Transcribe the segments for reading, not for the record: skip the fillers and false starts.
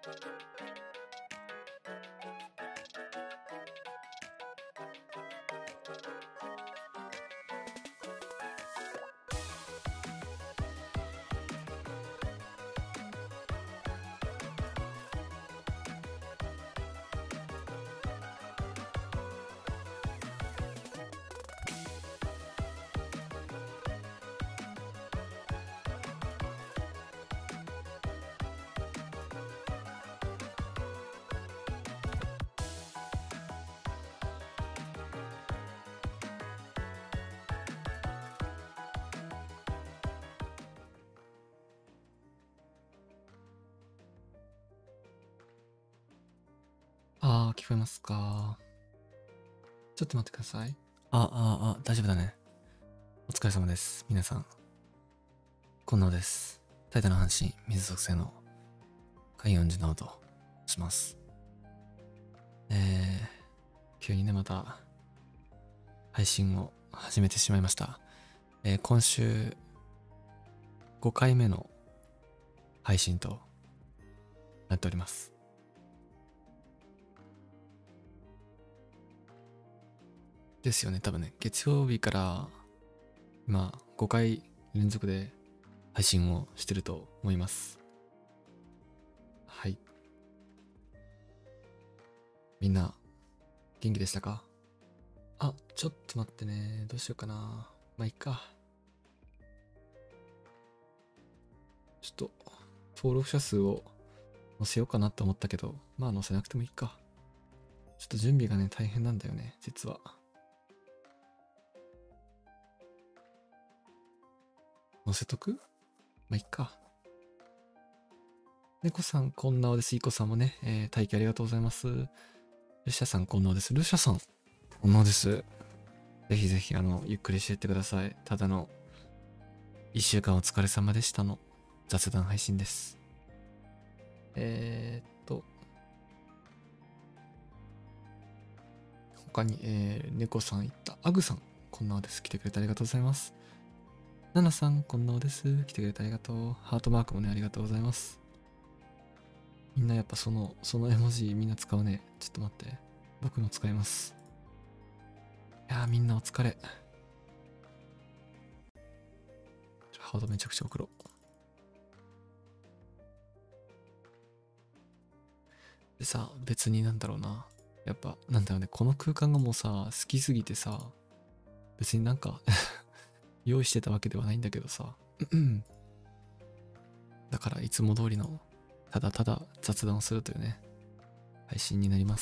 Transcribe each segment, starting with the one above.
あー、聞こえますか？ちょっと待ってください。大丈夫だね。お疲れ様です。皆さん。近藤です。タイタの阪神、水属性の海音寺直とします。急にね、また配信を始めてしまいました。今週5回目の配信となっております。ですよね、多分ね、月曜日から今5回連続で配信をしてると思います。はい。みんな元気でしたか？あ、ちょっと待ってね。どうしようかな。まあ、いっか。ちょっと登録者数を載せようかなと思ったけど、まあ載せなくてもいいか。ちょっと準備がね、大変なんだよね、実は。載せとく？まあ、いっか。猫さん、こんなおです。いこさんもね、待機ありがとうございます。ルシャさん、こんなおです。ルシャさん、こんなおです。ぜひぜひ、ゆっくりしていってください。ただの、一週間お疲れ様でしたの雑談配信です。他に、猫さん言った。アグさん、こんなおです。来てくれてありがとうございます。ナナさん、こんなおです。来てくれてありがとう。ハートマークもね、ありがとうございます。みんなやっぱその絵文字みんな使うね。ちょっと待って。僕も使います。いやー、みんなお疲れ。ハートめちゃくちゃ送ろう。でさ、別になんだろうな。やっぱ、なんだろうね。この空間がもうさ、好きすぎてさ、別になんか用意してたわけではないんだけどさ。だからいつも通りの、ただただ雑談をするというね、配信になります。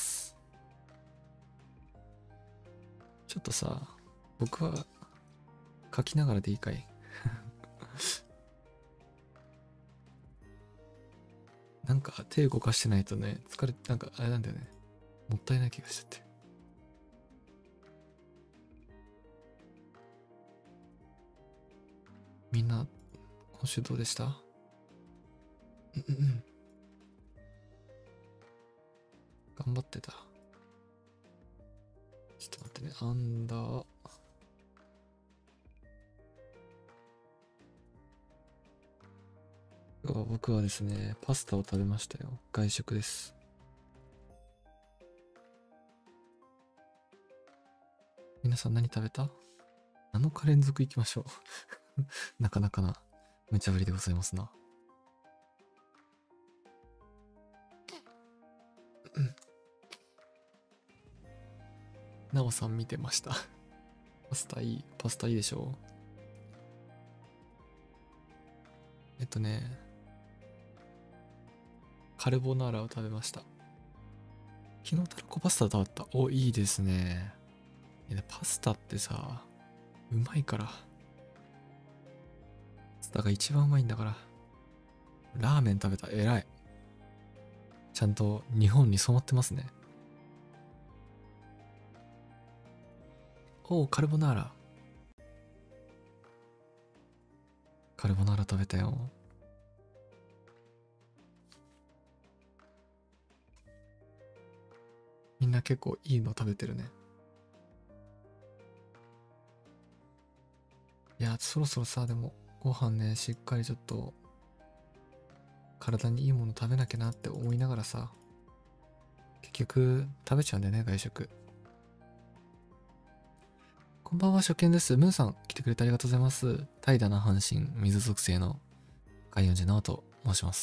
ちょっとさ、僕は書きながらでいいかい？なんか手動かしてないとね、疲れ、なんかあれなんだよね。もったいない気がしちゃって。みんな、今週どうでした？頑張ってた。ちょっと待ってね。アンダー。僕はですね、パスタを食べましたよ。外食です。皆さん何食べた？7日連続行きましょう。なかなかな無茶ぶりでございますな。なおさん見てました。パスタいい。パスタいいでしょう。カルボナーラを食べました。昨日たらこパスタ食べた。お、いいですね。パスタってさ、うまいから。パスタが一番うまいんだから。ラーメン食べた。偉い。ちゃんと日本に染まってますね。おう、カルボナーラ。カルボナーラ食べたよ。みんな結構いいの食べてるね。いや、そろそろさ、でも、ご飯ね、しっかりちょっと、 体にいいもの食べなきゃなって思いながらさ、結局食べちゃうんだよね、外食。こんばんは、初見です。ムーさん、来てくれてありがとうございます。怠惰な阪神、水属性の海四寺直と申します。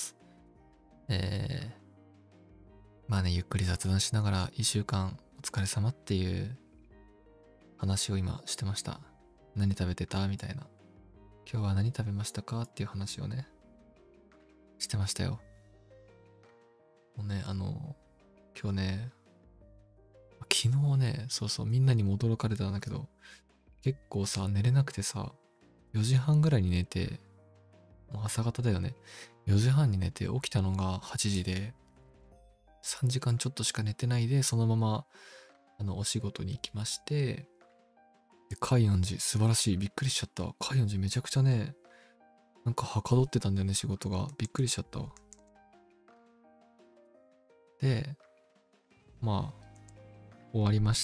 まあね、ゆっくり雑談しながら1週間お疲れ様っていう話を今してました。何食べてたみたいな。今日は何食べましたかっていう話をね、してましたよ。もうね、今日ね、昨日ね、そうそう、みんなにも驚かれたんだけど、結構さ、寝れなくてさ、4時半ぐらいに寝て、もう朝方だよね。4時半に寝て起きたのが8時で、3時間ちょっとしか寝てないで、そのまま、お仕事に行きまして、で海音寺、素晴らしい。びっくりしちゃった。海音寺めちゃくちゃね、なんかはかどってたんだよね、仕事が。びっくりしちゃったわ。で、まあ、終わりまして、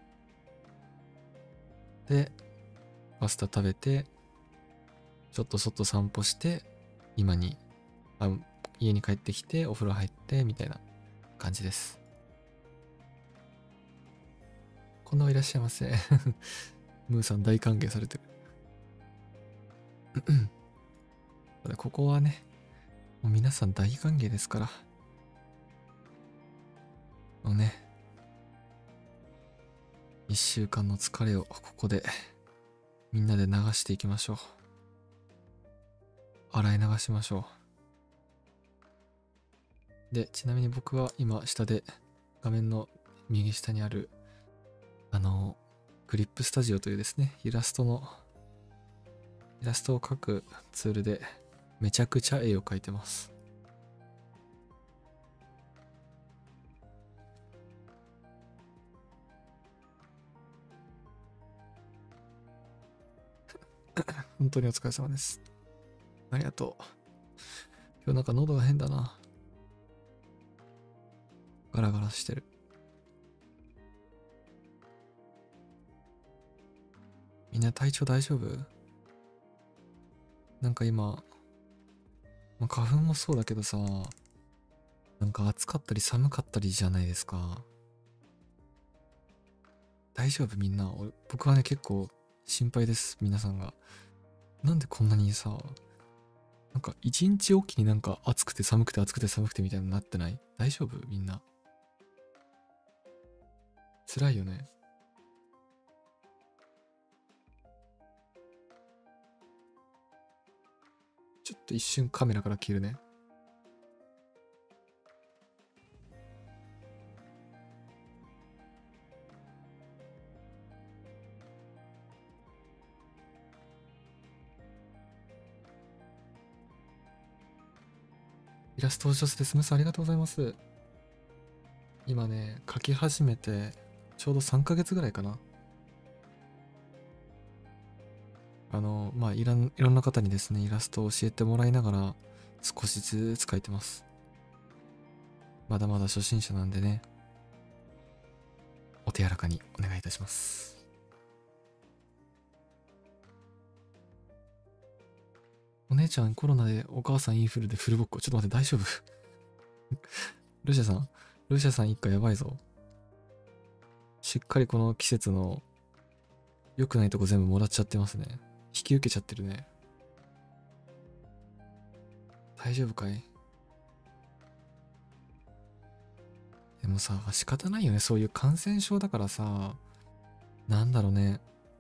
で、パスタ食べて、ちょっと外散歩して、今に、家に帰ってきて、お風呂入って、みたいな感じです。こんなはいらっしゃいませ。ムーさん大歓迎されてる。ここはね、もう皆さん大歓迎ですから。もうね、一週間の疲れをここでみんなで流していきましょう。洗い流しましょう。で、ちなみに僕は今下で画面の右下にあるクリップスタジオというですね、イラストを描くツールでめちゃくちゃ絵を描いてます。本当にお疲れ様です。ありがとう。今日なんか喉が変だな。ガラガラしてる。みんな体調大丈夫？なんか今、花粉もそうだけどさ、なんか暑かったり寒かったりじゃないですか。大丈夫みんな。僕はね、結構心配です。皆さんが。なんでこんなにさ、なんか一日おきになんか暑くて寒くて暑くて寒くてみたいになってない？大丈夫みんな。辛いよね。ちょっと一瞬カメラから消えるね。イラストお上手です。ムスありがとうございます。今ね、描き始めて、ちょうど3ヶ月ぐらいかな。まあいろんな方にですね、イラストを教えてもらいながら、少しずつ描いてます。まだまだ初心者なんでね、お手柔らかにお願いいたします。お姉ちゃんコロナでお母さんインフルでフルボッコ。ちょっと待って、大丈夫？ルシャさん、ルシャさん一家やばいぞ。しっかりこの季節の良くないとこ全部もらっちゃってますね。引き受けちゃってるね。大丈夫かい？でもさ、仕方ないよね。そういう感染症だからさ、なんだろうね。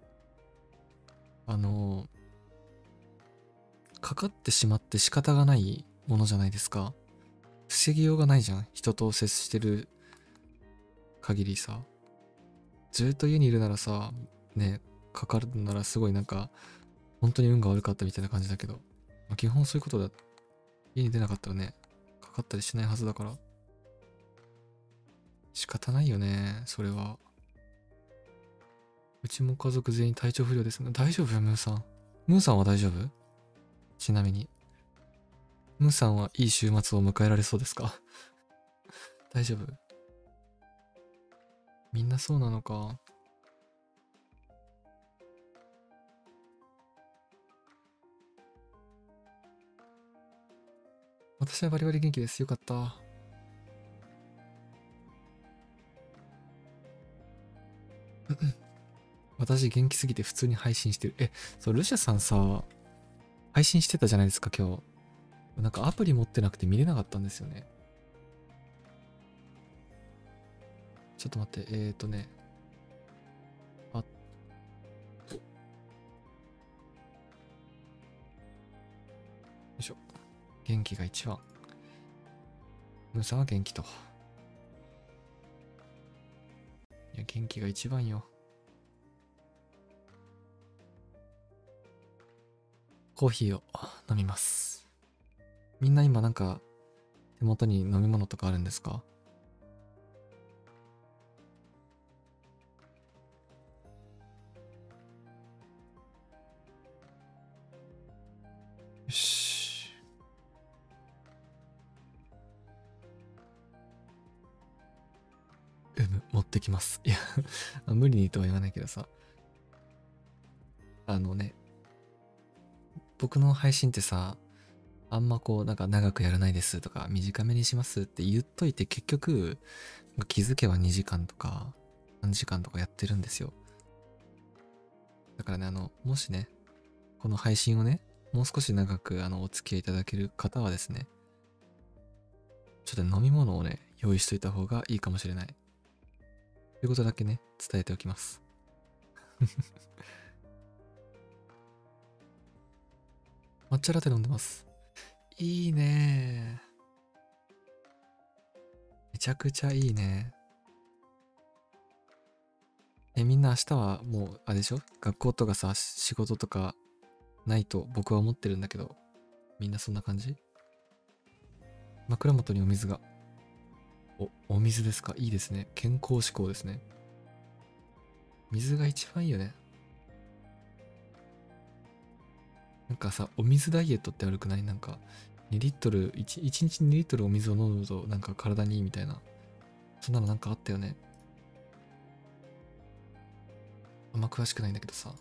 かかってしまって仕方がないものじゃないですか。防ぎようがないじゃん。人と接してる限りさ。ずっと家にいるならさ、ね、かかるならすごいなんか、本当に運が悪かったみたいな感じだけど、まあ、基本そういうことだ。家に出なかったらね、かかったりしないはずだから。仕方ないよね、それは。うちも家族全員体調不良ですね。大丈夫よ、ムーさん。ムーさんは大丈夫？ちなみに。ムーさんはいい週末を迎えられそうですか？大丈夫？みんなそうなのか。 私はバリバリ元気です。よかった。私元気すぎて普通に配信してる。そう、ルシャさんさ、配信してたじゃないですか、今日。なんかアプリ持ってなくて見れなかったんですよね。ちょっと待って、あ、よいしょ。元気が一番。ムーさんは元気と。いや、元気が一番よ。コーヒーを飲みます。みんな今なんか手元に飲み物とかあるんですか？よし。持ってきます。いや無理にとは言わないけどさ。あのね、僕の配信ってさ、あんまこう、なんか長くやらないですとか、短めにしますって言っといて、結局、気づけば2時間とか、3時間とかやってるんですよ。だからね、もしね、この配信をね、もう少し長くお付き合いいただける方はですね、ちょっと飲み物をね、用意しといた方がいいかもしれない。ということだけね、伝えておきます。抹茶ラテ飲んでます。いいね。めちゃくちゃいいね。みんな明日はもう、あれでしょ？学校とかさ、仕事とかないと僕は思ってるんだけど、みんなそんな感じ？枕元にお水が。お水ですか？いいですね。健康志向ですね。水が一番いいよね。なんかさ、お水ダイエットって悪くない？なんか、2リットル、1日2リットルお水を飲むとなんか体にいいみたいな。そんなのなんかあったよね。あんま詳しくないんだけどさ。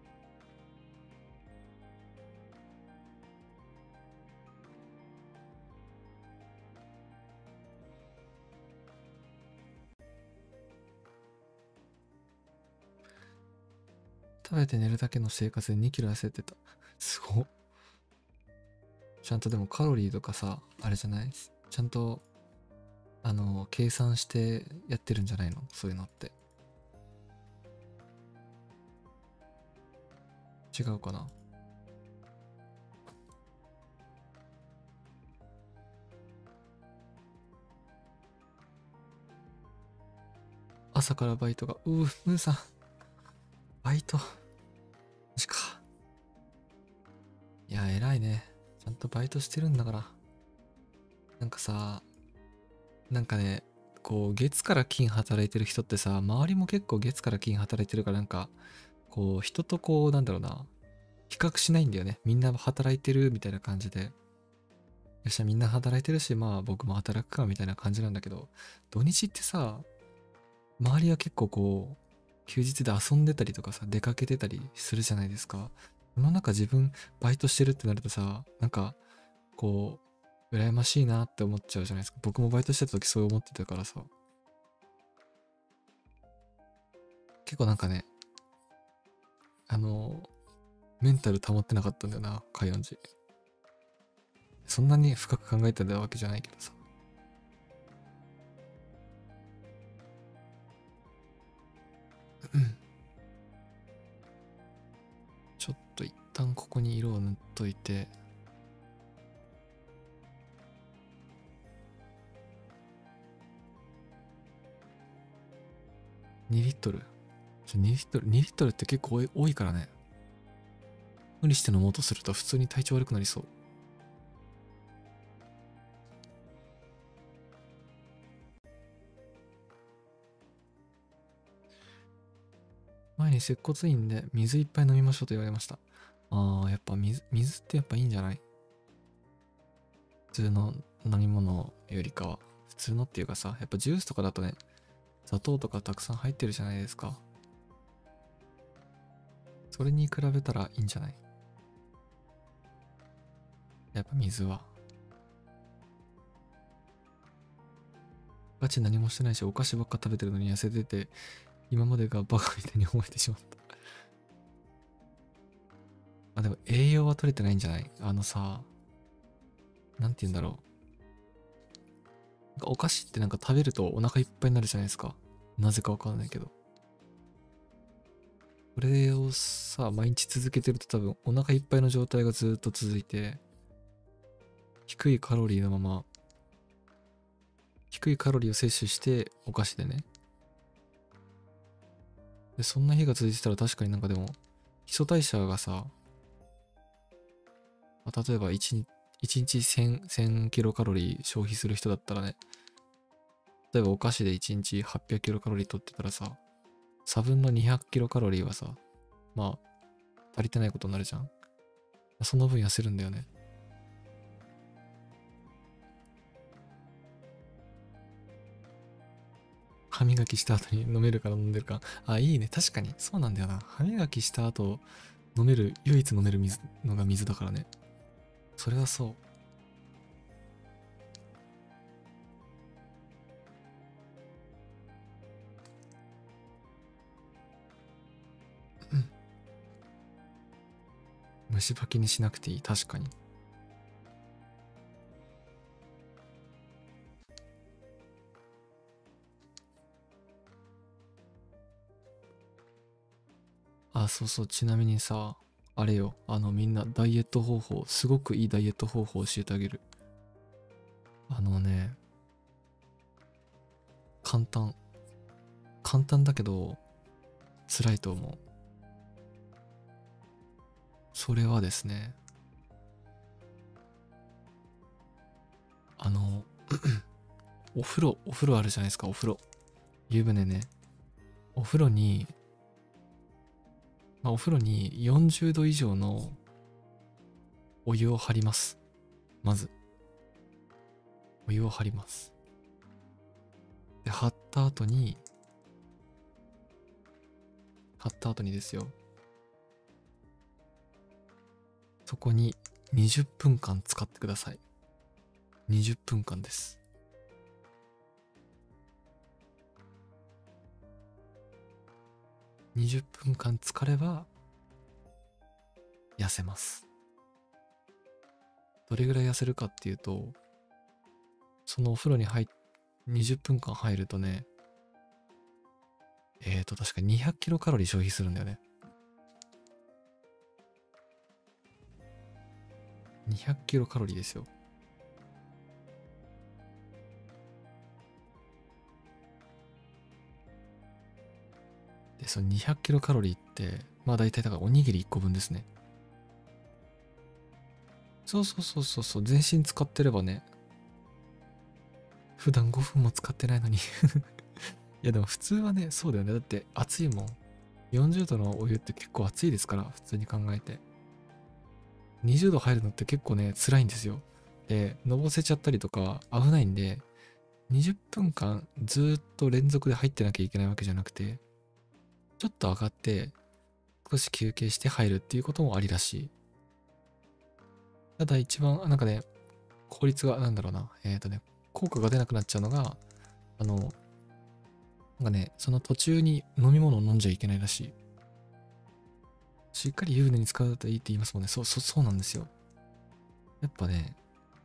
食べて寝るだけの生活で2キロ痩せてた。すごっ。ちゃんとでもカロリーとかさ、あれじゃない？ちゃんと、計算してやってるんじゃないの？そういうのって。違うかな？朝からバイトが、ムーさん、バイト。マジか。いや、偉いね。ちゃんとバイトしてるんだから。なんかさ、なんかね、こう、月から金働いてる人ってさ、周りも結構月から金働いてるから、なんか、こう、人とこう、なんだろうな、比較しないんだよね。みんな働いてるみたいな感じで。よっしゃ、みんな働いてるし、まあ僕も働くか、みたいな感じなんだけど、土日ってさ、周りは結構こう、休日で遊んでたりとかさ、出かけてたりするじゃないですか。その中自分、バイトしてるってなるとさ、なんか、こう、羨ましいなって思っちゃうじゃないですか。僕もバイトしてた時そう思ってたからさ。結構なんかね、あの、メンタル保ってなかったんだよな、海音寺。そんなに深く考えてたわけじゃないけどさ。ちょっと一旦ここに色を塗っといて、2リットル。2リットル、2リットルって結構多いからね。無理して飲もうとすると普通に体調悪くなりそう。前に接骨院で水いっぱい飲みましょうと言われました。やっぱ水ってやっぱいいんじゃない？普通の飲み物よりかは。普通のっていうかさ、やっぱジュースとかだとね、砂糖とかたくさん入ってるじゃないですか。それに比べたらいいんじゃない？やっぱ水は。 ガチ何もしてないし、お菓子ばっか食べてるのに痩せてて、今までがバカみたいに思えてしまった。あ、でも栄養は取れてないんじゃない？なんて言うんだろう。なんかお菓子ってなんか食べるとお腹いっぱいになるじゃないですか。なぜかわかんないけど。これをさ、毎日続けてると多分お腹いっぱいの状態がずっと続いて、低いカロリーのまま、低いカロリーを摂取してお菓子でね。で、そんな日が続いてたら確かになんかでも、基礎代謝がさ、例えば1日1000キロカロリー消費する人だったらね、例えばお菓子で1日800キロカロリー取ってたらさ、差分の200キロカロリーはさ、まあ、足りてないことになるじゃん。その分痩せるんだよね。歯磨きした後に飲めるから飲んでるか。あ、いいね。確かに。そうなんだよな。歯磨きした後、唯一飲めるのが水だからね。それはそう。うん。虫歯気にしなくていい。確かに。あ、そうそう。ちなみにさ、あれよ。みんなダイエット方法、すごくいいダイエット方法を教えてあげる。あのね、簡単。簡単だけど、辛いと思う。それはですね、あの、お風呂あるじゃないですか、お風呂。湯船ね。お風呂に、お風呂に40度以上のお湯を張ります。まず、お湯を張ります。で、張った後にですよ、そこに20分間使ってください。20分間です。20分間浸かれば痩せます。どれぐらい痩せるかっていうと、そのお風呂に20分間入るとね、確か200キロカロリー消費するんだよね。200キロカロリーですよ。で、その200キロカロリーって、まあ大体だからおにぎり1個分ですね。そうそうそうそうそう、全身使ってればね、普段5分も使ってないのにいやでも普通はね、そうだよね。だって暑いもん。40度のお湯って結構暑いですから、普通に考えて。20度入るのって結構ね、辛いんですよ。で、のぼせちゃったりとか危ないんで、20分間ずっと連続で入ってなきゃいけないわけじゃなくて、ちょっと上がって、少し休憩して入るっていうこともありらしい。ただ一番、なんかね、効率が、なんだろうな、効果が出なくなっちゃうのが、なんかね、その途中に飲み物を飲んじゃいけないらしい。しっかり湯船に使うといいって言いますもんね。そうなんですよ。やっぱね、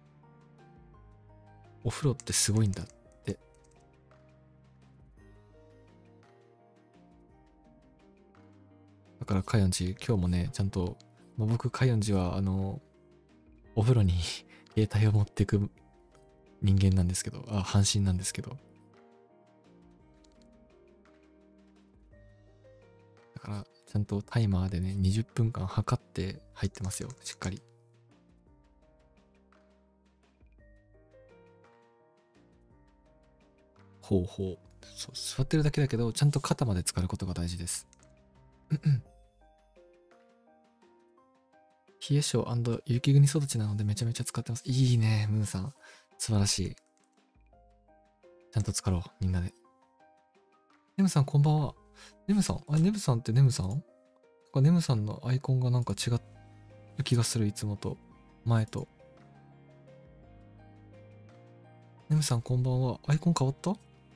お風呂ってすごいんだって。だから、カヨンジ、今日もね、ちゃんと、僕、カヨンジは、お風呂に携帯を持っていく人間なんですけど、半身なんですけど。だから、ちゃんとタイマーでね、20分間測って入ってますよ。しっかり。ほうほう。そう、座ってるだけだけど、ちゃんと肩まで浸かることが大事です。冷え性雪国育ちなのでめちゃめちゃ使ってます。いいね、ムーさん。素晴らしい。ちゃんと浸かろう、みんなで。ネムさん、こんばんは。ネムさんネムさんってネムさんなんかネムさんのアイコンがなんか違う気がする、いつもと。前と。 ネムさんこんばんは。アイコン変わった？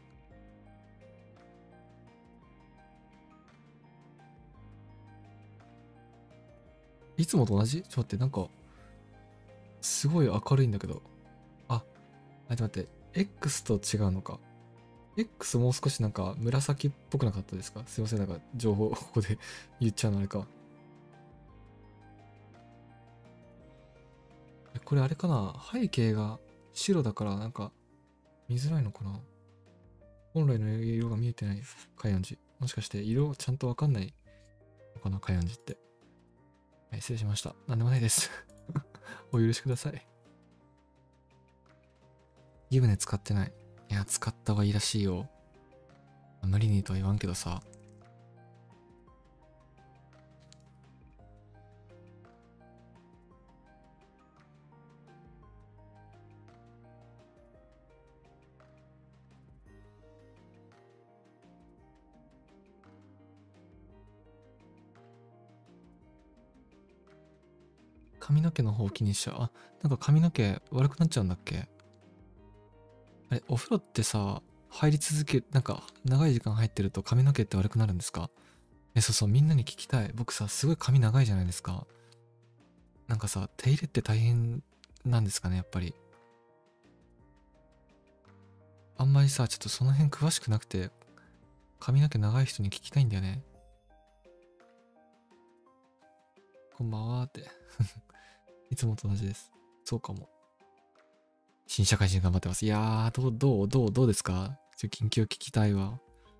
いつもと同じ？ちょっと待って、なんか、すごい明るいんだけど。あ、待って待って。X と違うのか。X もう少しなんか紫っぽくなかったですか？すいません、なんか情報ここで言っちゃうのあれか。これあれかな？背景が白だからなんか見づらいのかな？本来の色が見えてないカヤンジ。もしかして色ちゃんとわかんないのかな、カヤンジって。はい、失礼しました。なんでもないです。お許しください。湯船使ってない。いや、使った方がいいらしいよ。無理にとは言わんけどさ。髪の毛の方を気にしちゃう。あ、なんか髪の毛悪くなっちゃうんだっけ？あれ、お風呂ってさ、入り続け、なんか長い時間入ってると髪の毛って悪くなるんですか？そうそう、みんなに聞きたい。僕さ、すごい髪長いじゃないですか。なんかさ、手入れって大変なんですかね、やっぱり。あんまりさ、ちょっとその辺詳しくなくて、髪の毛長い人に聞きたいんだよね。こんばんはって。いつもと同じです。そうかも。新社会人頑張ってます。いやー、どうですか？近況聞きたいわ。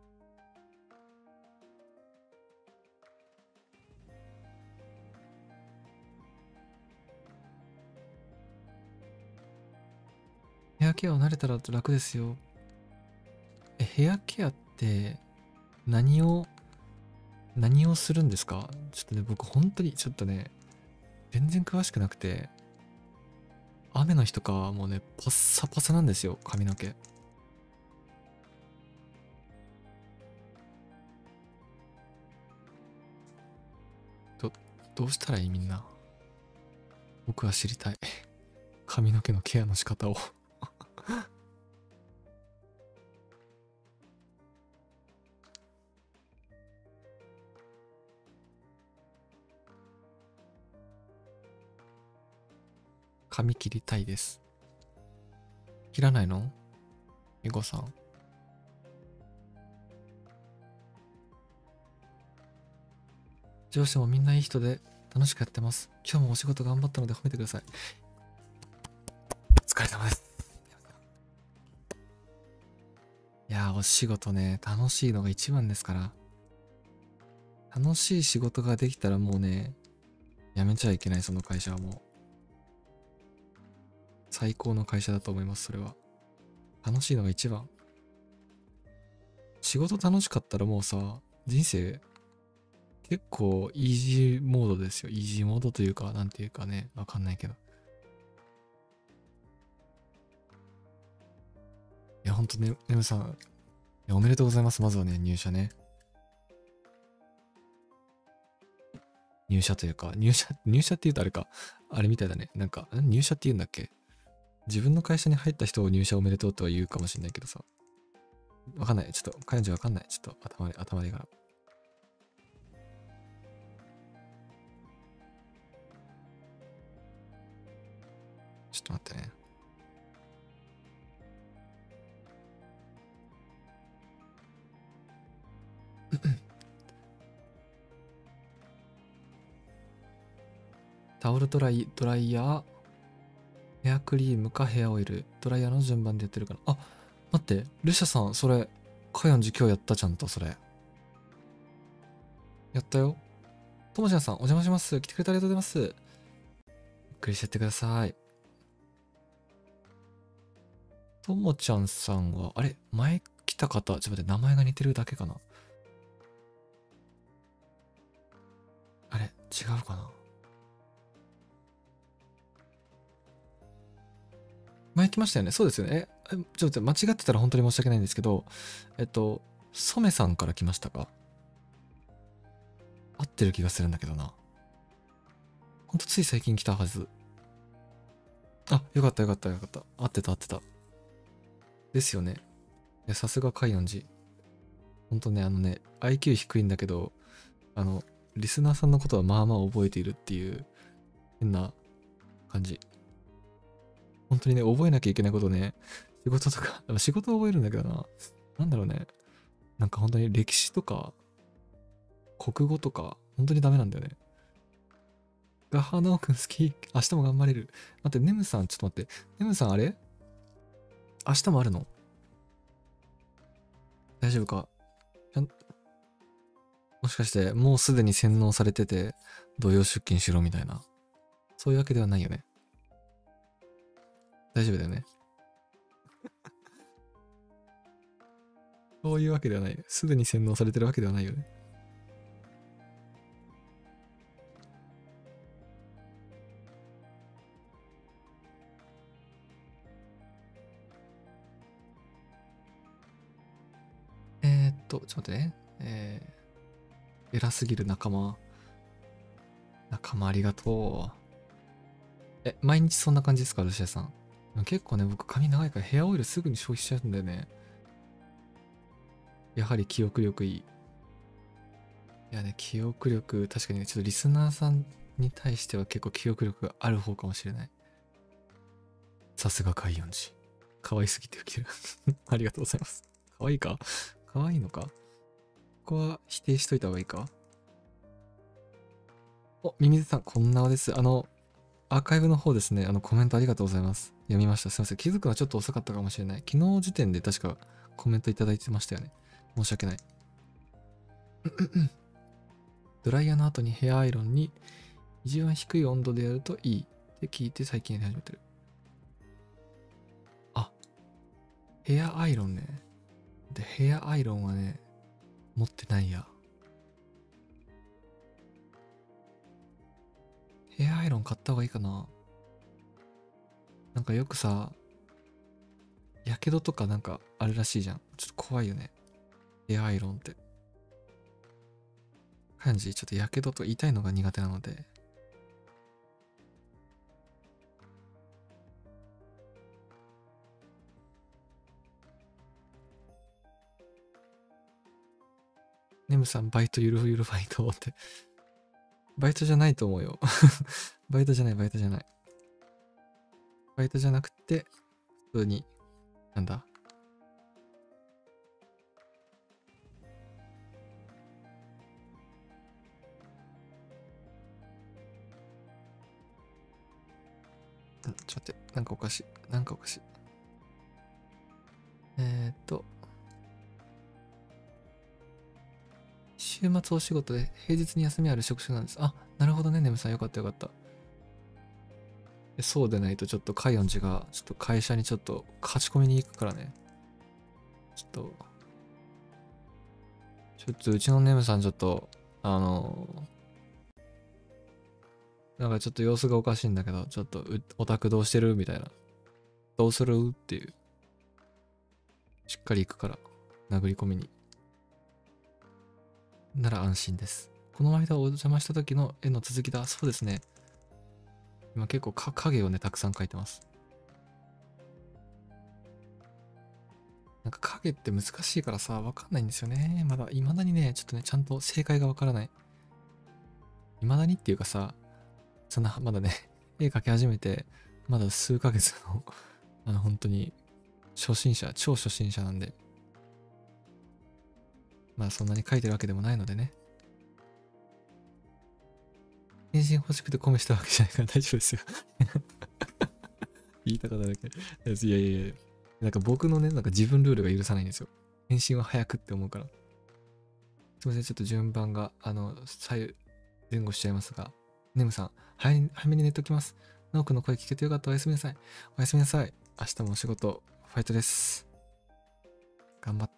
ヘアケアを慣れたら楽ですよ。ヘアケアって何をするんですか？ちょっとね、僕本当にちょっとね、全然詳しくなくて、雨の日とかはもうね、パッサパサなんですよ、髪の毛。ど、どうしたらいいみんな。僕は知りたい。髪の毛のケアの仕方を。髪切りたいです。切らないの？エゴさん。上司もみんないい人で楽しくやってます。今日もお仕事頑張ったので褒めてください。お疲れ様です。いやー、お仕事ね、楽しいのが一番ですから。楽しい仕事ができたらもうね、辞めちゃいけない、その会社はもう。最高の会社だと思います、それは。楽しいのが一番。仕事楽しかったらもうさ、人生結構イージーモードですよ。イージーモードというか、なんていうかね、わかんないけど。いや、ほんとね、ネムさん、いや、おめでとうございます。まずはね、入社ね。入社というか、入社って言うとあれか。あれみたいだね。なんか、入社って言うんだっけ？自分の会社に入った人を入社おめでとうとは言うかもしれないけどさ。わかんない。ちょっと、彼女わかんない。ちょっと頭でが。ちょっと待ってね。タオルドライヤー、ヘアクリームかヘアオイル、ドライヤーの順番でやってるかな。あ、待って、ルシャさん、それ、カヨンジ今日やった？ちゃんとそれ。やったよ。ともちゃんさん、お邪魔します。来てくれてありがとうございます。ゆっくりしてってください。ともちゃんさんは、あれ前来た方、ちょっと待って、名前が似てるだけかな。あれ違うかな。前来ましたよね。そうですよね。ちょっと待って、間違ってたら本当に申し訳ないんですけど、ソメさんから来ましたか？合ってる気がするんだけどな。ほんとつい最近来たはず。あ、よかったよかったよかった。合ってた合ってた。 ですよね。いや、さすが海音寺。ほんとね、IQ 低いんだけど、リスナーさんのことはまあまあ覚えているっていう変な感じ。本当にね、覚えなきゃいけないことね、仕事とか、仕事は覚えるんだけどな。なんだろうね。なんか本当に歴史とか、国語とか、本当にダメなんだよね。ガハナオくん好き。明日も頑張れる。待って、ネムさん、ちょっと待って。ネムさんあれ明日もあるの？大丈夫か？ちゃんもしかして、もうすでに洗脳されてて、土曜出勤しろみたいな。そういうわけではないよね。大丈夫だよね。そういうわけではない。すでに洗脳されてるわけではないよね。ちょっと待ってね。偉すぎる仲間。仲間ありがとう。毎日そんな感じですか、ルシアさん。結構ね、僕髪長いからヘアオイルすぐに消費しちゃうんだよね。やはり記憶力いい。いやね、記憶力、確かにね、ちょっとリスナーさんに対しては結構記憶力がある方かもしれない。さすが海音寺。可愛すぎてウケる。ありがとうございます。可愛いか？可愛いのか？ここは否定しといた方がいいか？お、ミミズさん、こんなおです。アーカイブの方ですね、コメントありがとうございます。読みました。すいません。気づくのはちょっと遅かったかもしれない。昨日時点で確かコメントいただいてましたよね。申し訳ない。ドライヤーの後にヘアアイロンに一番低い温度でやるといいって聞いて最近やり始めてる。あ、ヘアアイロンね。で、ヘアアイロンはね、持ってないや。ヘアアイロン買った方がいいかな。なんかよくさ、やけどとかなんかあるらしいじゃん。ちょっと怖いよね。ヘアアイロンって。感じ、ちょっとやけどと痛いのが苦手なので。ネムさん、バイトゆるゆるバイトって。バイトじゃないと思うよ。バイトじゃない、バイトじゃない。バイトじゃなくて、普通に、なんだ。ちょっと待って、なんかおかしい。なんかおかしい。週末お仕事で平日に休みある職種なんです。あ、なるほどね、ネムさん。よかったよかった。そうでないとちょっとカイオンジが、ちょっと会社にちょっと勝ち込みに行くからね。ちょっとうちのネムさんちょっと、なんかちょっと様子がおかしいんだけど、ちょっとオタクどうしてるみたいな。どうするっていう。しっかり行くから、殴り込みに。なら安心です。この間お邪魔した時の絵の続きだ。そうですね。今結構影をね、たくさん描いてます。なんか影って難しいからさ、わかんないんですよね。未だにね、ちょっとね、ちゃんと正解がわからない。未だにっていうかさ、まだね、絵描き始めて、まだ数ヶ月の、本当に、超初心者なんで、まあそんなに描いてるわけでもないのでね。返信欲しくてコメしたわけじゃないから大丈夫ですよ。言いたかっただけ。いやいやいや。なんか僕のね、なんか自分ルールが許さないんですよ。返信は早くって思うから。すいません、ちょっと順番が、左右前後しちゃいますが。ネムさん、早めに寝ときます。ナオくんの声聞けてよかった。おやすみなさい。おやすみなさい。明日もお仕事、ファイトです。頑張って。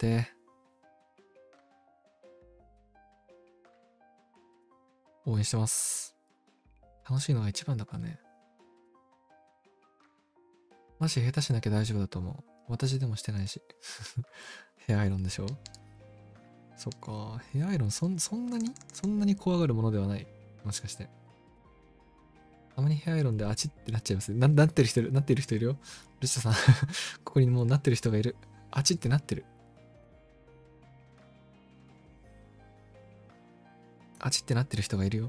応援してます。楽しいのが一番だからね。マジ下手しなきゃ大丈夫だと思う。私でもしてないし。ヘアアイロンでしょ？そっか。ヘアアイロンそんなに怖がるものではない。もしかして。 たまにヘアアイロンであちってなっちゃいますね。なってる人いる、なってる人いるよ。ルシタさんここにもうなってる人がいる。あちってなってる。あちってなってる人がいるよ。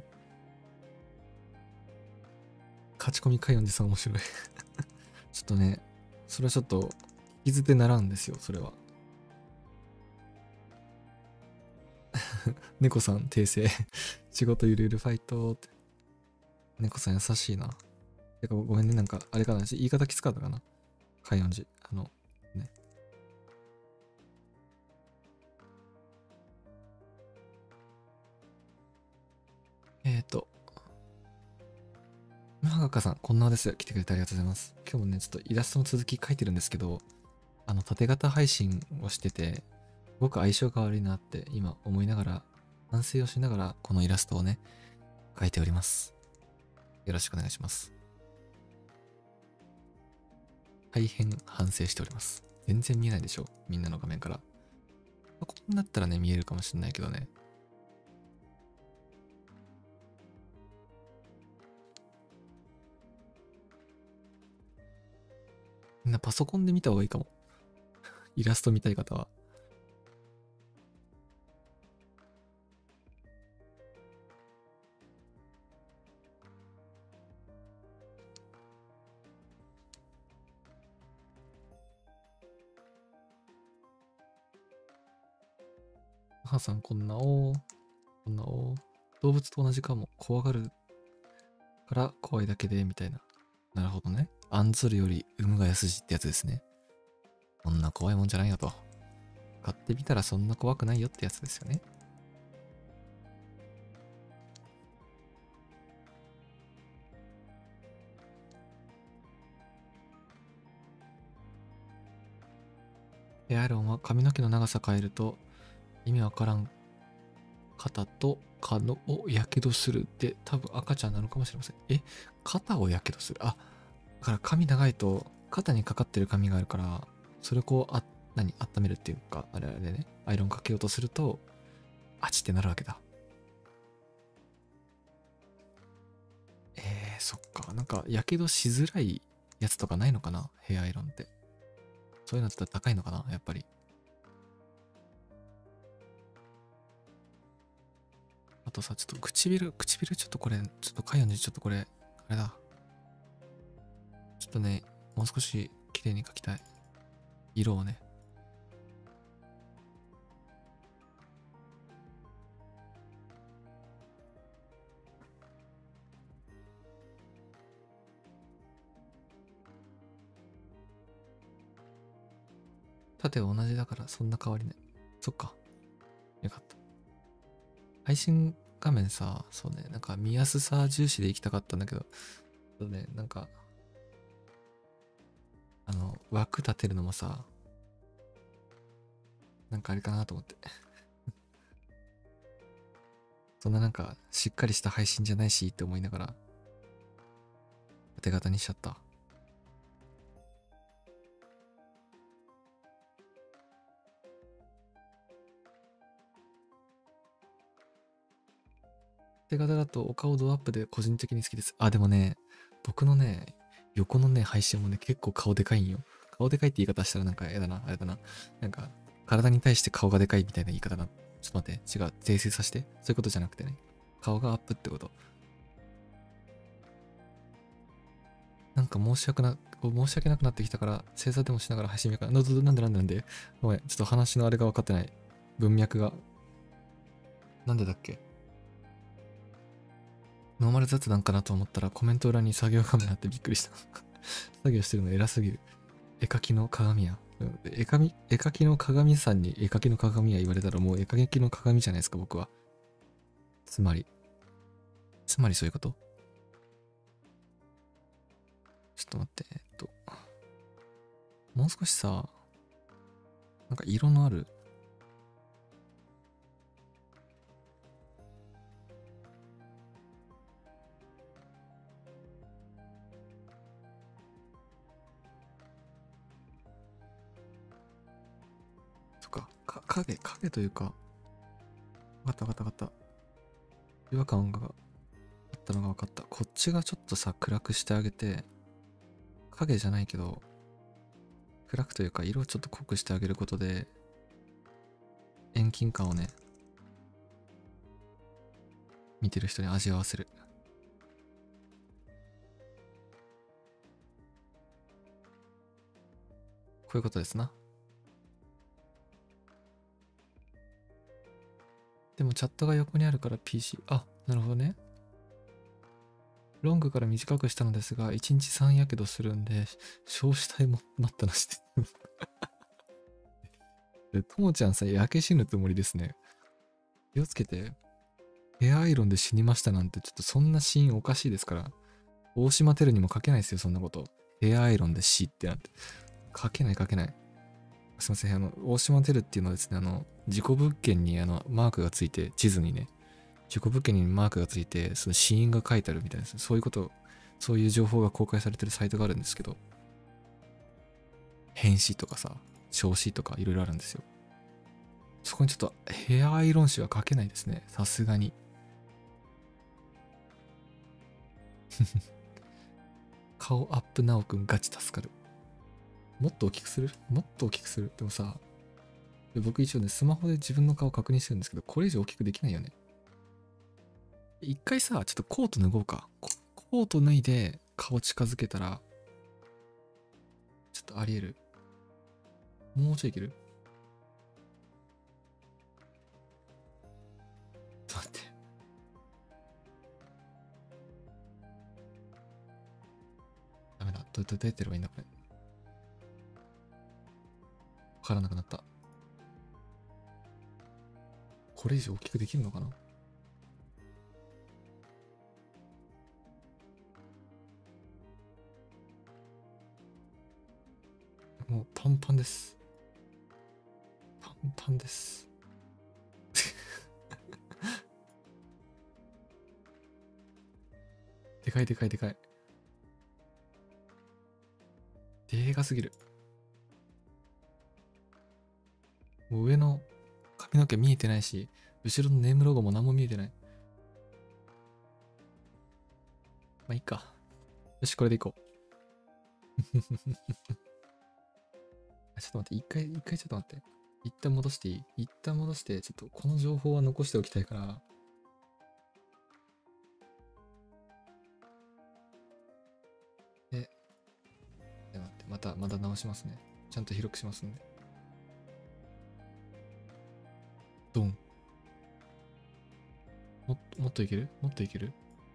勝ち込みかよんじさん面白いちょっとね、それはちょっと、聞き捨てならんですよ、それは。猫さん訂正仕事ゆるゆるファイトって。猫さん優しいな。てかごめんね、なんか、あれかな、言い方きつかったかな。かよんじ。ね。ムハガカさん、こんなです。来てくれてありがとうございます。今日もね、ちょっとイラストの続き書いてるんですけど、縦型配信をしてて、すごく相性が悪いなって今思いながら、反省をしながら、このイラストをね、書いております。よろしくお願いします。大変反省しております。全然見えないでしょ、みんなの画面から。こうなったらね、見えるかもしれないけどね。みんなパソコンで見た方がいいかも。イラスト見たい方は。母さん、こんな動物と同じかも。怖がるから怖いだけで、みたいな。なるほどね。案ずるより産むが安しってやつですね。そんな怖いもんじゃないよと。買ってみたらそんな怖くないよってやつですよね。ヘアアイロンは髪の毛の長さ変えると意味わからん肩と肩をやけどするって多分赤ちゃんなのかもしれません。肩をやけどする。だから髪長いと肩にかかってる髪があるから、それをこう、温めるっていうか、あれでね、アイロンかけようとすると、あちってなるわけだ。そっか。なんか、やけどしづらいやつとかないのかな、ヘアアイロンって。そういうのだったら高いのかな、やっぱり。あとさ、ちょっと唇ちょっとこれ、ちょっとかよにちょっとこれ、あれだ。ちょっとね、もう少し綺麗に描きたい。色をね。縦は同じだからそんな変わりない。そっか。よかった。配信画面さ、そうね、なんか見やすさ重視で行きたかったんだけど、そうね、なんか、枠立てるのもさ、なんかあれかなと思って。そんななんか、しっかりした配信じゃないしって思いながら、縦型にしちゃった。縦型だとお顔ドアップで個人的に好きです。でもね、僕のね、横のね、配信もね、結構顔でかいんよ。顔でかいって言い方したらなんかやだな、あれだな。なんか、体に対して顔がでかいみたいな言い方だ。ちょっと待って、違う、訂正させて。そういうことじゃなくてね。顔がアップってこと。なんか申し訳なくなってきたから、正座でもしながら配信見ようかな。なんでごめん、ちょっと話のあれが分かってない。文脈が。なんでだっけ。ノーマル雑談かなと思ったらコメント裏に作業画面あってびっくりした。作業してるの偉すぎる。絵描きの鏡や。絵描きの鏡さんに絵描きの鏡や言われたらもう絵描きの鏡じゃないですか、僕は。つまりそういうこと。ちょっと待って、もう少しさ、なんか色のある、そっか、影というか、わかった。違和感があっったのが分かった。こっちがちょっとさ、暗くしてあげて、影じゃないけど、暗くというか色をちょっと濃くしてあげることで、遠近感をね、見てる人に味わわせる。こういうことですな。でもチャットが横にあるから PC。あ、なるほどね。ロングから短くしたのですが、1日3やけどするんで、焼死体も待ったなして。で、ともちゃんさ、焼け死ぬつもりですね。気をつけて。ヘアアイロンで死にましたなんて、ちょっとそんなシーンおかしいですから。大島テルにも書けないですよ、そんなこと。ヘアアイロンで死ってなって。書けない書けない。すいません、大島テルっていうのはですね、事故物件にマークがついて、地図にね、事故物件にマークがついて、その死因が書いてあるみたいです。そういうこと、そういう情報が公開されてるサイトがあるんですけど、変死とかさ、焼死とかいろいろあるんですよ。そこにちょっとヘアアイロン死は書けないですね。さすがに。顔アップなおくんガチ助かる。もっと大きくする？もっと大きくする。でもさ、僕一応ね、スマホで自分の顔確認してるんですけど、これ以上大きくできないよね。一回さ、ちょっとコート脱ごうか。コート脱いで顔近づけたら、ちょっとあり得る。もうちょいいける？ちょっと待って。ダメだ。どうやってやればいいんだ、これ。わからなくなった。これ以上大きくできるのかな？もうパンパンです。パンパンです。でかいでかいでかい。でかすぎる。もう上の髪の毛見えてないし、後ろのネームロゴも何も見えてない。まあいいか。よし、これでいこう。ちょっと待って、一回ちょっと待って。一旦戻していい？一旦戻して、ちょっとこの情報は残しておきたいから。で、待って、また直しますね。ちゃんと広くしますんで。ドン。もっといける？もっといける？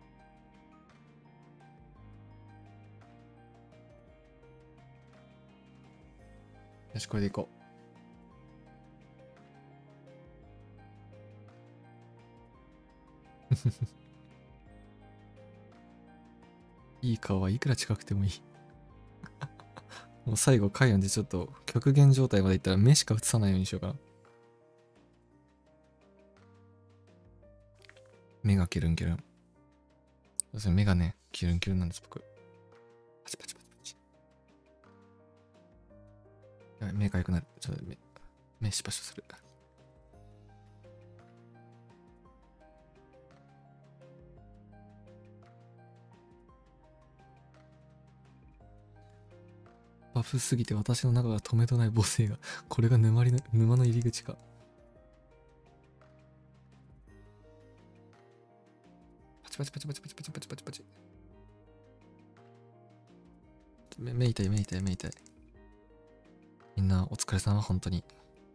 よし、これでいこう。いい顔はいくら近くてもいい。もう最後、カイオンでちょっと極限状態までいったら目しか映さないようにしようかな。目がキルンキルン。そうですね、目がね、キルンキルンなんです、僕。パチパチパチパチ。やばい、目が痒くなる。ちょっと目シパシパする。バフすぎて私の中が止めとない母性が。これが沼の入り口か。パチパチパチパチパチパチパチパチパチ。目痛い目痛い目痛い。みんなお疲れ様、本当に。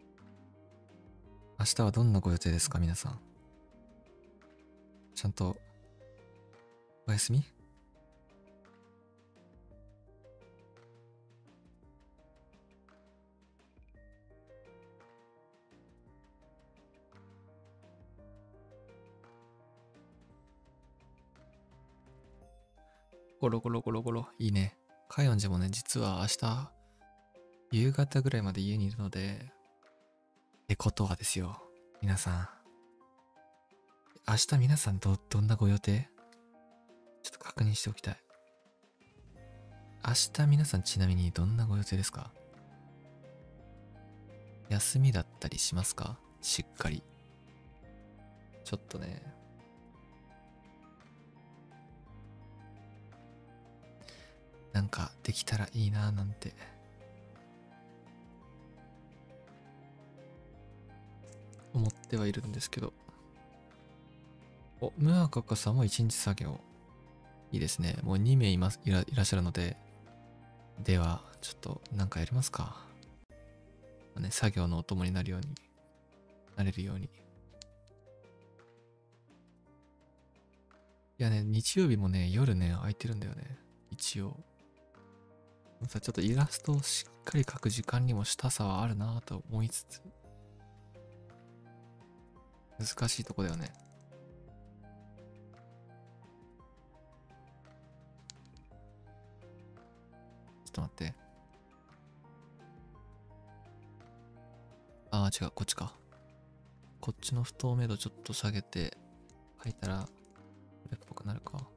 明日はどんなご予定ですか、皆さん。ちゃんと、お休み？ゴロゴロゴロゴロ。いいね。カイオンジもね、実は明日、夕方ぐらいまで家にいるので、ってことはですよ。皆さん。明日皆さんどんなご予定？ちょっと確認しておきたい。明日皆さんちなみにどんなご予定ですか？休みだったりしますか？しっかり。ちょっとね、 なんかできたらいいななんて思ってはいるんですけど。お、ムアカカさんも1日作業。いいですね。もう2名いらっしゃるので。では、ちょっとなんかやりますか。ね、作業のお供になるように、なれるように。いやね、日曜日もね、夜ね、空いてるんだよね。一応。さ、ちょっとイラストをしっかり描く時間にもしたさはあるなと思いつつ、難しいとこだよね。ちょっと待って。ああ、違う、こっちか。こっちの不透明度ちょっと下げて描いたら、これっぽくなるか。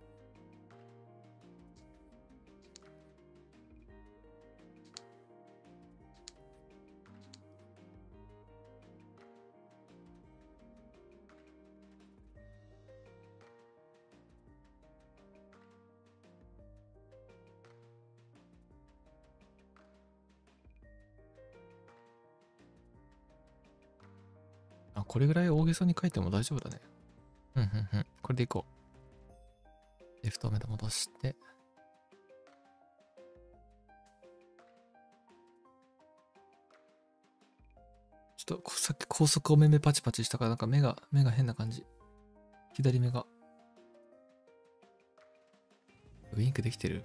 あ、これぐらい大げさに描いても大丈夫だね。うんうんうん。これでいこう。で、不透明度戻して。ちょっとさっき高速お目目パチパチしたからなんか目が変な感じ。左目が。ウインクできてる？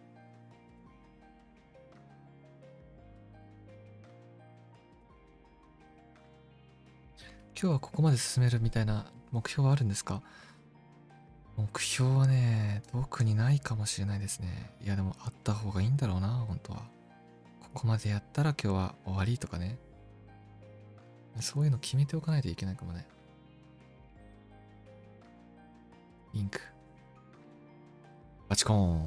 今日はここまで進めるみたいな目標はあるんですか？目標はね、特にないかもしれないですね。いやでもあった方がいいんだろうな、本当は。ここまでやったら今日は終わりとかね。そういうの決めておかないといけないかもね。インク。バチコーン。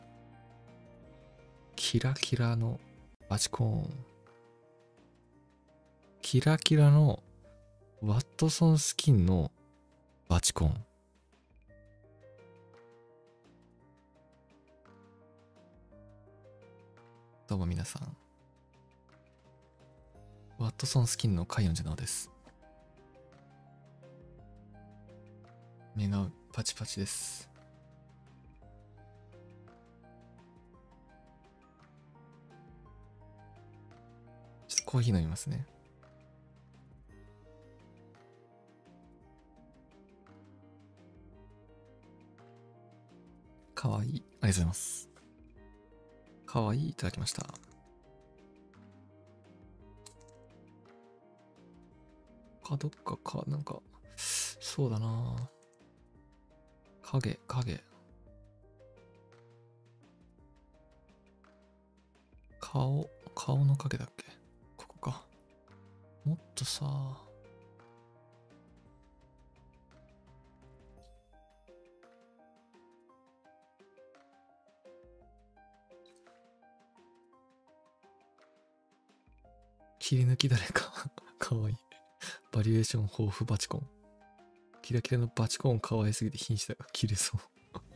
キラキラのバチコーン。キラキラのワットソンスキンのバチコン。どうも皆さん。ワットソンスキンのカイヨンジャナオです。目がパチパチです。ちょっとコーヒー飲みますね。かわいい。ありがとうございます。かわいいいただきました。どっか、なんか、そうだな。影。顔の影だっけ？ここか。もっとさ、切り抜き誰か。かわいい。バリエーション豊富バチコン。キラキラのバチコンかわいすぎて瀕死だよ。切れそう。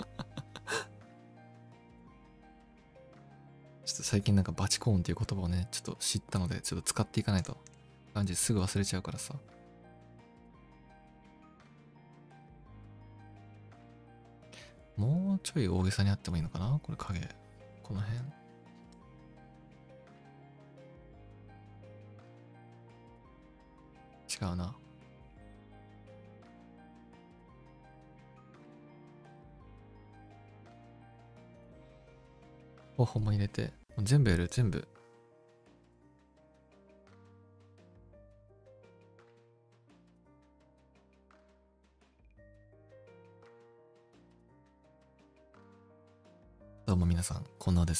ちょっと最近なんかバチコーンっていう言葉をね、ちょっと知ったので、ちょっと使っていかないと。感じすぐ忘れちゃうからさ。もうちょい大げさにあってもいいのかなこれ影。この辺。違うな。頬も入れて。全部やる、全部。どうも皆さん、こんなです。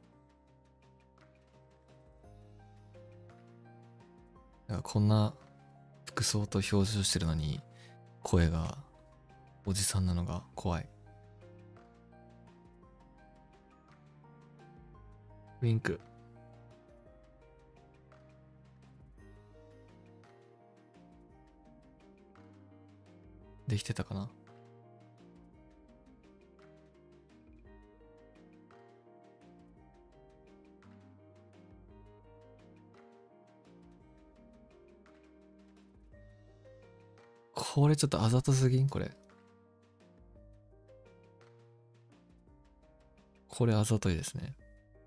なんかこんな服装と表情してるのに、声がおじさんなのが怖い。ウィンク。できてたかな？ これちょっとあざとすぎんこれ。これあざといですね。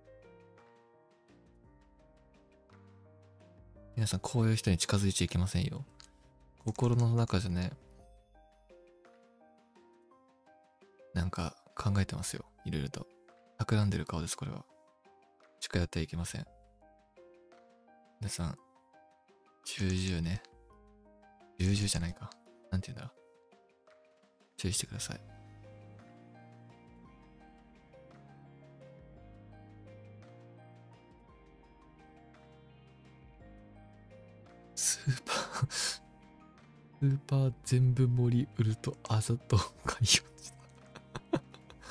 皆さんこういう人に近づいちゃいけませんよ。心の中じゃね、なんか考えてますよ。いろいろと。企んでる顔です、これは。近寄ってはいけません。皆さん、重々ね。重々じゃないか。なんて言うんだろう。注意してください。スーパースーパー全部盛り売るとあざと開用した。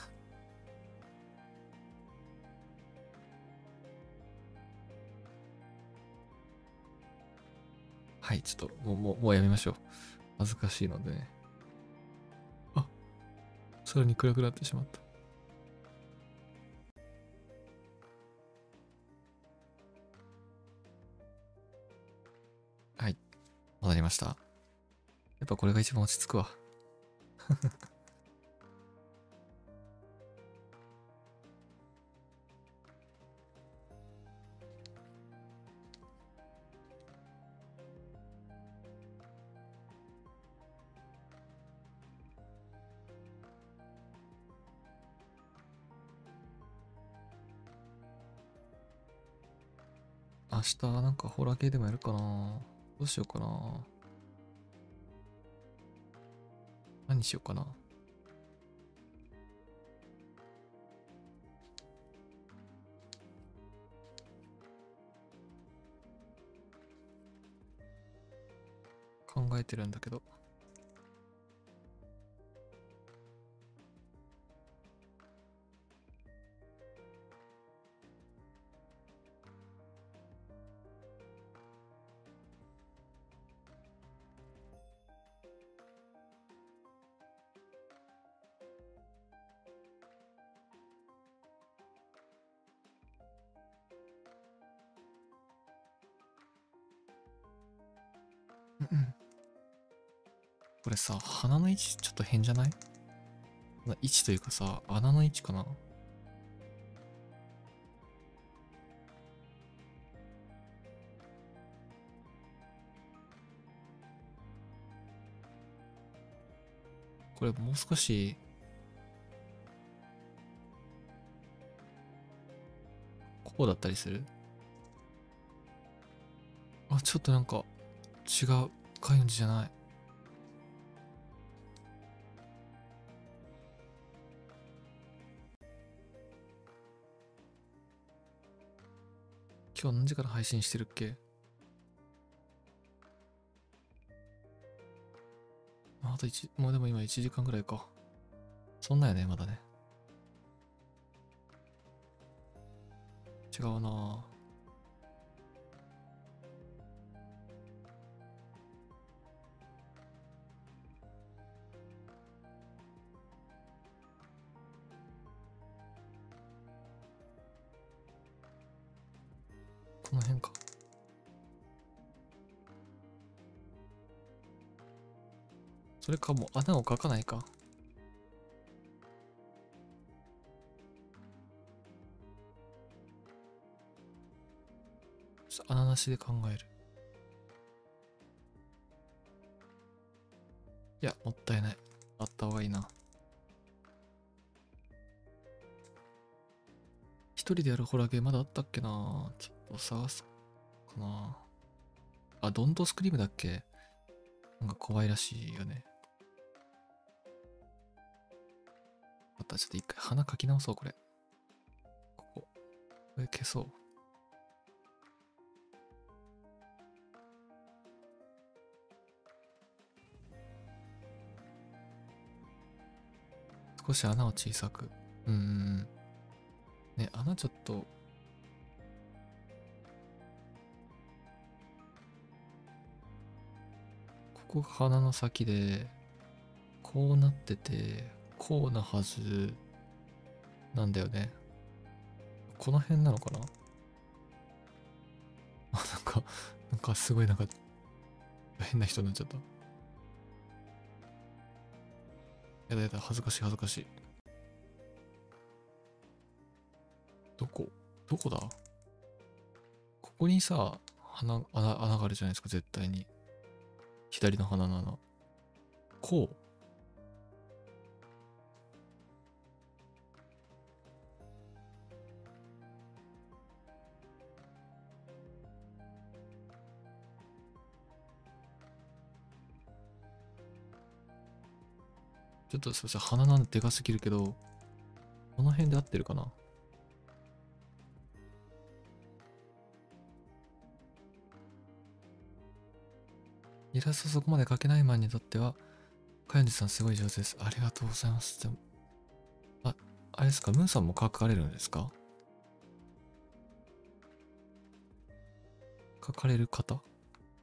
はい、ちょっともうやめましょう。恥ずかしいのでね。あ、さらに暗くなってしまった。はい、戻りました。やっぱこれが一番落ち着くわ。明日なんかホラー系でもやるかな。どうしようかな。何しようかな。考えてるんだけど。これさ、鼻の位置ちょっと変じゃない？位置というかさ、穴の位置かな？これもう少し、こうだったりする？あ、ちょっとなんか、違う感じじゃない。今日何時から配信してるっけ？あともうでも今1時間ぐらいか。そんなんやね、まだね。違うなぁ。この辺か。それかもう穴を描かないか。穴なしで考える。いや、もったいない。あった方がいいな。一人でやるホラーゲーまだあったっけな。ちょっと探すかな。あ、ドントスクリームだっけ？なんか怖いらしいよね。またちょっと一回鼻かき直そう、これ。これ消そう。少し穴を小さく。ね、穴ちょっと、ここが鼻の先で、こうなってて、こうなはずなんだよね。この辺なのかな？あ、なんかすごい変な人になっちゃった。 やだやだ、恥ずかしい恥ずかしい。どこだ？ここにさ、穴があるじゃないですか、絶対に。左の鼻の穴。こう。ちょっとすいません、鼻の穴でかすぎるけど、この辺で合ってるかな？イラストそこまで描けないマンにとっては、かよんじさんすごい上手です。ありがとうございます。でもあれですか、ムーさんも描かれるんですか？描かれる方？よ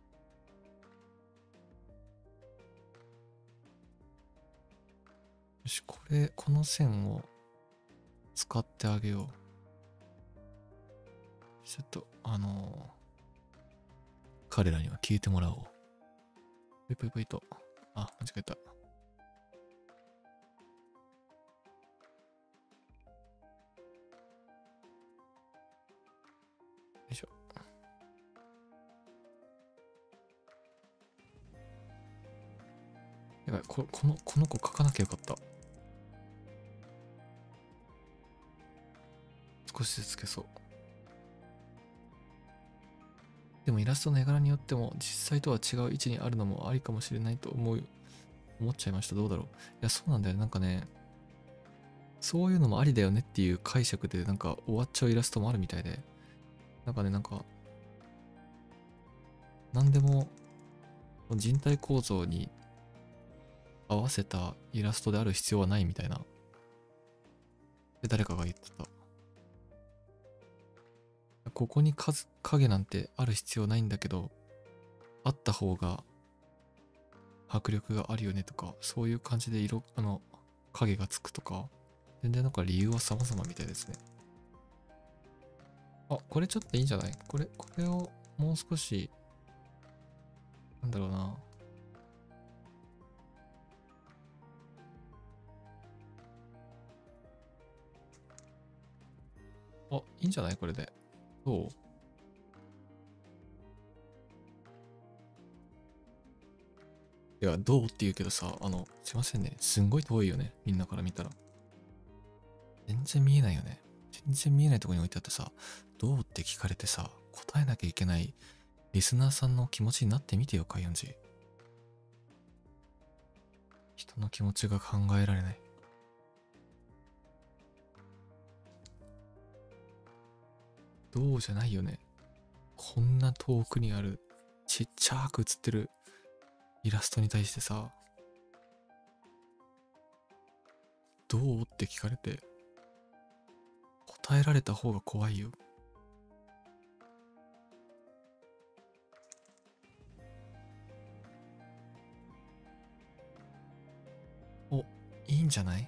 し、この線を使ってあげよう。ちょっと、彼らには聞いてもらおう。ぽいぽいぽいと。あ、間違えた。よいしょ。やばい、この子描かなきゃよかった。少しずつ消そう。でもイラストの絵柄によっても実際とは違う位置にあるのもありかもしれないと思っちゃいました。どうだろう。いや、そうなんだよ。なんかね、そういうのもありだよねっていう解釈でなんか終わっちゃうイラストもあるみたいで。なんかね、なんでも人体構造に合わせたイラストである必要はないみたいな。で、誰かが言ってた。ここに影なんてある必要ないんだけど、あった方が迫力があるよねとか、そういう感じで影がつくとか、全然なんか理由は様々みたいですね。あ、これちょっといいんじゃない？これをもう少し、なんだろうな。あ、いいんじゃない？これで。どう？いや、どうって言うけどさ、すいませんね。すんごい遠いよね。みんなから見たら。全然見えないよね。全然見えないところに置いてあってさ、どうって聞かれてさ、答えなきゃいけないリスナーさんの気持ちになってみてよ、カイヨンジ。人の気持ちが考えられない。どうじゃないよね。こんな遠くにある、ちっちゃく写ってるイラストに対してさ、どうって聞かれて、答えられた方が怖いよ。お、いいんじゃない？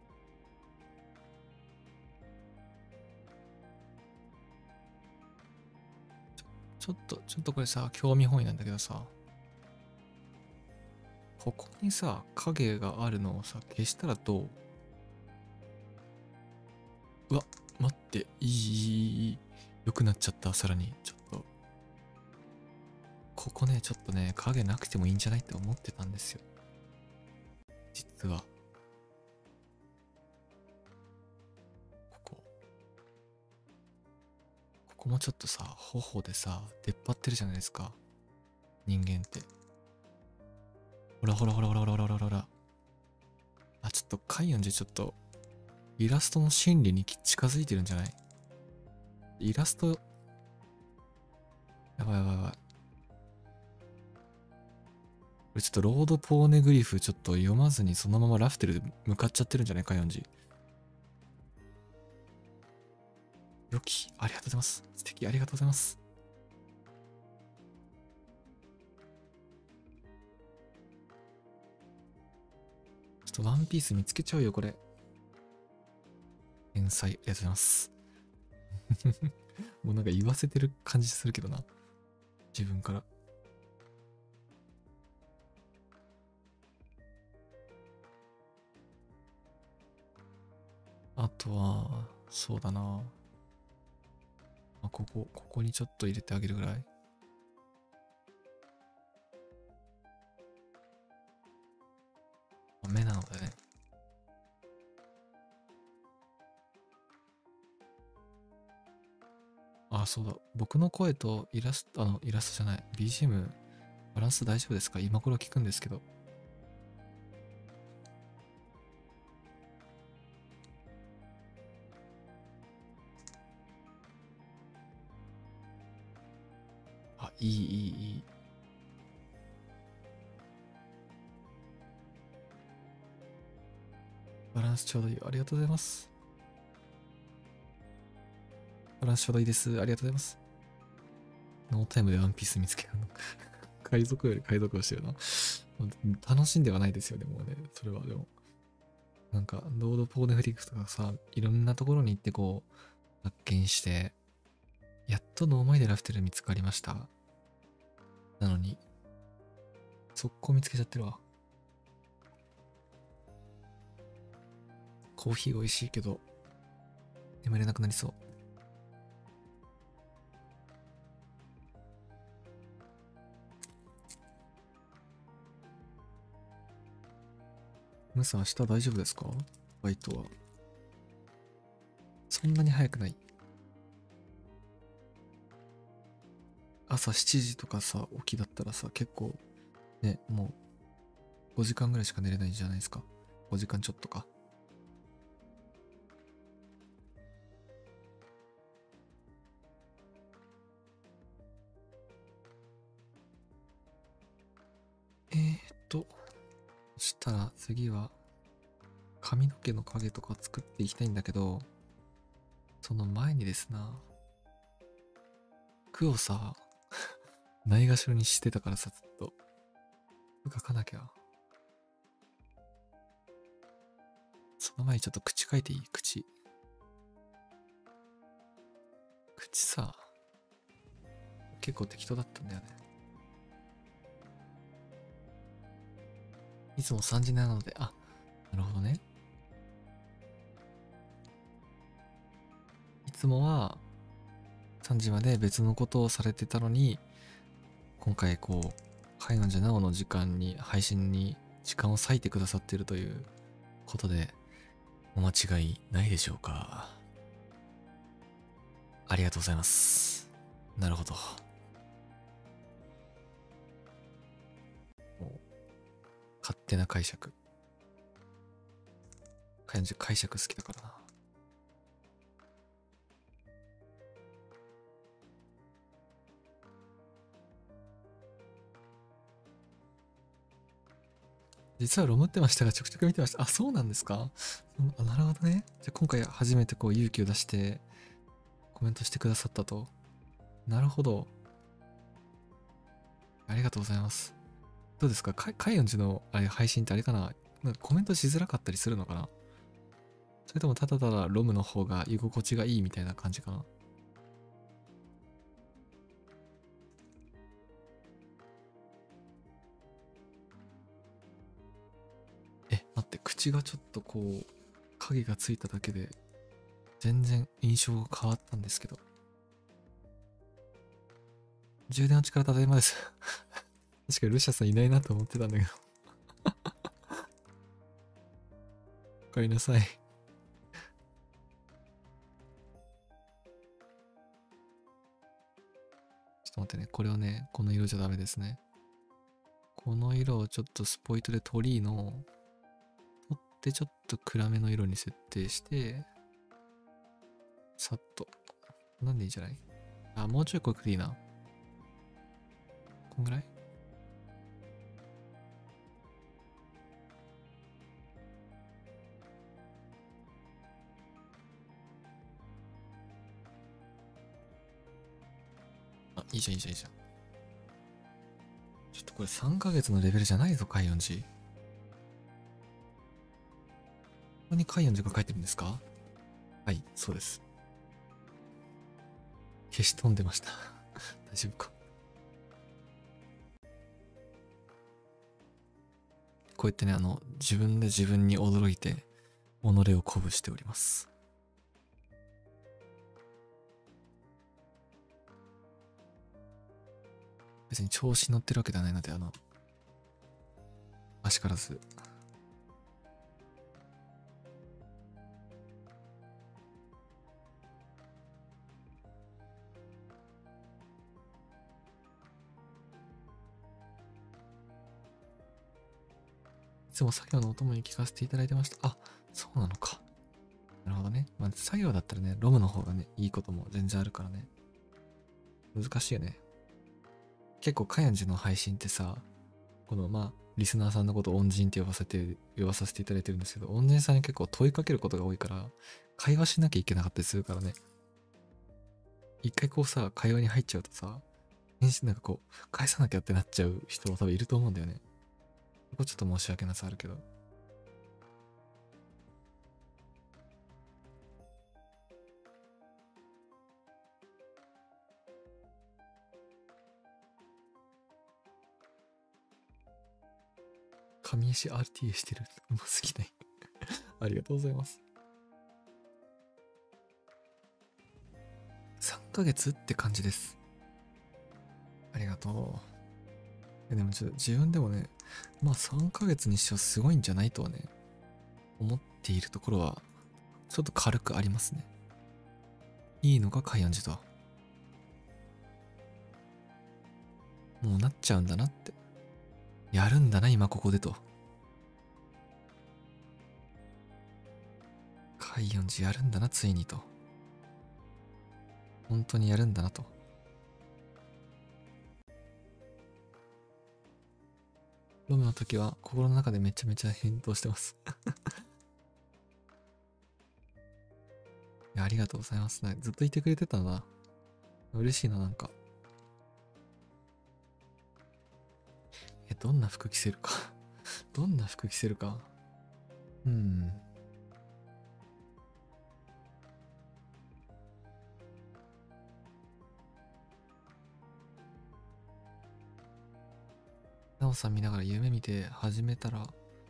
ちょっとこれさ、興味本位なんだけどさ、ここにさ、影があるのをさ、消したらどう？うわ、待って、いい。良くなっちゃった、さらに。ちょっと。ここね、ちょっとね、影なくてもいいんじゃないって思ってたんですよ。実は。ここ。ここもちょっとさ、頬でさ、出っ張ってるじゃないですか。人間って。ほらほらほらほらほらほらほらほら。あ、ちょっと、カイオンじちょっと、イラストの心理に近づいてるんじゃない？イラスト、やばいやばいやばい。これちょっとロードポーネグリフちょっと読まずにそのままラフテルで向かっちゃってるんじゃないか、ヨンジ。良き、ありがとうございます。素敵、ありがとうございます。ちょっとワンピース見つけちゃうよ、これ。天才、ありがとうございます。もうなんか言わせてる感じするけどな。自分から。 とは、そうだな。ここにちょっと入れてあげるぐらい。目なのでね。そうだ。僕の声とイラストじゃない。BGM、バランス大丈夫ですか？今頃聞くんですけど。いい。バランスちょうどいい。ありがとうございます。バランスちょうどいいです。ありがとうございます。ノータイムでワンピース見つけるの。海賊より海賊をしてるな。楽しんではないですよね、もうね。それはでも。なんか、ロードポーネフリックスとかさ、いろんなところに行ってこう、発見して、やっとノーマイでラフテル見つかりました。なのに、速攻見つけちゃってるわ。コーヒー美味しいけど、眠れなくなりそう。ムさん明日大丈夫ですか？バイトは。そんなに早くない。朝7時とかさ、起きだったらさ、結構、ね、もう5時間ぐらいしか寝れないじゃないですか。5時間ちょっとか。そしたら次は髪の毛の影とか作っていきたいんだけど、その前にですな、句をさ、ないがしろにしてたからさ、ずっと。書かなきゃ。その前にちょっと口書いていい？口さ、結構適当だったんだよね。いつも3時なので、なるほどね。いつもは3時まで別のことをされてたのに、今回こう、海岸じゃなおの時間に、配信に時間を割いてくださっているということで、お間違いないでしょうか。ありがとうございます。なるほど。勝手な解釈。解釈好きだからな。実はロムってましたが、ちょくちょく見てました。そうなんですか？なるほどね。じゃあ今回初めてこう勇気を出してコメントしてくださったと。なるほど。ありがとうございます。どうですか？海音寺の配信ってあれかな？なんかコメントしづらかったりするのかな？それともただただロムの方が居心地がいいみたいな感じかな？待って、口がちょっとこう、影がついただけで、全然印象が変わったんですけど。充電の力ただいまです。確かにルシャさんいないなと思ってたんだけど。おかえりなさい。ちょっと待ってね。これをね、この色じゃダメですね。この色をちょっとスポイトで取ってちょっと暗めの色に設定して、さっと。なんでいいんじゃない？もうちょい濃くていいな。こんぐらい？いいじゃん。ちょっとこれ3ヶ月のレベルじゃないぞ、海音寺。ここに海音寺が書いてるんですか？はい、そうです。消し飛んでました。大丈夫か？こうやってね、自分で自分に驚いて、己を鼓舞しております。 別に調子に乗ってるわけではないので、足からず。いつも作業のお供に聞かせていただいてました。あ、そうなのか。なるほどね。まあ、作業だったらね、ロムの方がね、いいことも全然あるからね。難しいよね。結構、カヤンジの配信ってさ、リスナーさんのことを恩人って呼ばさせていただいてるんですけど、恩人さんに結構問いかけることが多いから、会話しなきゃいけなかったりするからね。一回こうさ、会話に入っちゃうとさ、なんかこう、返さなきゃってなっちゃう人も多分いると思うんだよね。ここちょっと申し訳なさあるけど。神石 RTA してる。うますぎない。ありがとうございます。3ヶ月って感じです。ありがとう。でも自分でもね、まあ3ヶ月にしてはすごいんじゃないとはね、思っているところは、ちょっと軽くありますね。いいのが海安寺と。もうなっちゃうんだなって。やるんだな、今ここでと。海安寺やるんだな、ついにと。本当にやるんだなと。ロムの時は心の中でめちゃめちゃ返答してます。いや、ありがとうございます。ずっといてくれてたんだ。嬉しいな、なんか。どんな服着せるか。どんな服着せるか。なおさん見ながら夢見て始めたら、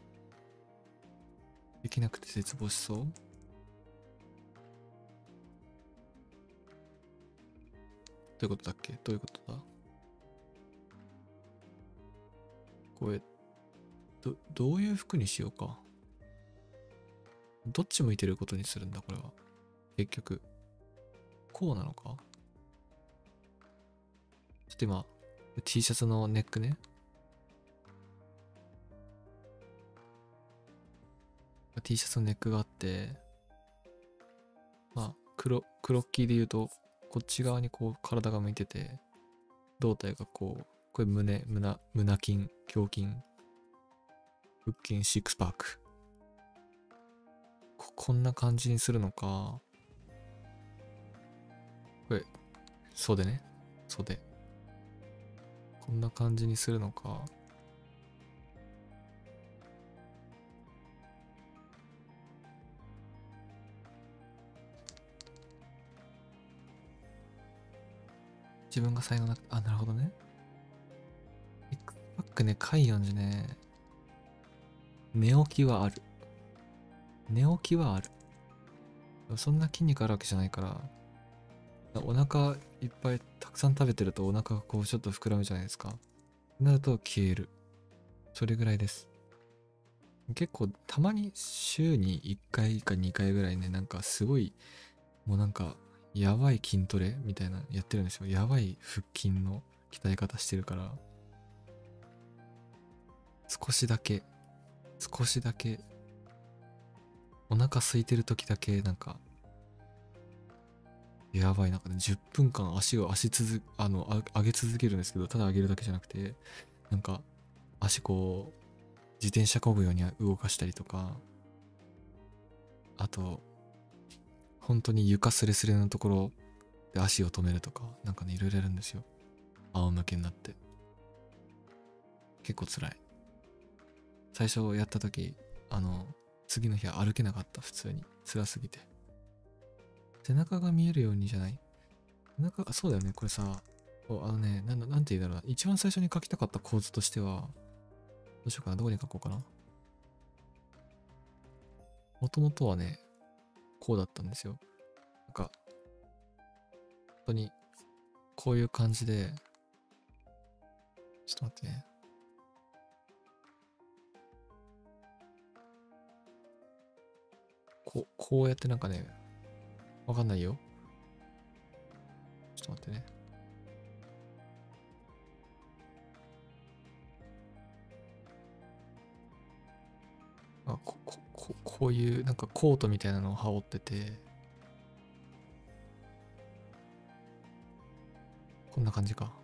できなくて絶望しそう。どういうことだっけ？どういうことだ？これ、どういう服にしようか。どっち向いてることにするんだ、これは。結局。こうなのか？ちょっと今、T シャツのネックね。T シャツのネックがあって、クロッキーで言うと、こっち側にこう体が向いてて、胴体がこう、これ胸筋、胸筋、腹筋、シックスパーク。こんな感じにするのか、これ、袖ね。袖。こんな感じにするのか、自分が才能なく、なるほどね。ビッグバックね、カイヨンジね、寝起きはある。寝起きはある。そんな筋肉あるわけじゃないから、お腹いっぱいたくさん食べてるとお腹がこうちょっと膨らむじゃないですか。なると消える。それぐらいです。結構たまに週に1回か2回ぐらいね、なんかすごい、もうなんかやばい筋トレみたいなやってるんですよ。やばい腹筋の鍛え方してるから、少しだけ、お腹空いてる時だけなんか、やばい、なんかね、10分間上げ続けるんですけど、ただ上げるだけじゃなくて、なんか、足こう、自転車漕ぐように動かしたりとか、あと、本当に床スレスレのところで足を止めるとか、なんかね、いろいろやるんですよ。仰向けになって。結構辛い。最初やった時、次の日は歩けなかった、普通に。辛すぎて。背中が見えるようにじゃない？背中、そうだよね、これさ、なんて言うんだろうな。一番最初に書きたかった構図としては、どうしようかな、どこに書こうかな。もともとはね、こうだったんですよ。なんか、本当に、こういう感じで、 ちょっと待ってね。こうやってなんかね、わかんないよ。ちょっと待ってね。こういうなんかコートみたいなのを羽織ってて、こんな感じか。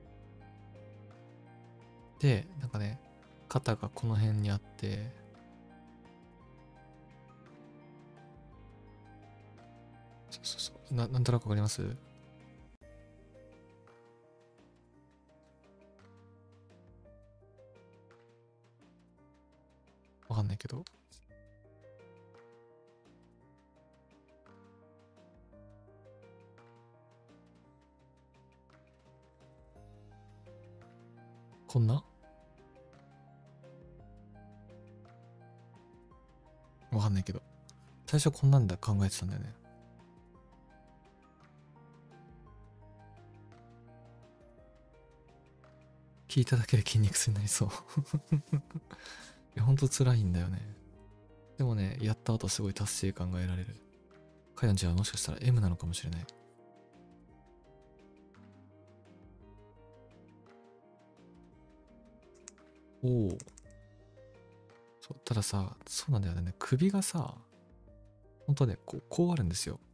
で、なんかね、肩がこの辺にあって、そう。なんとなくわかります？わかんないけど。こんなわかんないけど。最初こんなんだ考えてたんだよね。聞いただけで筋肉痛になりそう。いや、ほんと辛いんだよね。でもね、やった後すごい達成感が得られる。カヨンじゃあもしかしたら M なのかもしれない。おお。そう、たださ、そうなんだよね。首がさ、ほんとね、こうあるんですよ。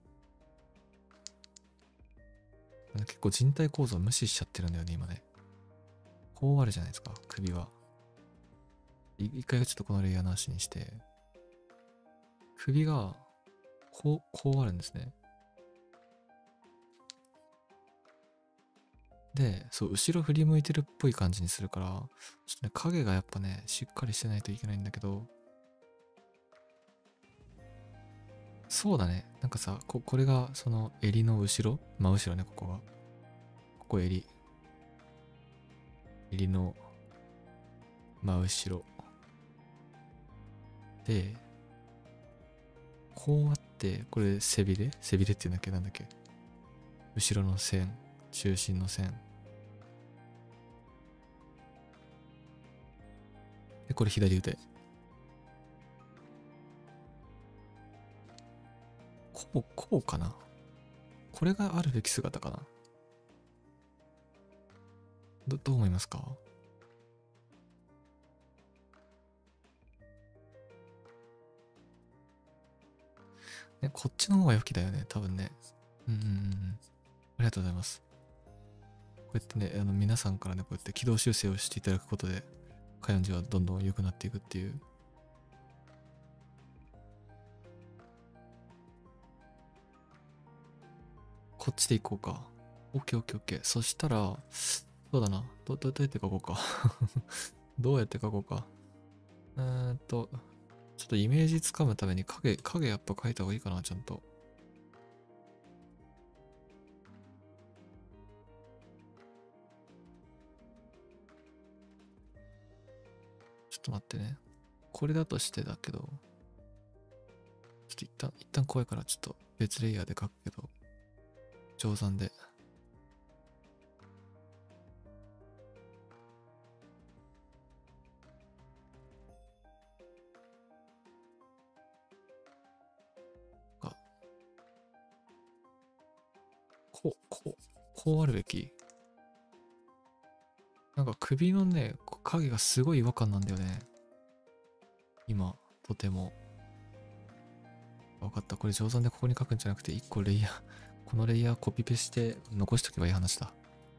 結構人体構造無視しちゃってるんだよね、今ね。こうあるじゃないですか、首は。一回ちょっとこのレイヤーなしにして、首が、こうあるんですね。で、そう、後ろ振り向いてるっぽい感じにするから、ちょっとね、影がやっぱね、しっかりしてないといけないんだけど、そうだね。なんかさ、これが、その、襟の後ろ真後ろね、ここが。ここ襟。襟の真後ろ。で、こうあって、これ背びれっていうんだっけなんだっけ後ろの線。中心の線。で、これ左腕。こうかな。これがあるべき姿かな。どう思いますか？ね、こっちの方が良きだよね、多分ね。うんうんうんうん。ありがとうございます。こうやってね、皆さんからね、こうやって軌道修正をしていただくことで、カヨンジはどんどん良くなっていくっていう。こっちで行こうか。オッケーオッケーオッケー。そしたら、そうだな。どうやって書こうか。どうやって書こうか。ちょっとイメージつかむために影やっぱ描いた方がいいかな、ちゃんと。ちょっと待ってね。これだとしてだけど、ちょっと一旦怖いからちょっと別レイヤーで描くけど、定山で。かこうあるべき。なんか首のね、影がすごい違和感なんだよね。今、とても。わかった。これ定山でここに書くんじゃなくて、一個レイヤー、このレイヤーコピペして残しとけばいい話だ。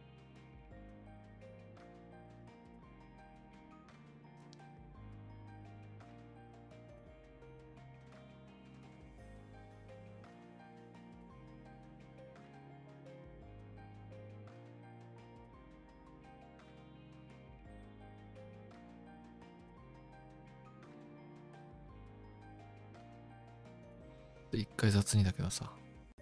一回雑にだけどさ。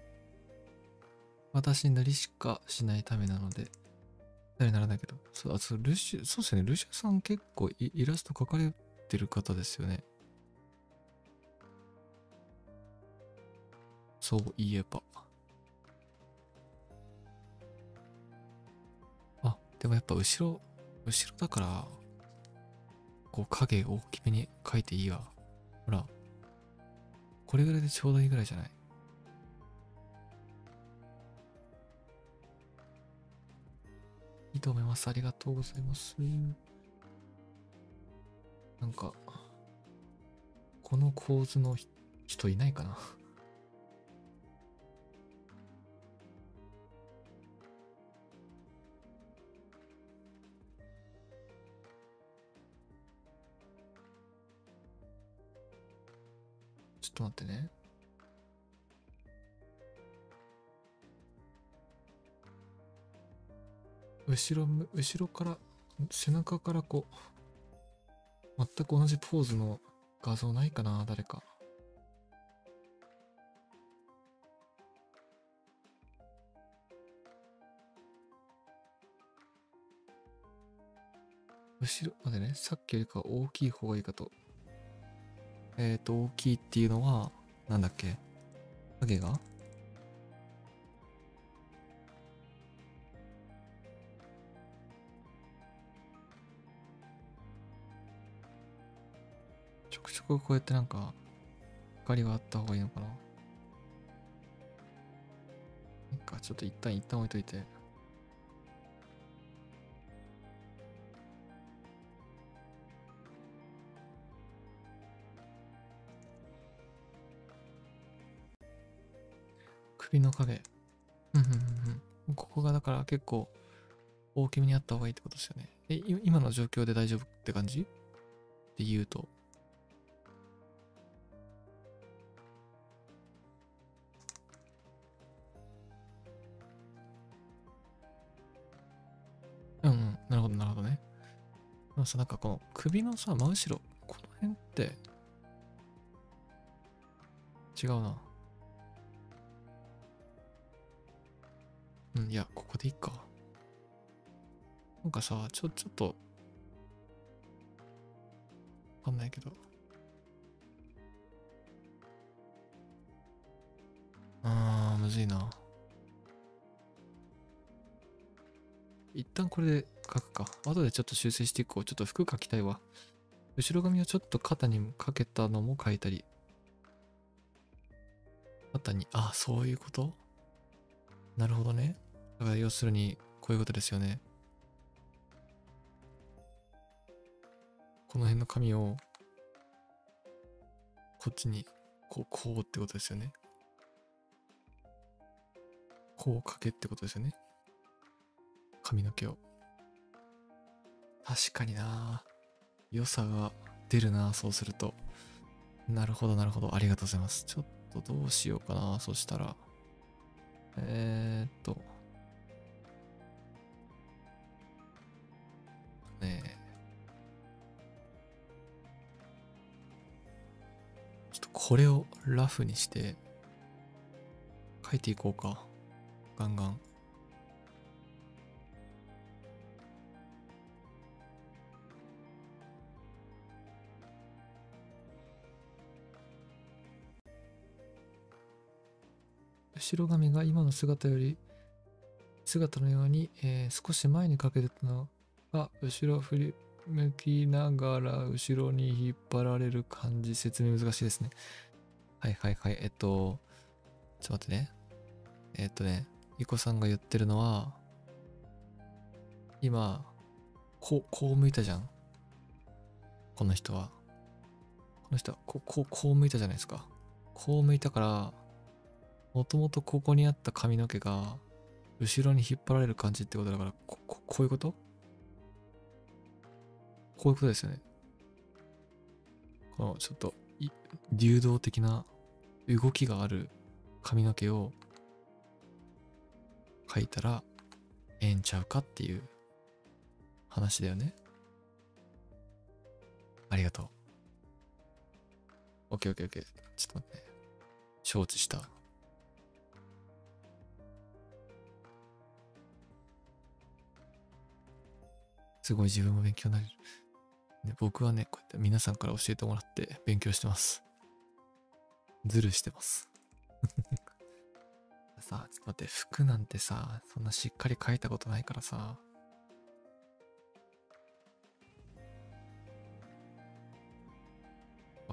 私なりしかしないためなので、ならないけど。そうですね。ルシュさん結構イラスト描かれてる方ですよね。そういえば。あ、でもやっぱ後ろ、 後ろだから、こう影大きめに描いていいわ。ほら。これぐらいでちょうどいいぐらいじゃない？いいと思います。ありがとうございます。なんか、この構図の人いないかな。ちょっと待ってね。後ろから、背中からこう、全く同じポーズの画像ないかな、誰か。後ろ、待ってね、さっきよりか大きい方がいいかと。大きいっていうのは、なんだっけ？影がちょくちょくこうやってなんか、光があった方がいいのかな。なんかちょっと一旦置いといて。首の影。ここがだから結構大きめにあった方がいいってことですよね。今の状況で大丈夫って感じって言うと。なるほど、なるほどね。でもさ、なんかこの首のさ、真後ろ、この辺って、違うな。いや、ここでいいか。なんかさ、ちょっと、わかんないけど。むずいな。一旦これで書くか。後でちょっと修正していこう。ちょっと服書きたいわ。後ろ髪をちょっと肩にかけたのも書いたり。肩に、そういうこと？なるほどね。だから要するに、こういうことですよね。この辺の髪を、こっちに、こうってことですよね。こうかけってことですよね。髪の毛を。確かにな。良さが出るな、そうすると。なるほど、なるほど。ありがとうございます。ちょっとどうしようかな、そしたら。ねえ。ちょっとこれをラフにして書いていこうか。ガンガン。後ろ髪が今の姿のように、少し前にかけてたのが、後ろ振り向きながら後ろに引っ張られる感じ。説明難しいですね。はいはいはい。ちょっと待ってね。イコさんが言ってるのは、今、こう向いたじゃん。この人は。こう向いたじゃないですか。こう向いたから、もともとここにあった髪の毛が、後ろに引っ張られる感じってことだから、こういうこと？こういうことですよね。このちょっと流動的な動きがある髪の毛を描いたらええんちゃうかっていう話だよね。ありがとう。オッケーオッケーオッケー。ちょっと待ってね。承知した。すごい自分も勉強になれる。ね、僕はね、こうやって皆さんから教えてもらって勉強してます。ズルしてます。さあ、ちょっと待って、服なんてさ、そんなしっかり描いたことないからさ。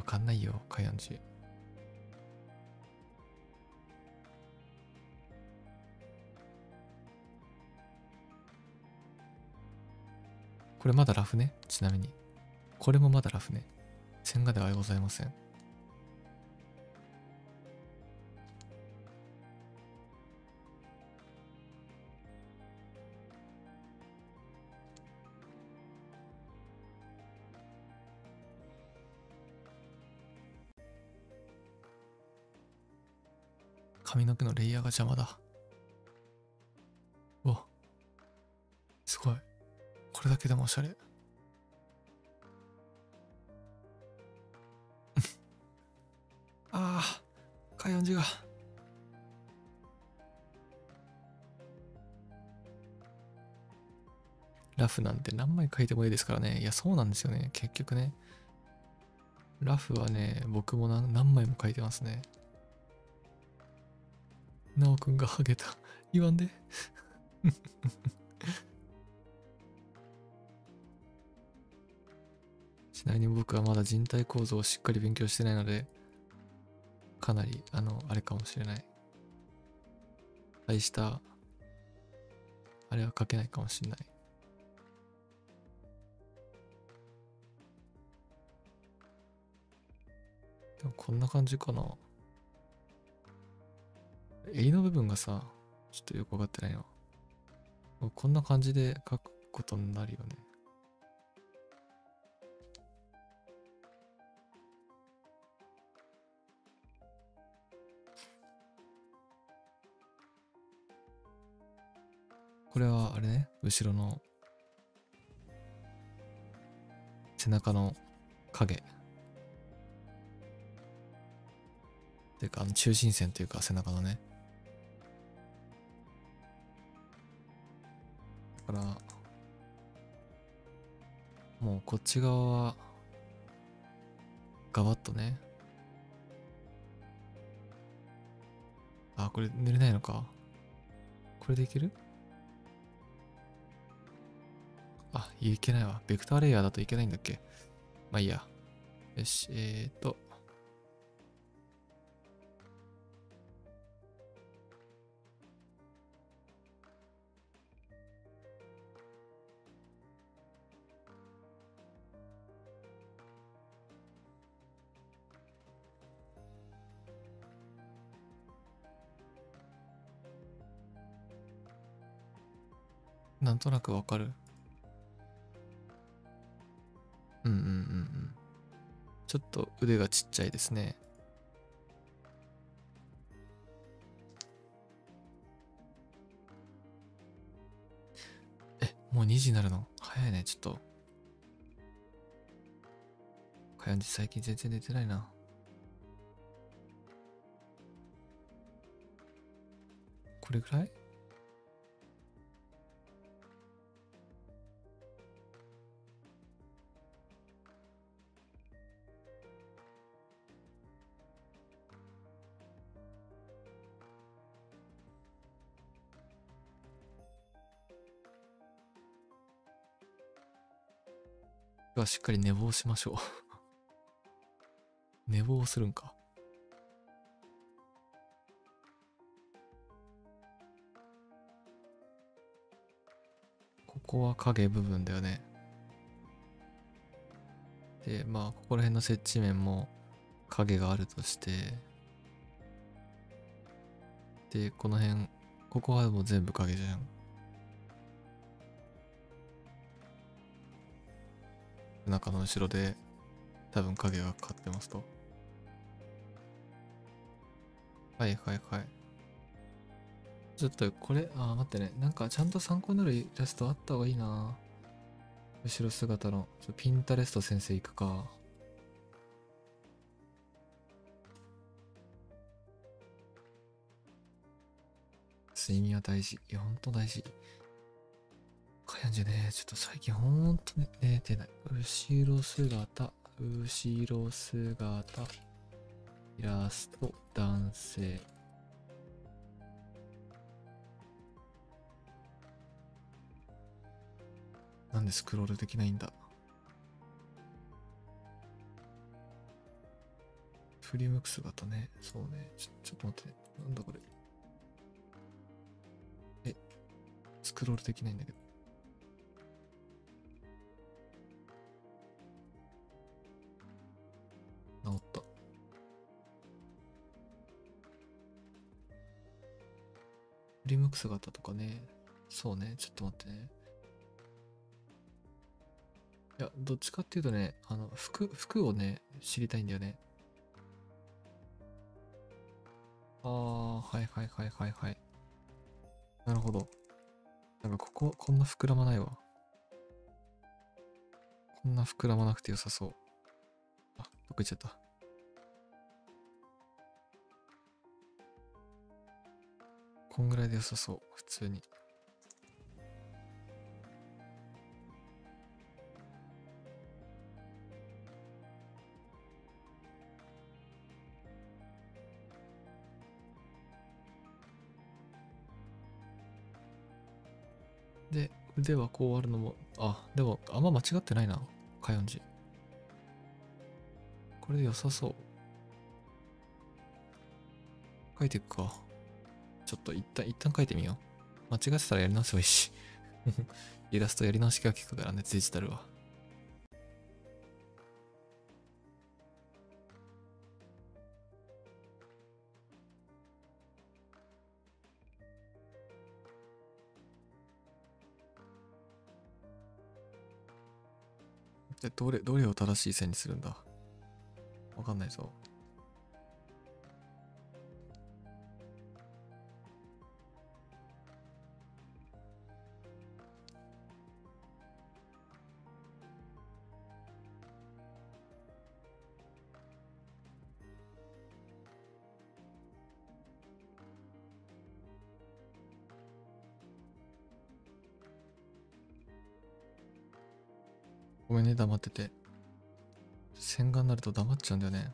かんないよ、カイアンジ。これまだラフね。ちなみに。これもまだラフね。線画ではございません。髪の毛のレイヤーが邪魔だ。うわ、すごい。これだけでもおしゃれ。ああ、カイアンジが。ラフなんて何枚描いてもいいですからね。いや、そうなんですよね。結局ね。ラフはね、僕も何枚も描いてますね。なおくんがハゲた。言わんで。ちなみに僕はまだ人体構造をしっかり勉強してないので、かなり、あれかもしれない。大した、あれは描けないかもしれない。でもこんな感じかな。襟の部分がさ、ちょっとよくわかってないな。こんな感じで描くことになるよね。これはあれね、後ろの背中の影。っていうか、中心線というか背中のね。だから、もうこっち側は、ガバッとね。あ、これ塗れないのか。これでいける？あ、いけないわ。ベクターレイヤーだといけないんだっけ。まあいいや。よし、なんとなくわかる。うんうんうんうん。ちょっと腕がちっちゃいですね。もう2時になるの早いね、ちょっと。かやんじ最近全然寝てないな。これぐらい？はしっかり寝坊しましょう。寝坊するんか。ここは影部分だよね。で、まあ、ここら辺の接地面も影があるとして、で、この辺、ここはもう全部影じゃん。中の後ろで多分影がかかってますと。はいはいはい。ちょっとこれ、待ってね。なんかちゃんと参考になるイラストあった方がいいな。後ろ姿の。ピンタレスト先生行くか。睡眠は大事。いや、ほんと大事。かやんじゃね、ちょっと最近ほんと寝てない。後ろ姿、後ろ姿、イラスト、男性。なんでスクロールできないんだ。 振り向く姿ね。そうね。ちょっと待って。なんだこれ。スクロールできないんだけど。治った。振り向く姿とかね。そうね。ちょっと待ってね。いや、どっちかっていうとね、服をね、知りたいんだよね。はいはいはいはいはい。なるほど。なんかこんな膨らまないわ。こんな膨らまなくて良さそう。あ、どっか行っちゃった。こんぐらいで良さそう。普通に。で、腕はこうあるのも、でも、あんま間違ってないな。カヨンジ。これで良さそう。書いていくか。ちょっと一旦書いてみよう。間違ってたらやり直せばいいし。イラストやり直しが効くからね、デジタルは。で、どれを正しい線にするんだ。わかんないぞ。ごめんね、黙ってて。洗顔になると黙っちゃうんだよね。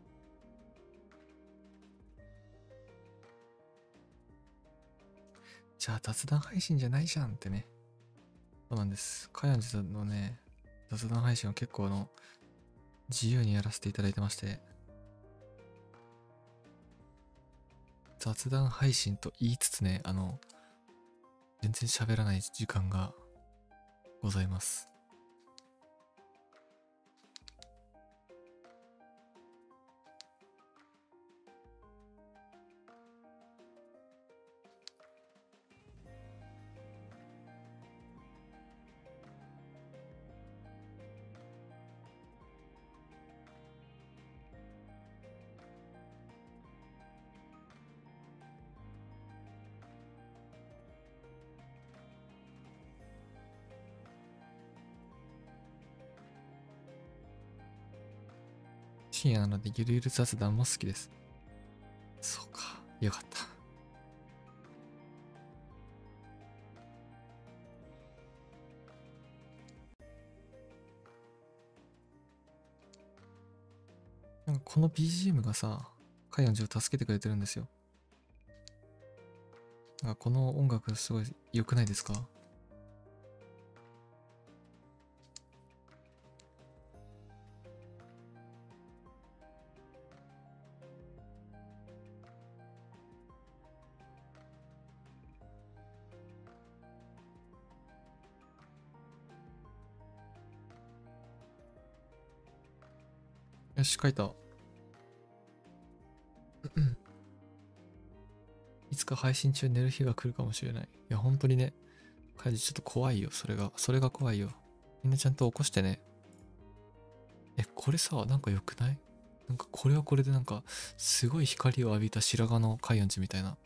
じゃあ雑談配信じゃないじゃんってね。そうなんです。カヤンジさんのね、雑談配信は結構自由にやらせていただいてまして、雑談配信と言いつつね、全然喋らない時間がございます。深夜なのでゆるゆる雑談も好きです。そうか。よかった。なんかこの BGM がさ、カヤンジを助けてくれてるんですよ。なんかこの音楽すごい良くないですか？よし、書いた。いつか配信中寝る日が来るかもしれない。いや、本当にね、カヤンジちょっと怖いよ、それが。それが怖いよ。みんなちゃんと起こしてね。これさ、なんか良くない？なんかこれはこれでなんか、すごい光を浴びた白髪のカイアンチみたいな。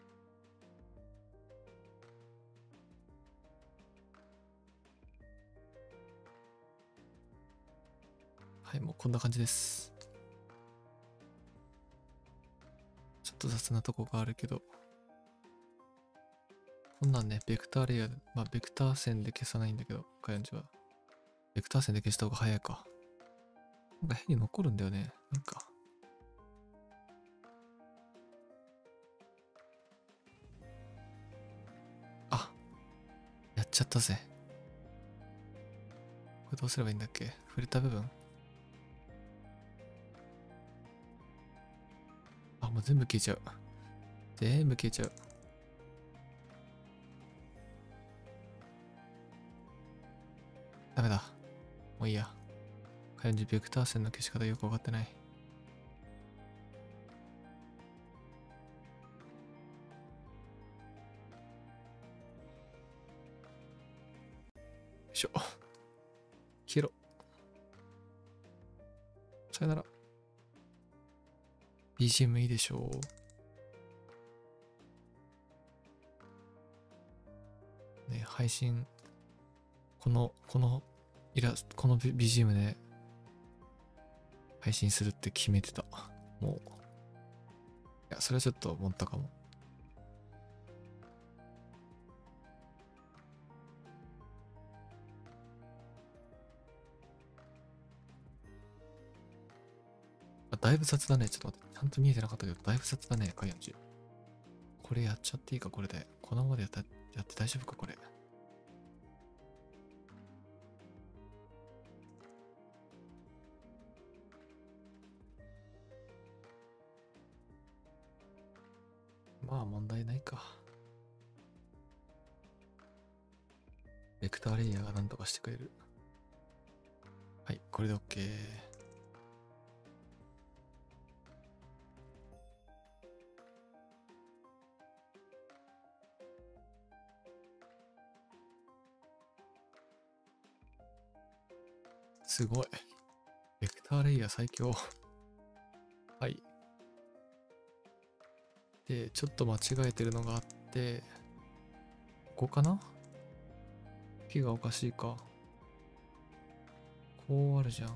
はい、もうこんな感じです。ちょっと雑なとこがあるけど。こんなんね、ベクターレイヤーで、まあ、ベクター線で消さないんだけど、カイアンチは。ベクター線で消した方が早いか。なんか変に残るんだよね。なんか。あ、やっちゃったぜ。これどうすればいいんだっけ？触れた部分。 もう全部消えちゃう。全部消えちゃう。ダメだ。もういいや。火炎寺ベクター線の消し方よくわかってない。よいしょ。消えろ。さよなら。BGM いいでしょう。ね、配信、このBGM で配信するって決めてた。もう。いや、それはちょっと思ったかも。だいぶ雑だね。ちょっと待って。ちゃんと見えてなかったけど、だいぶ雑だね、カイアンジ。これやっちゃっていいか、これで。このままでやって大丈夫か、これ。まあ、問題ないか。ベクターレイヤーが何とかしてくれる。はい、これで OK。すごい。ベクターレイヤー最強。はい。で、ちょっと間違えてるのがあって、ここかな？木がおかしいか。こうあるじゃん。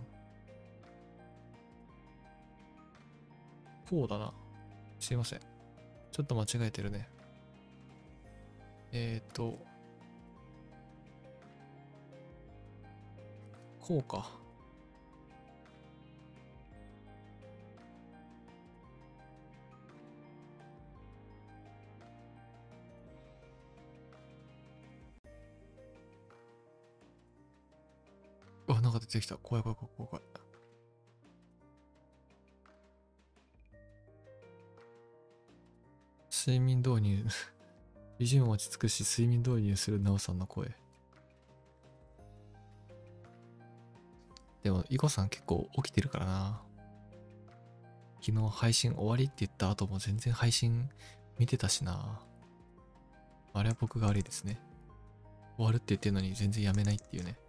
こうだな。すいません。ちょっと間違えてるね。こうか。うわ、なんか出てきた。怖い怖い怖い怖い怖い。睡眠導入。美人落ち着くし、睡眠導入するなおさんの声。でも、イコさん結構起きてるからな。昨日配信終わりって言った後も全然配信見てたしな。あれは僕が悪いですね。終わるって言ってるのに全然やめないっていうね。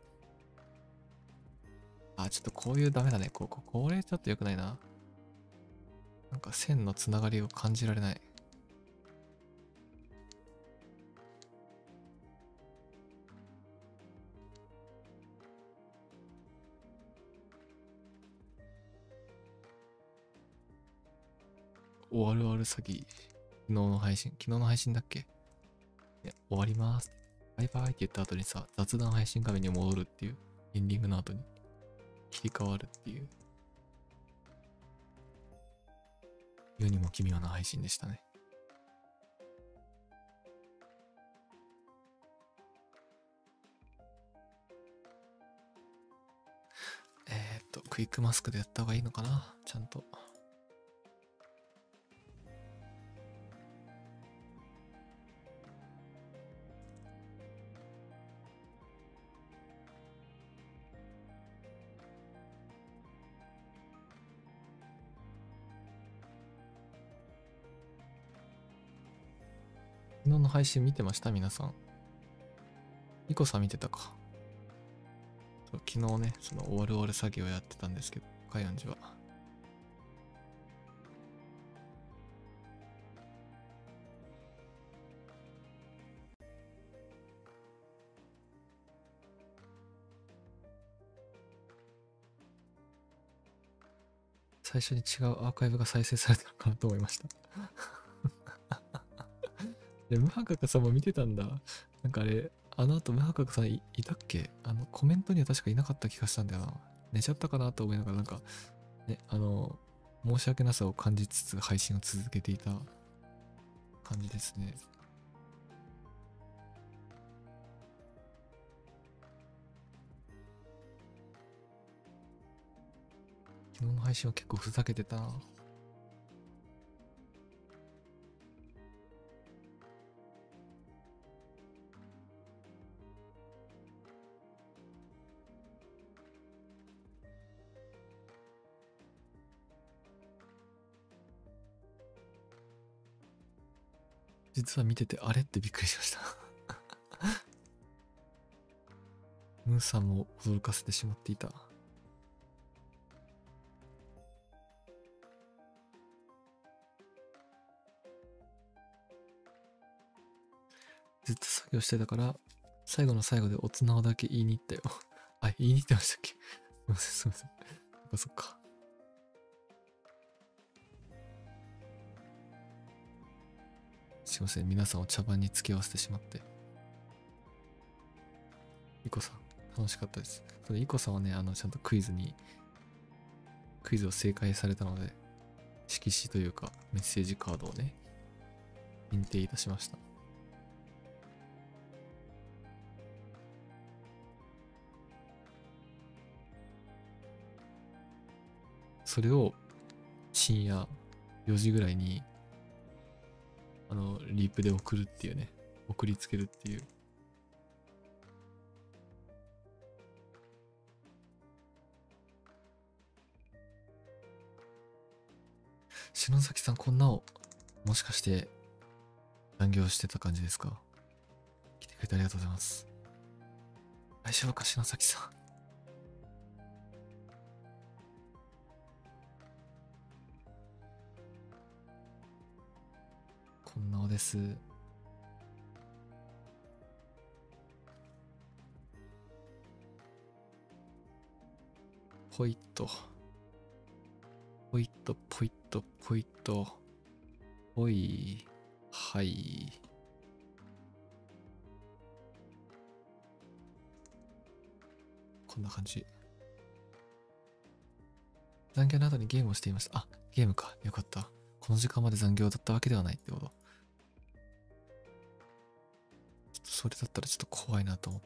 あ、ちょっとこういうダメだね。これちょっと良くないな。なんか線のつながりを感じられない。終わる終わる詐欺。昨日の配信だっけ？ね、終わります。バイバイって言った後にさ、雑談配信画面に戻るっていう、エンディングの後に切り替わるっていう、世にも奇妙な配信でしたね。クイックマスクでやった方がいいのかな？ちゃんと。昨日の配信見てました皆さん。イコさん見てたか。昨日ね、その終わる終わる詐欺をやってたんですけど、カイアンジは。最初に違うアーカイブが再生されたのかなと思いました。で、ムハカカさんも見てたんだ。なんかあれ、あの後ムハカカさんいたっけ？コメントには確かいなかった気がしたんだよな。寝ちゃったかなと思いながら、なんか、ね、申し訳なさを感じつつ配信を続けていた感じですね。昨日の配信は結構ふざけてたな。 実は見ててあれってびっくりしました。ムーさんも驚かせてしまっていた。ずっと作業してたから、最後の最後でおつなおだけ言いに行ったよ。あ、言いに行ってましたっけ？すいません、すいません。そっか。すいません、皆さんを茶番に付き合わせてしまって。イコさん、楽しかったです。それイコさんはね、ちゃんとクイズを正解されたので、色紙というか、メッセージカードをね、認定いたしました。それを深夜4時ぐらいにリープで送るっていうね、送りつけるっていう。篠崎さん、こんなをもしかして残業してた感じですか？来てくれてありがとうございます。大丈夫か、篠崎さん。こんなおです。ポイッと。ポイッと、ポイッと、ポイッと。ポイ。はい。こんな感じ。残業の後にゲームをしていました。あ、ゲームか。よかった。この時間まで残業だったわけではないってこと。ちょっとそれだったらちょっと怖いなと思って。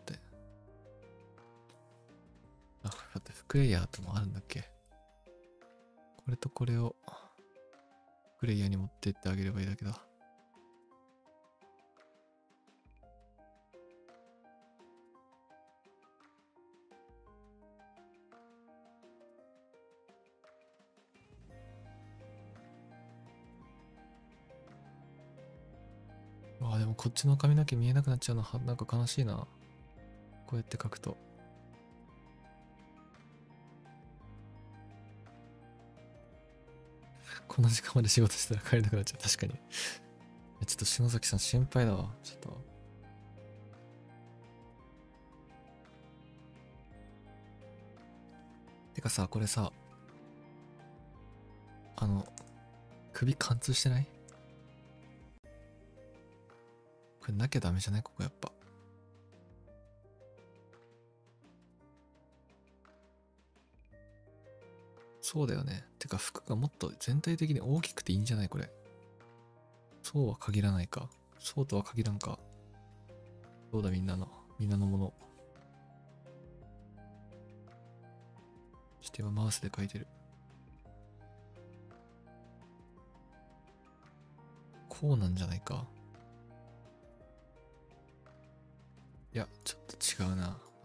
あ、だってフクレイヤーともあるんだっけ？これとこれをフクレイヤーに持ってってあげればいいだけだ。あ、でもこっちの髪の毛見えなくなっちゃうのはなんか悲しいな。こうやって書くと。こんな時間まで仕事したら帰れなくなっちゃう。確かに。ちょっと篠崎さん心配だわ。ちょっと。てかさ、これさ、首貫通してない？これなきゃダメじゃない？ここやっぱ。そうだよね。てか服がもっと全体的に大きくていいんじゃない？これ。そうは限らないか。そうとは限らんか。どうだみんなのもの。ちょっと今マウスで書いてる。こうなんじゃないか。いや、ちょっと違うな。待って。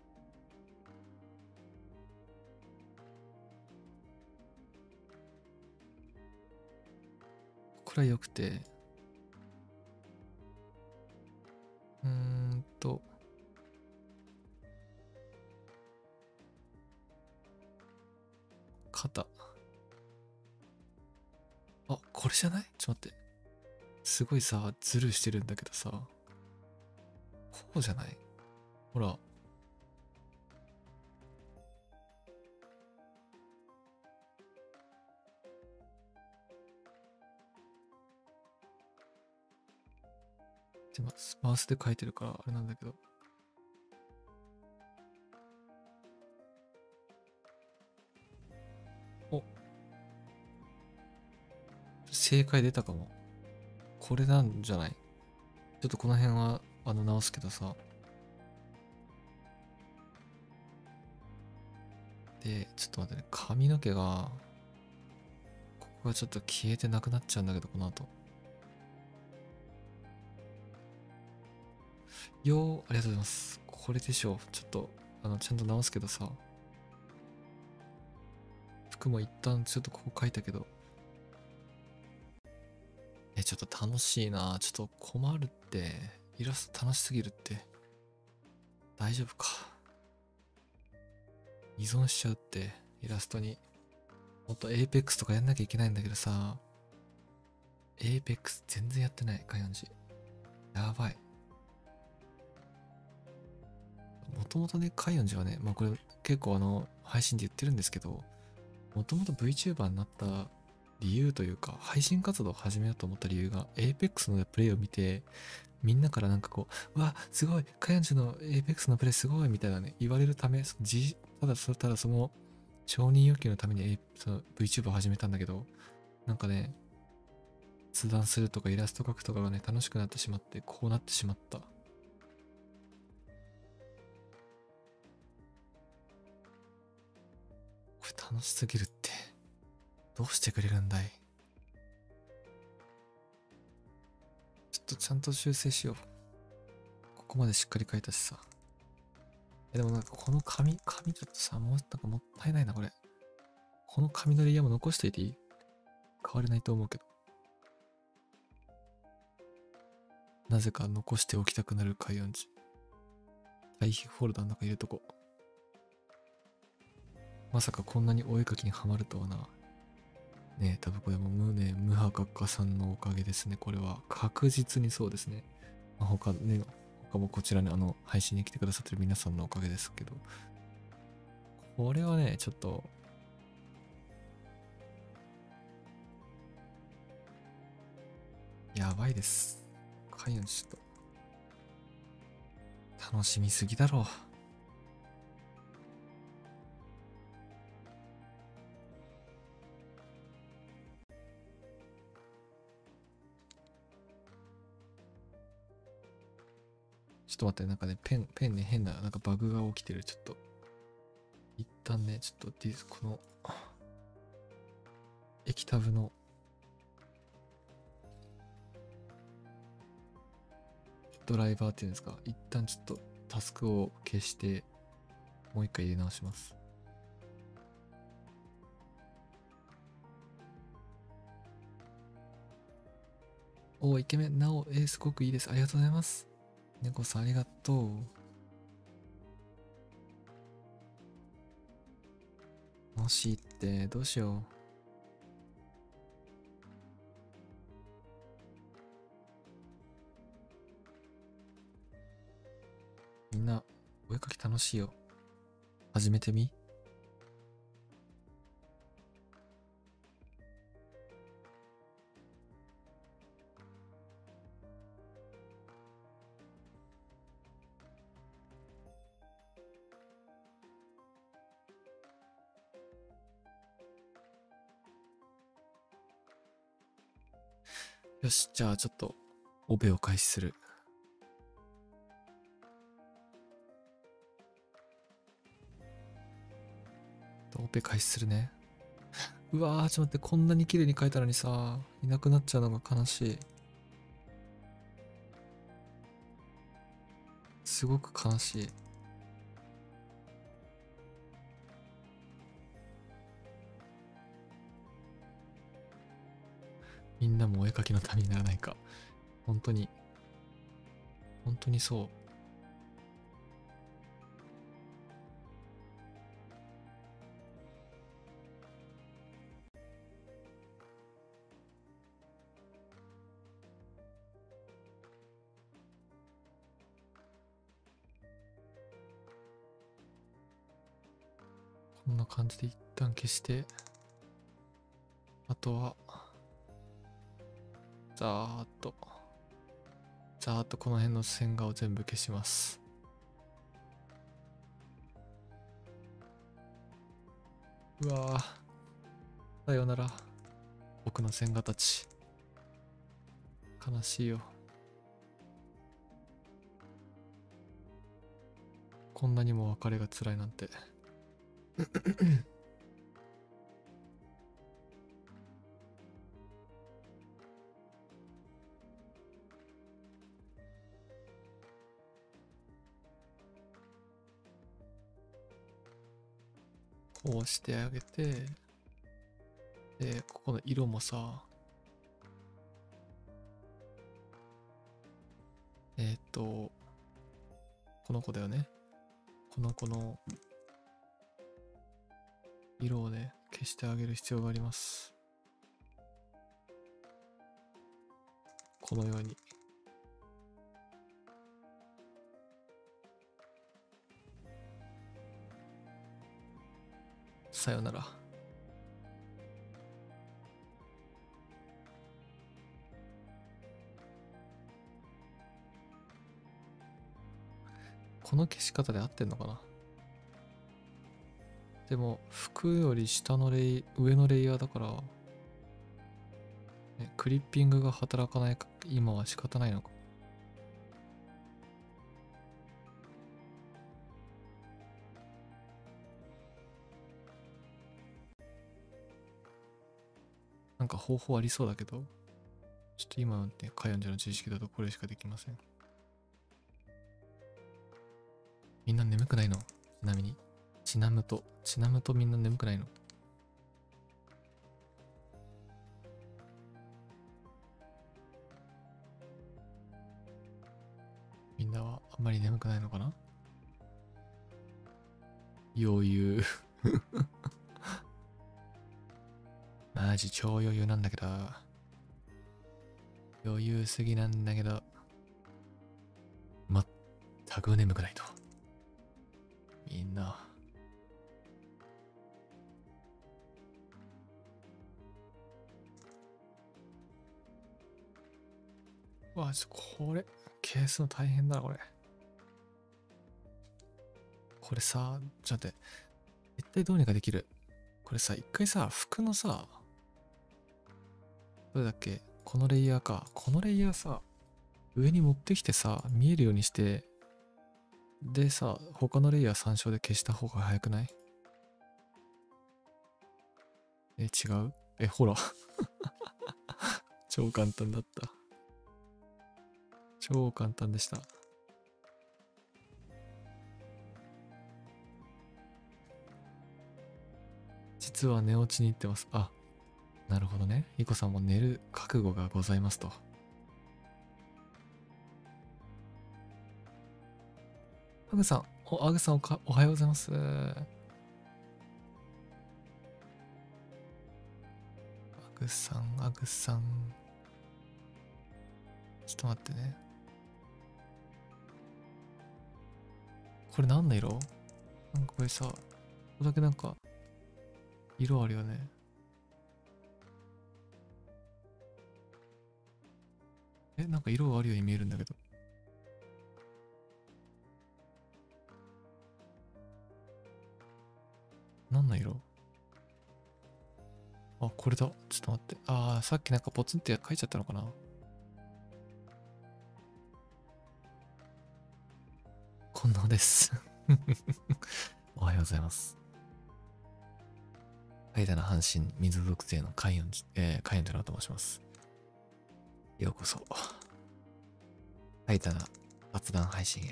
これは良くて。うーんと。肩。あ、これじゃない？ちょっと待って。すごいさ、ズルしてるんだけどさ。こうじゃない？ほら。でマウスで書いてるからあれなんだけど。お、正解出たかも。これなんじゃない？ちょっとこの辺は直すけどさ。で、ちょっと待ってね。髪の毛が、ここがちょっと消えてなくなっちゃうんだけど、この後。ありがとうございます。これでしょう。ちょっと、ちゃんと直すけどさ。服も一旦ちょっとここ書いたけど。 ちょっと楽しいな。ちょっと困るって。イラスト楽しすぎるって。大丈夫か。依存しちゃうって、イラストに。もっとエーペックスとかやんなきゃいけないんだけどさ、エーペックス全然やってない、カヨンジ。やばい。もともとね、カイヨンジはね、まあこれ結構配信で言ってるんですけど、もともと VTuber になった理由というか、配信活動を始めようと思った理由が、Apex のプレイを見て、みんなからなんかこう、うわ、すごい、カイヨンジの Apex のプレイすごいみたいなね、言われるため、ただその承認欲求のために、その VTuber を始めたんだけど、なんかね、通談するとかイラスト描くとかがね、楽しくなってしまって、こうなってしまった。これ楽しすぎるって。どうしてくれるんだい。ちょっとちゃんと修正しよう。ここまでしっかり書いたしさ。でもなんかこの紙ちょっとさ、もうなんかもったいないな、これ。この紙のレイヤーも残しといていい？変われないと思うけど。なぜか残しておきたくなる海音寺。対比フォルダの中入れとこう。まさかこんなにお絵描きにはまるとはな。ねえ、多分これも無破閣下さんのおかげですね。これは確実にそうですね。まあ、他もこちらに配信に来てくださってる皆さんのおかげですけど。これはね、ちょっと、やばいです。カイオンちょっと、楽しみすぎだろう。ちょっと待って、なんかね、ペンね、変な、なんかバグが起きてる。ちょっと、一旦ね、ちょっとこの、液タブの、ドライバーっていうんですか、一旦ちょっとタスクを消して、もう一回入れ直します。おー、イケメン、なお、すごくいいです。ありがとうございます。猫さん、ありがとう。楽しいって、どうしよう。みんな、お絵描き楽しいよ。始めてみ。よし、じゃあちょっと、オペを開始する。オペ開始するね。うわー、ちょっと待って、こんなに綺麗に描いたのにさ、いなくなっちゃうのが悲しい。すごく悲しい。みんなもお絵描きのためにならないか。本当に、本当にそう。こんな感じで一旦消して、あとは、ざーっとこの辺の線画を全部消します。うわー、さよなら。僕の線画たち。悲しいよ。こんなにも別れが辛いなんて。こうしてあげて、で、ここの色もさ、 この子だよね。この子の色をね、消してあげる必要があります。このように。さよなら。この消し方で合ってんのかな。でも、服より上のレイヤーだから、ね、クリッピングが働かないか、今は仕方ないのか。なんか方法ありそうだけど、ちょっと今のね、カヤンジャの知識だとこれしかできません。みんな眠くないの？ちなみに。チナムとみんな眠くないの？みんなはあんまり眠くないのかな？余裕。マジ超余裕なんだけど。余裕すぎなんだけど。全く眠くないと。みんな。わ、これ、消すの大変だな、これ。これさ、ちょっと待って。絶対どうにかできる。これさ、一回さ、服のさ、どれだっけ？このレイヤーか。このレイヤーさ、上に持ってきてさ、見えるようにして、でさ、他のレイヤー参照で消した方が早くない？違う？ほら。超簡単だった。超簡単でした。実は寝落ちに行ってます。あ、なるほどね。イコさんも寝る覚悟がございますと。アグさん、アグさんおはようございます。アグさん、アグさん。ちょっと待ってね。これ何の色？なんかこれさ、ここだけなんか、色あるよね。なんか色があるように見えるんだけど。何の色？あ、これだ。ちょっと待って。さっきなんかポツンって書いちゃったのかな。こんなです。おはようございます。怠惰な阪神水属性のカイオン、カイオンとなと申します。ようこそ。怠惰な雑談配信へ。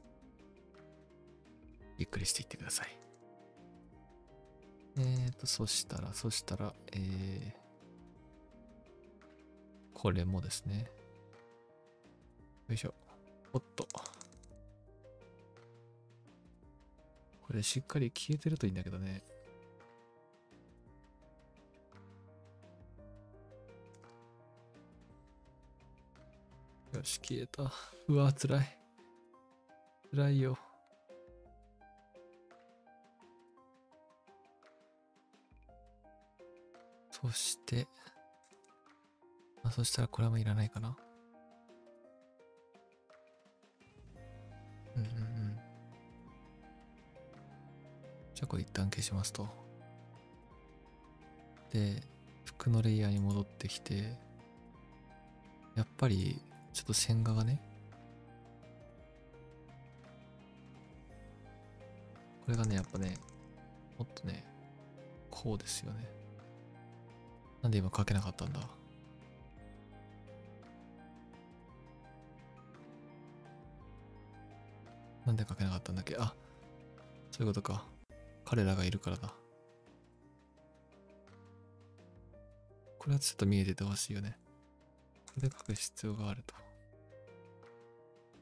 ゆっくりしていってください。そしたら、これもですね。よいしょ。おっと。これしっかり消えてるといいんだけどね。よし、消えた。うわ、辛い。辛いよ。そして、そしたらこれもいらないかな。うんうんうん。じゃあこれ一旦消しますと。で、服のレイヤーに戻ってきて、やっぱりちょっと線画がね、これがね、やっぱね、もっとね、こうですよね。なんで今書けなかったんだ？なんで書けなかったんだっけ？そういうことか。彼らがいるからだ。これはちょっと見えててほしいよね。これで書く必要があると。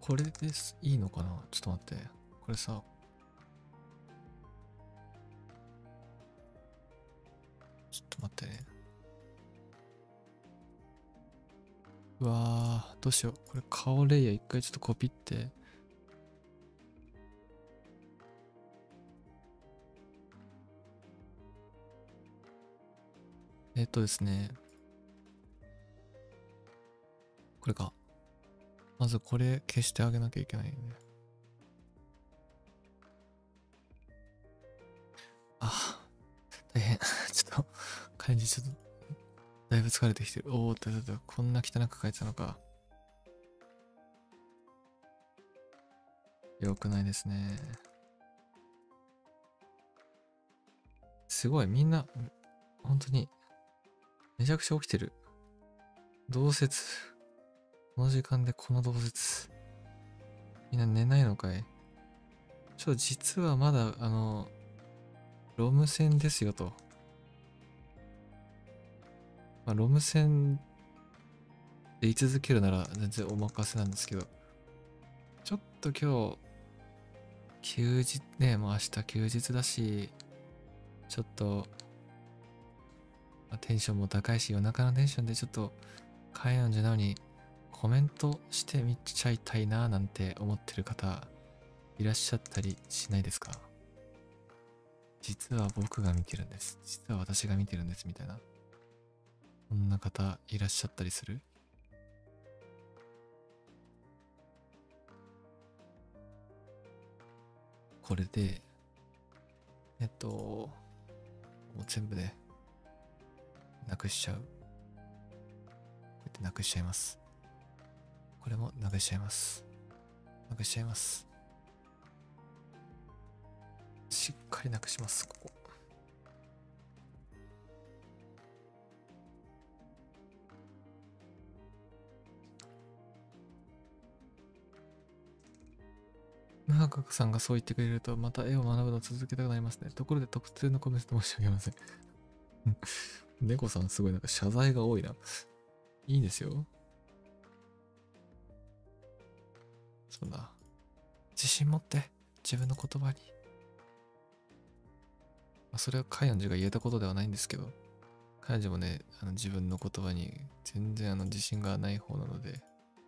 これです。いいのかな？ちょっと待って。これさ、ちょっと待ってね。うわー、どうしよう。これ顔レイヤー一回ちょっとコピって。ですね。これか。まずこれ消してあげなきゃいけないよね。あ、大変。ちょっと、漢字ちょっと、だいぶ疲れてきてる。おーってこんな汚く書いてたのか。よくないですね。すごい、みんな、本当に、めちゃくちゃ起きてる。同説。この時間でこの同説。みんな寝ないのかい？実はまだ、ロム線ですよと。まあ、ロム線で言い続けるなら全然お任せなんですけど、ちょっと今日、休日ね、もう明日休日だし、ちょっと、まあテンションも高いし、夜中のテンションでちょっと、海南じゃなのに、コメントしてみちゃいたいななんて思ってる方、いらっしゃったりしないですか？実は僕が見てるんです。実は私が見てるんです、みたいな。こんな方いらっしゃったりする？これで、もう全部で、なくしちゃう。こうやってなくしちゃいます。これもなくしちゃいます。なくしちゃいます。しっかりなくします、ここ。ムハカクさんがそう言ってくれると、また絵を学ぶのを続けたくなりますね。ところで特定のコメント申し上げません。猫さんすごいなんか謝罪が多いな。いいんですよ。そうだ。自信持って、自分の言葉に。まあ、それはカイオンジが言えたことではないんですけど、カイオンジもね、自分の言葉に全然自信がない方なので、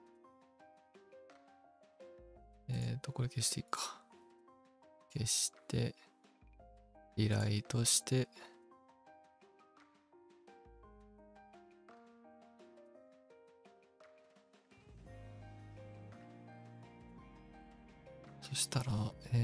これ消していいか。消して、リライトして、そしたら、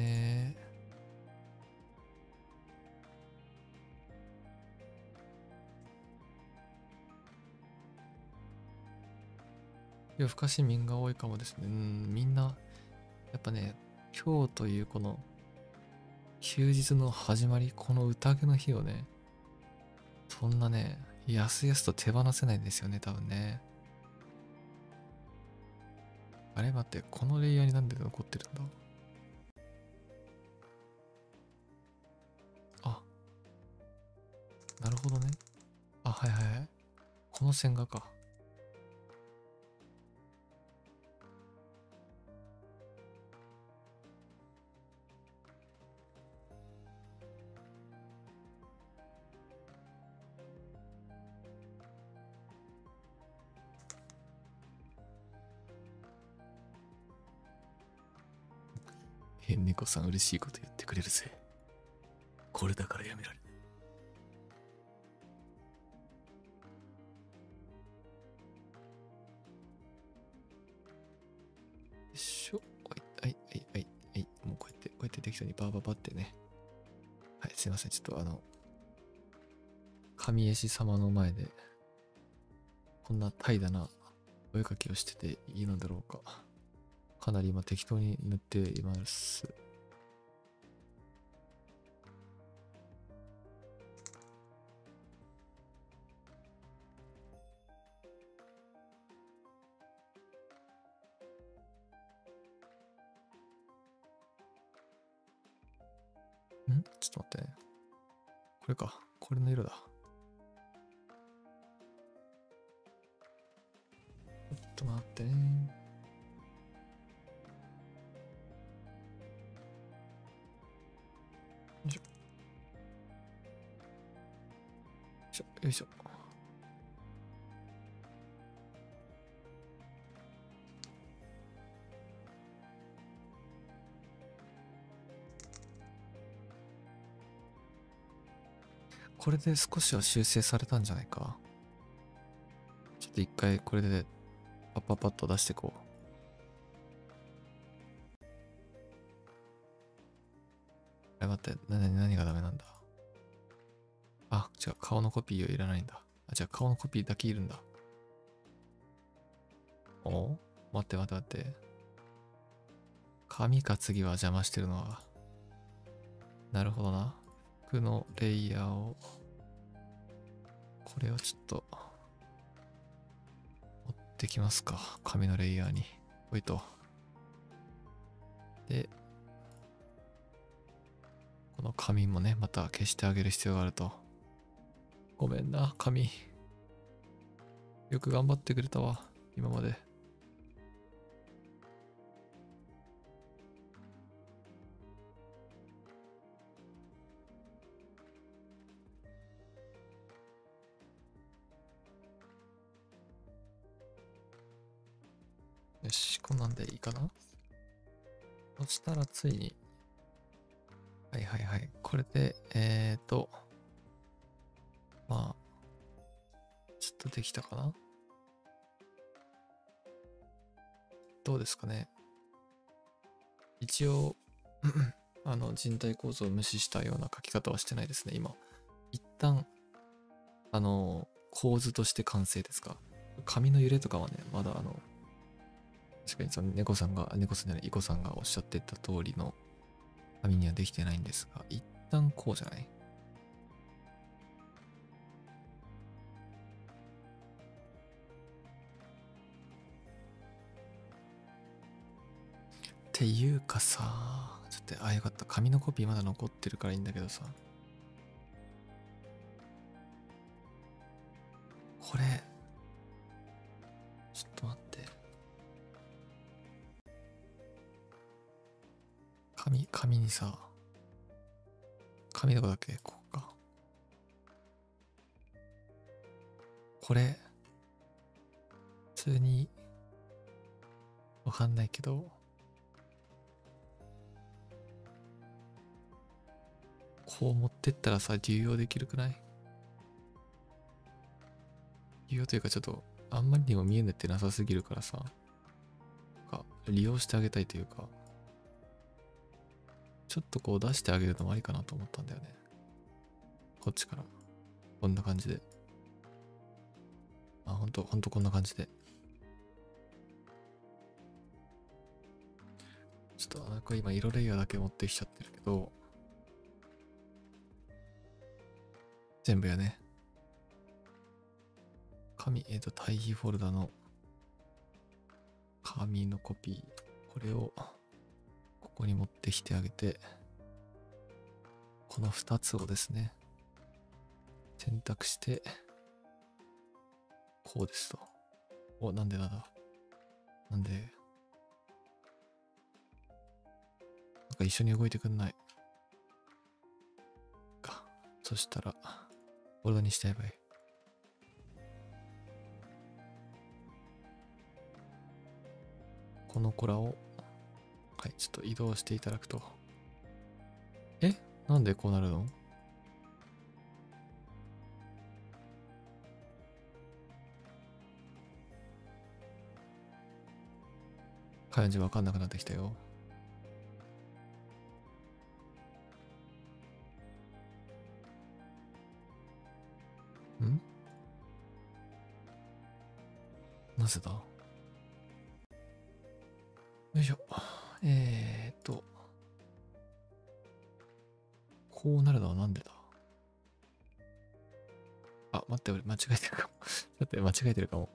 夜更かし民が多いかもですね。みんな、やっぱね、今日というこの休日の始まり、この宴の日をね、そんなね、やすやすと手放せないんですよね、多分ね。あれ待って、このレイヤーになんで残ってるんだ？あ、なるほどね。あ、はいはいはい。この線画か。猫さん嬉しいこと言ってくれるぜ。これだからやめられない。よいしょ。はい、はい、はい、はい。もうこうやって適当にバーババってね。はい、すいません。ちょっと神絵師様の前で、こんな怠惰なお絵かきをしてていいのだろうか。かなり今適当に塗っています。ちょっと待ってね。これか。これの色だ。ちょっと待ってね。 よいしょ。これで少しは修正されたんじゃないか。ちょっと一回これでパッパッパッと出していこう。待って、何がダメなんだ。あ、違う、顔のコピーはいらないんだ。あ、じゃあ顔のコピーだけいるんだ。お、待って待って待って。紙か次は邪魔してるのは。なるほどな。服のレイヤーを、これをちょっと、持ってきますか。紙のレイヤーに。ほいと。で、この紙もね、また消してあげる必要があると。ごめんな、紙。よく頑張ってくれたわ、今まで。よし、こんなんでいいかな。そしたらついに、はいはいはい。これで、まあ、ちょっとできたかな。どうですかね。一応、人体構造を無視したような書き方はしてないですね、今。一旦、構図として完成ですか。紙の揺れとかはね、まだ確かにその猫さんじゃない、イコさんがおっしゃってた通りの紙にはできてないんですが、一旦こうじゃない？っていうかさ、ちょっと、よかった。紙のコピーまだ残ってるからいいんだけどさ。これ、ちょっと待って。紙にさ、紙どこだっけ？ここか。これ、普通に、わかんないけど、こう持ってったらさ、流用できるくない？流用というかちょっと、あんまりにも見えねってなさすぎるからさ、利用してあげたいというか、ちょっとこう出してあげるのもありかなと思ったんだよね。こっちから。こんな感じで。ほんとこんな感じで。ちょっとこれ今色レイヤーだけ持ってきちゃってるけど、全部やね。対比フォルダの紙のコピー。これをここに持ってきてあげて、この2つをですね、選択して、こうですと。なんでなんか一緒に動いてくんない。そしたら、フォルダにしちゃえばいい。この子らを、はい、ちょっと移動していただくと。なんでこうなるの？漢字わかんなくなってきたよ。なぜだ？よいしょ。こうなるのはなんでだ？待って、俺間違えてるかも。だって間違えてるかも。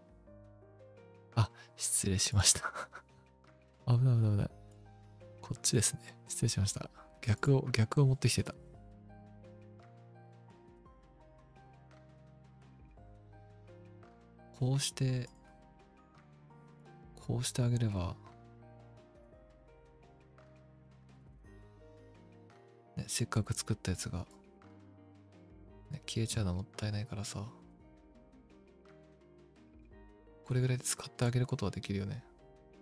失礼しました。危ない危ない危ない。こっちですね。失礼しました。逆を持ってきてた。こうしてあげれば、ね、せっかく作ったやつが、ね、消えちゃうのもったいないからさ。 これぐらいで使ってあげることはできるよね。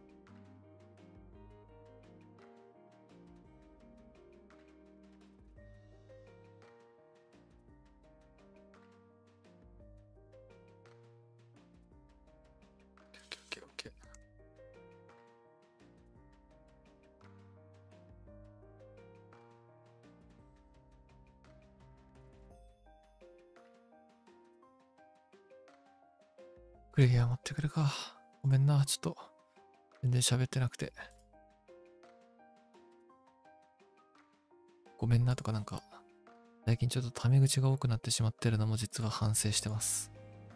オッケーオッケー。クレイヤー持ってくるか。ごめんな、ちょっと。全然喋ってなくて。ごめんなとかなんか、最近ちょっとタメ口が多くなってしまってるのも実は反省してます。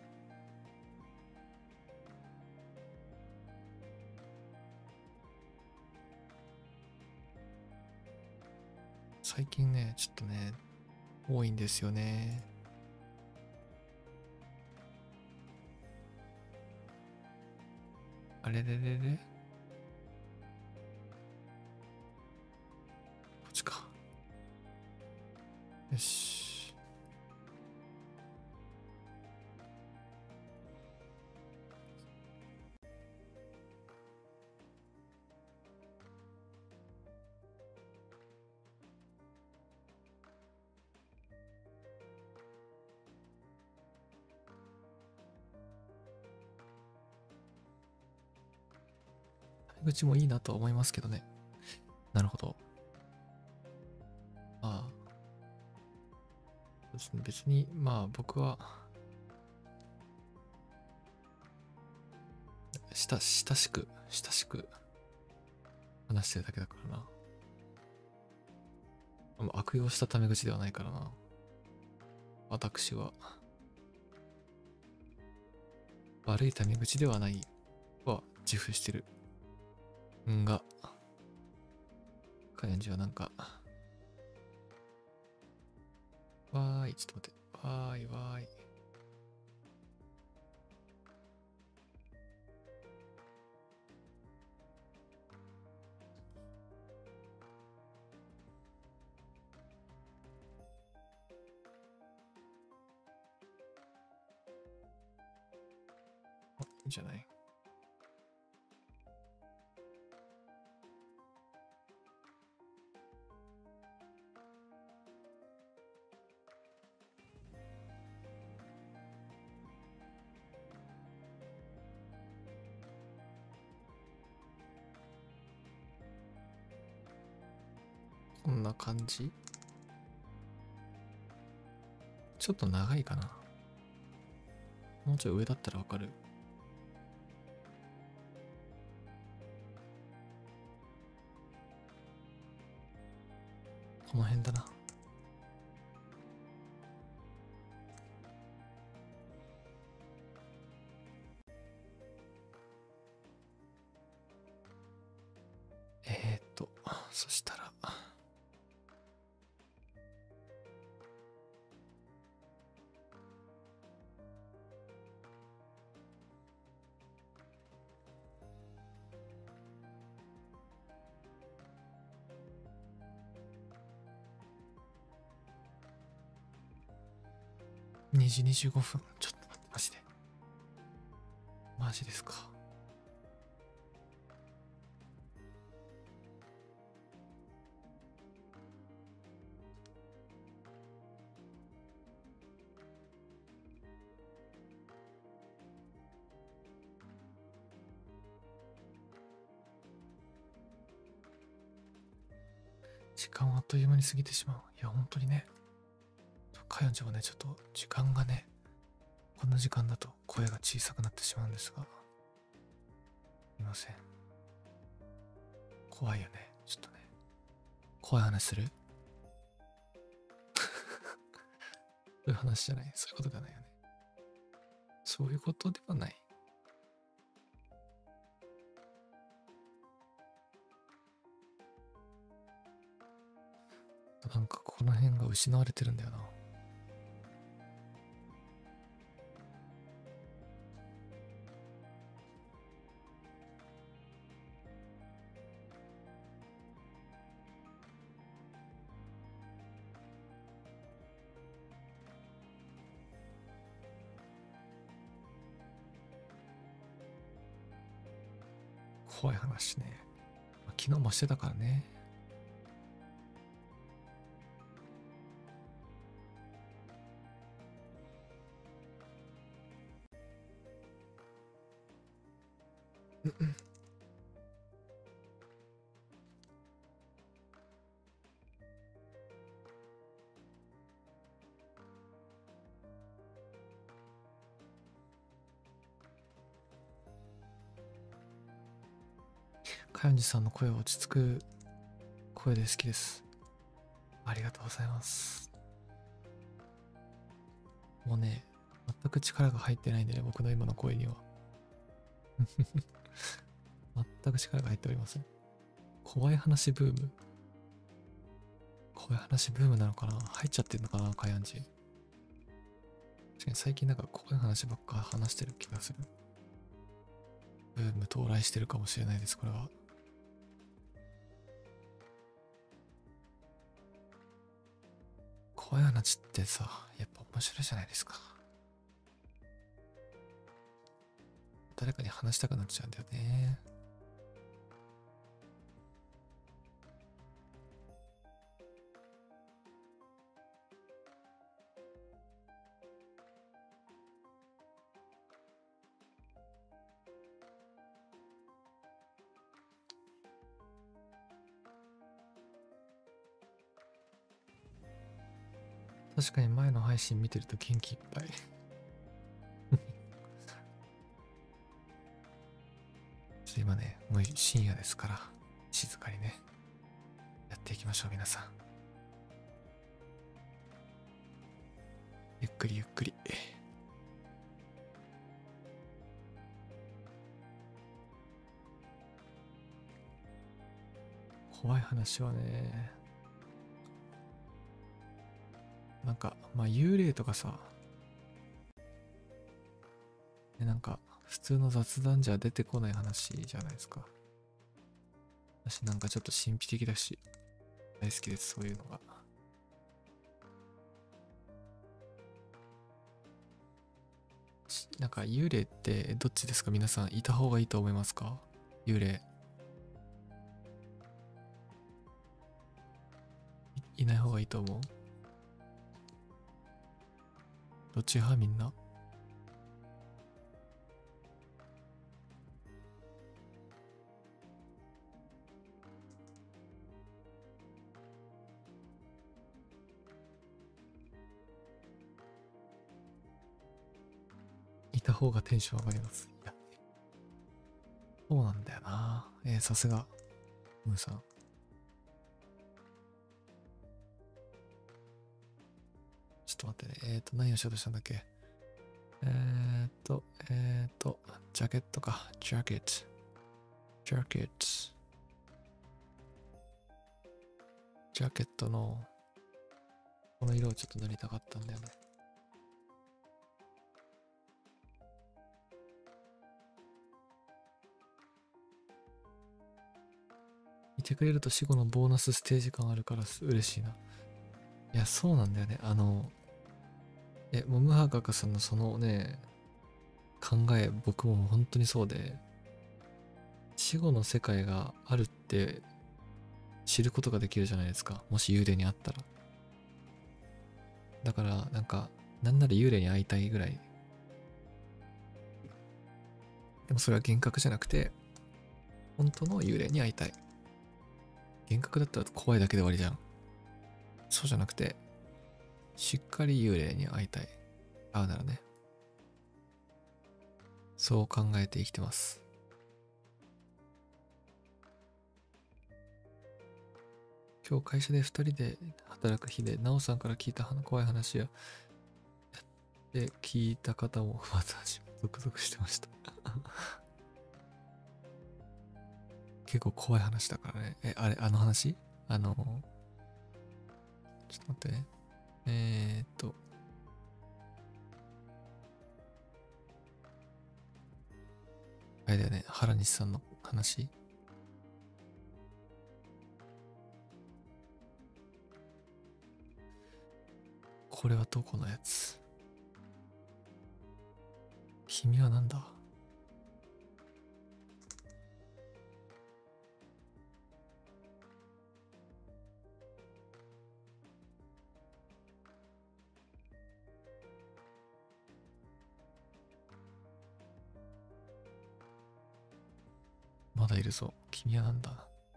最近ね、ちょっとね、多いんですよね。あれれれれ、こっちか。よし。タメ口もいいなとは思いますけどね。なるほど。ああ。そうですね。別に、まあ僕は、親しく話してるだけだからな。悪用したタメ口ではないからな。私は。悪いタメ口ではないは自負してる。んが、カヤンジはなんか、わーい、ちょっと待って。わーい、わーい。いいんじゃない？こんな感じ？ちょっと長いかな。もうちょい上だったらわかる？この辺だな。そしたら、2時25分。ちょっと待って、マジで。マジですか。時間はあっという間に過ぎてしまう。いや、本当にね。かよんちゃんはね、ちょっと時間がね、こんな時間だと声が小さくなってしまうんですが、すいません。怖いよね。ちょっとね。怖い話する？そういう話じゃない。そういうことではないよね。そういうことではない。なんかこの辺が失われてるんだよな。 怖い話ね。昨日もしてたからね。かよんじさんの声は落ち着く声で好きです。ありがとうございます。もうね、全く力が入ってないんでね、僕の今の声には。全く力が入っておりません。怖い話ブーム。怖い話ブームなのかな、入っちゃってんのかな、かやんじ。確かに最近なんか怖い話ばっか話してる気がする。ブーム到来してるかもしれないです、これは。怖い話ってさ、やっぱ面白いじゃないですか。誰かに話したくなっちゃうんだよね。確かに前の配信見てると元気いっぱい。今ね、もう深夜ですから、静かにね、やっていきましょう、皆さん。ゆっくりゆっくり。怖い話はね、なんか、幽霊とかさ、なんか、普通の雑談じゃ出てこない話じゃないですか。私なんかちょっと神秘的だし、大好きです、そういうのが。なんか幽霊ってどっちですか、皆さん。いた方がいいと思いますか、幽霊。いない方がいいと思う。どっち派みんな。いた方がテンション上がります。いや、そうなんだよな。さすが、ムーさん。ちょっと待ってね。何をしようとしたんだっけ。ジャケットか。ジャケット。ジャケット。ジャケットの、この色をちょっと塗りたかったんだよね。見てくれると死後のボーナスステージ感あるから嬉しいな。いや、そうなんだよね。もうムハガカさんのそのね、考え、僕も本当にそうで、死後の世界があるって知ることができるじゃないですか。もし幽霊に会ったら。だから、なんなら幽霊に会いたいぐらい。でもそれは幻覚じゃなくて、本当の幽霊に会いたい。幻覚だったら怖いだけで終わりじゃん。そうじゃなくて、しっかり幽霊に会いたい。会うならね。そう考えて生きてます。今日会社で2人で働く日で、なおさんから聞いた怖い話やって聞いた方も私もゾクゾクしてました。結構怖い話だからね。あの話ちょっと待ってね。あれだよね。原西さんの話。これはどこのやつ。君はなんだ。 だいるぞ。君はなんだ。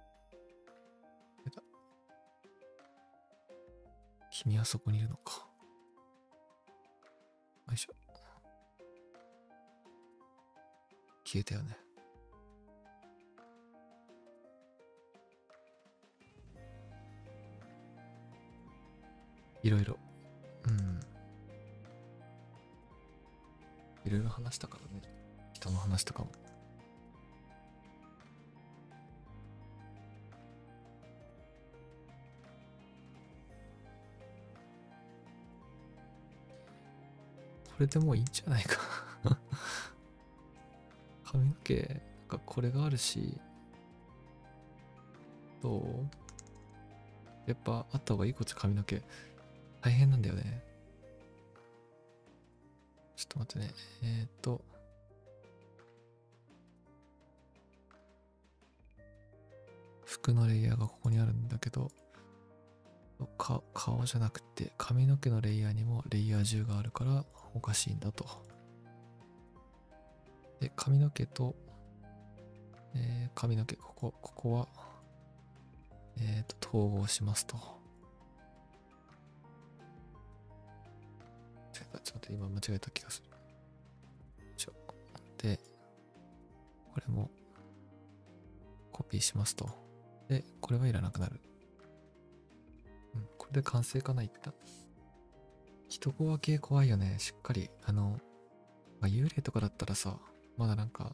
君はそこにいるのか。よいしょ。消えたよね。いろいろ。いろいろ話したからね。人の話とかも。これでもういいんじゃないか。髪の毛、なんかこれがあるし、どう？やっぱあった方がいい。こっち髪の毛。大変なんだよね。ちょっと待ってね。服のレイヤーがここにあるんだけど、顔じゃなくて髪の毛のレイヤーにもレイヤー10があるからおかしいんだと。で、髪の毛と、髪の毛、ここは、統合しますと。ちょっと待って、今間違えた気がする。で、これもコピーしますと。で、これはいらなくなる。これで完成かな、一旦。人コア系怖いよね。しっかり、幽霊とかだったらさ、まだなんか、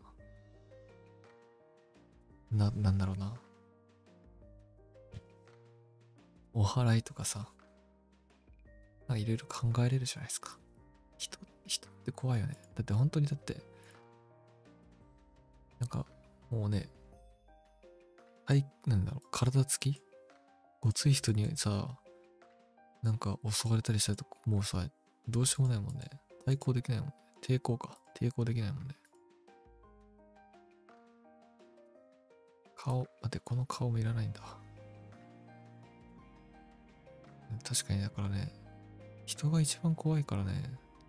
なんだろうな。お祓いとかさ、なんかいろいろ考えれるじゃないですか。人って怖いよね。だって本当になんか、もうね、なんだろう、体つきごつい人にさ、なんか襲われたりしたらもうさ、どうしようもないもんね。対抗できないもんね。抵抗できないもんね。待って、この顔もいらないんだ。確かに、だからね、人が一番怖いからね。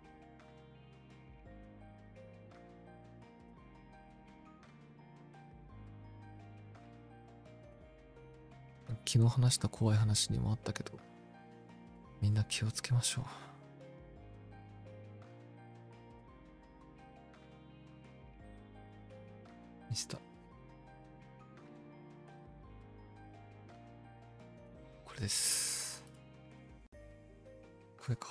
昨日話した怖い話にもあったけど、みんな気をつけましょう。ミスター。これです。これか。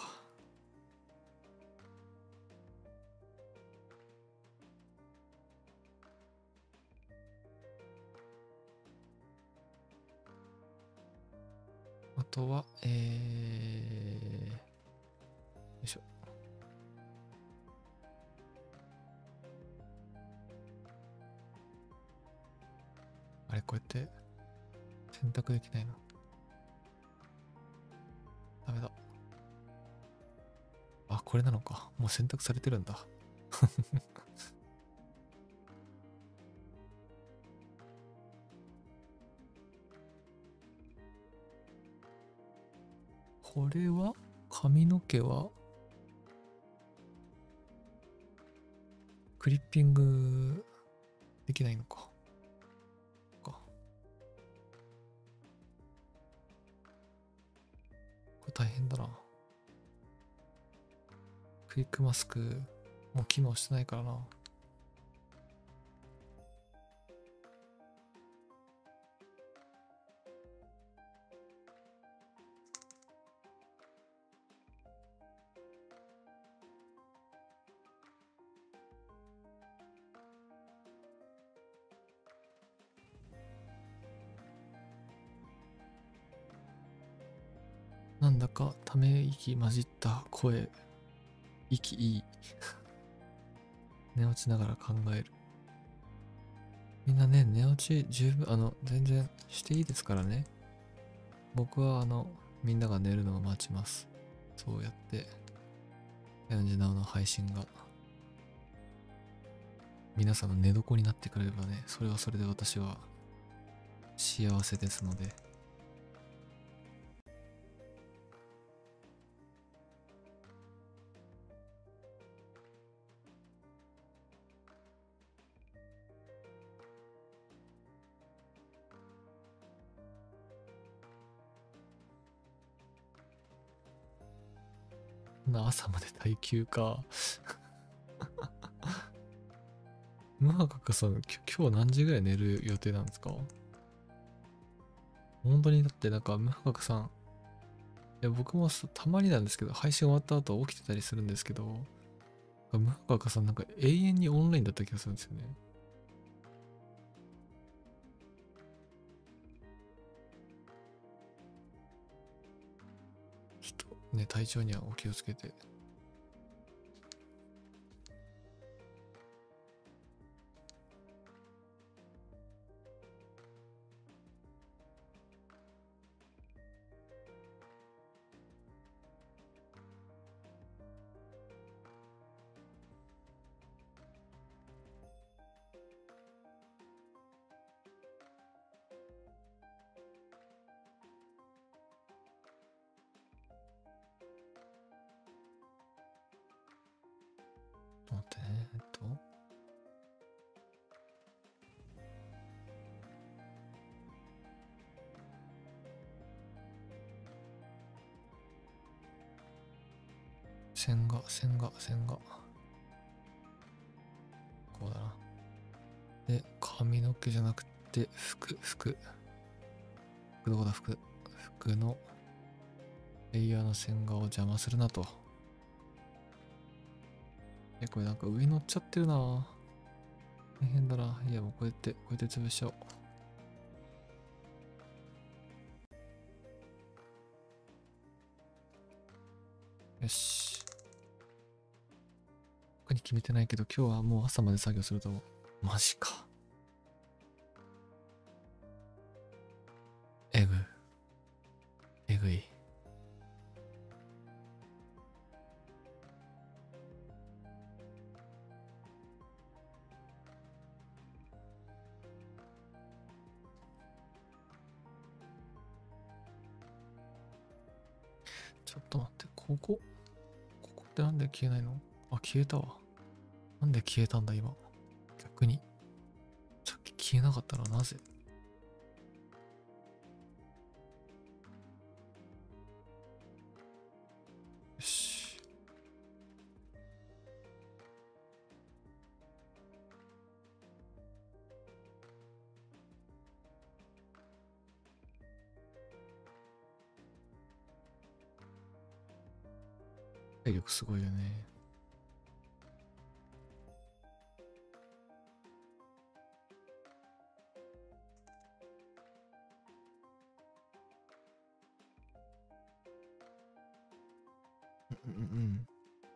あとは、よいしょ。あれ、こうやって選択できないの？ダメだ。あ、これなのか。もう選択されてるんだ。これは髪の毛はクリッピングできないのか。これ大変だな。クイックマスクもう機能してないからな。なんだかため息混じった声。息いい。寝落ちながら考える。みんなね、寝落ち十分、全然していいですからね。僕はみんなが寝るのを待ちます。そうやって、ヤンジナオの配信が、皆さんの寝床になってくれればね、それはそれで私は幸せですので。 な朝まで耐久か。ムハカカさん、今日何時ぐらい寝る予定なんですか？本当にだってなんかムハカカさん、いや僕もたまになんですけど、配信終わった後起きてたりするんですけど、ムハカカさんなんか永遠にオンラインだった気がするんですよね。ちょっとね、体調にはお気をつけて。待ってね、線が。こうだな。で、髪の毛じゃなくて、服どこだ、服のレイヤーの線画を邪魔するなと。これなんか上乗っちゃってるな。大変だな。いや、もうこうやって潰しちゃおう。よし。他に決めてないけど、今日はもう朝まで作業すると思う。マジか。えぐい。ちょっと待って、ここってなんで消えないの？あ、消えたわ。なんで消えたんだ、今。逆に。さっき消えなかったらなぜ？よし。体力すごいよね。うん。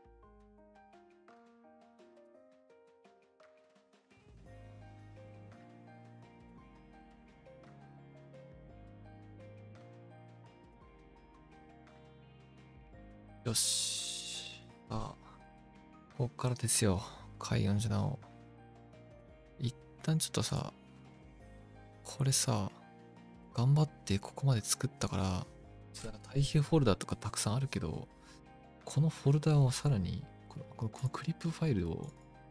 よし。ここからですよ。海47を。一旦ちょっとさ、これさ、頑張ってここまで作ったから、対比フォルダとかたくさんあるけど、このフォルダをさらに、このクリップファイルを、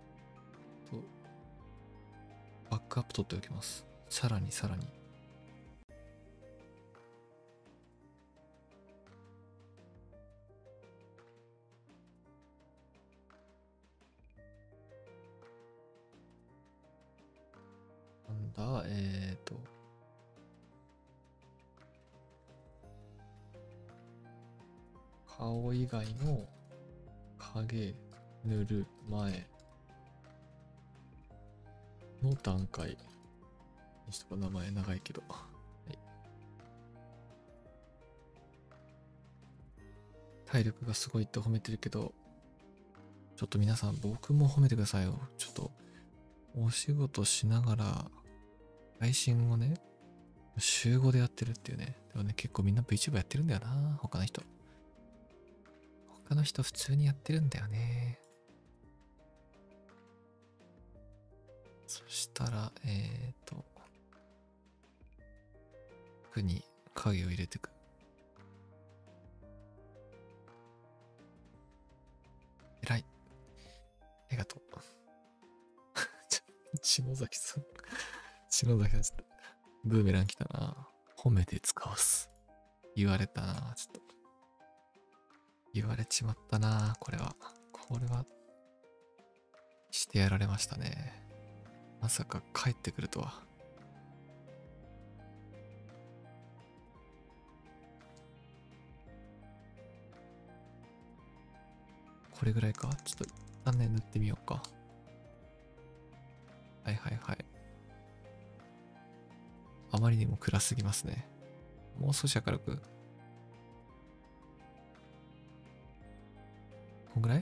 バックアップ取っておきます。さらに。なんだ、顔以外の影塗る前の段階にしとか、名前長いけど。はい。体力がすごいって褒めてるけど、ちょっと皆さん僕も褒めてくださいよ。ちょっとお仕事しながら配信をね、週5でやってるっていうね。でもね、結構みんな VTuber やってるんだよな。他の人普通にやってるんだよね。そしたら、服に影を入れてく。偉い。ありがとう。篠崎さん。ブーメラン来たな。褒めて使わす。言われたな。ちょっと。 言われちまったな、これは。これは、してやられましたね。まさか帰ってくるとは。これぐらいか。ちょっと一旦ね、塗ってみようか。はいはいはい。あまりにも暗すぎますね。もう少し明るく。こんぐらい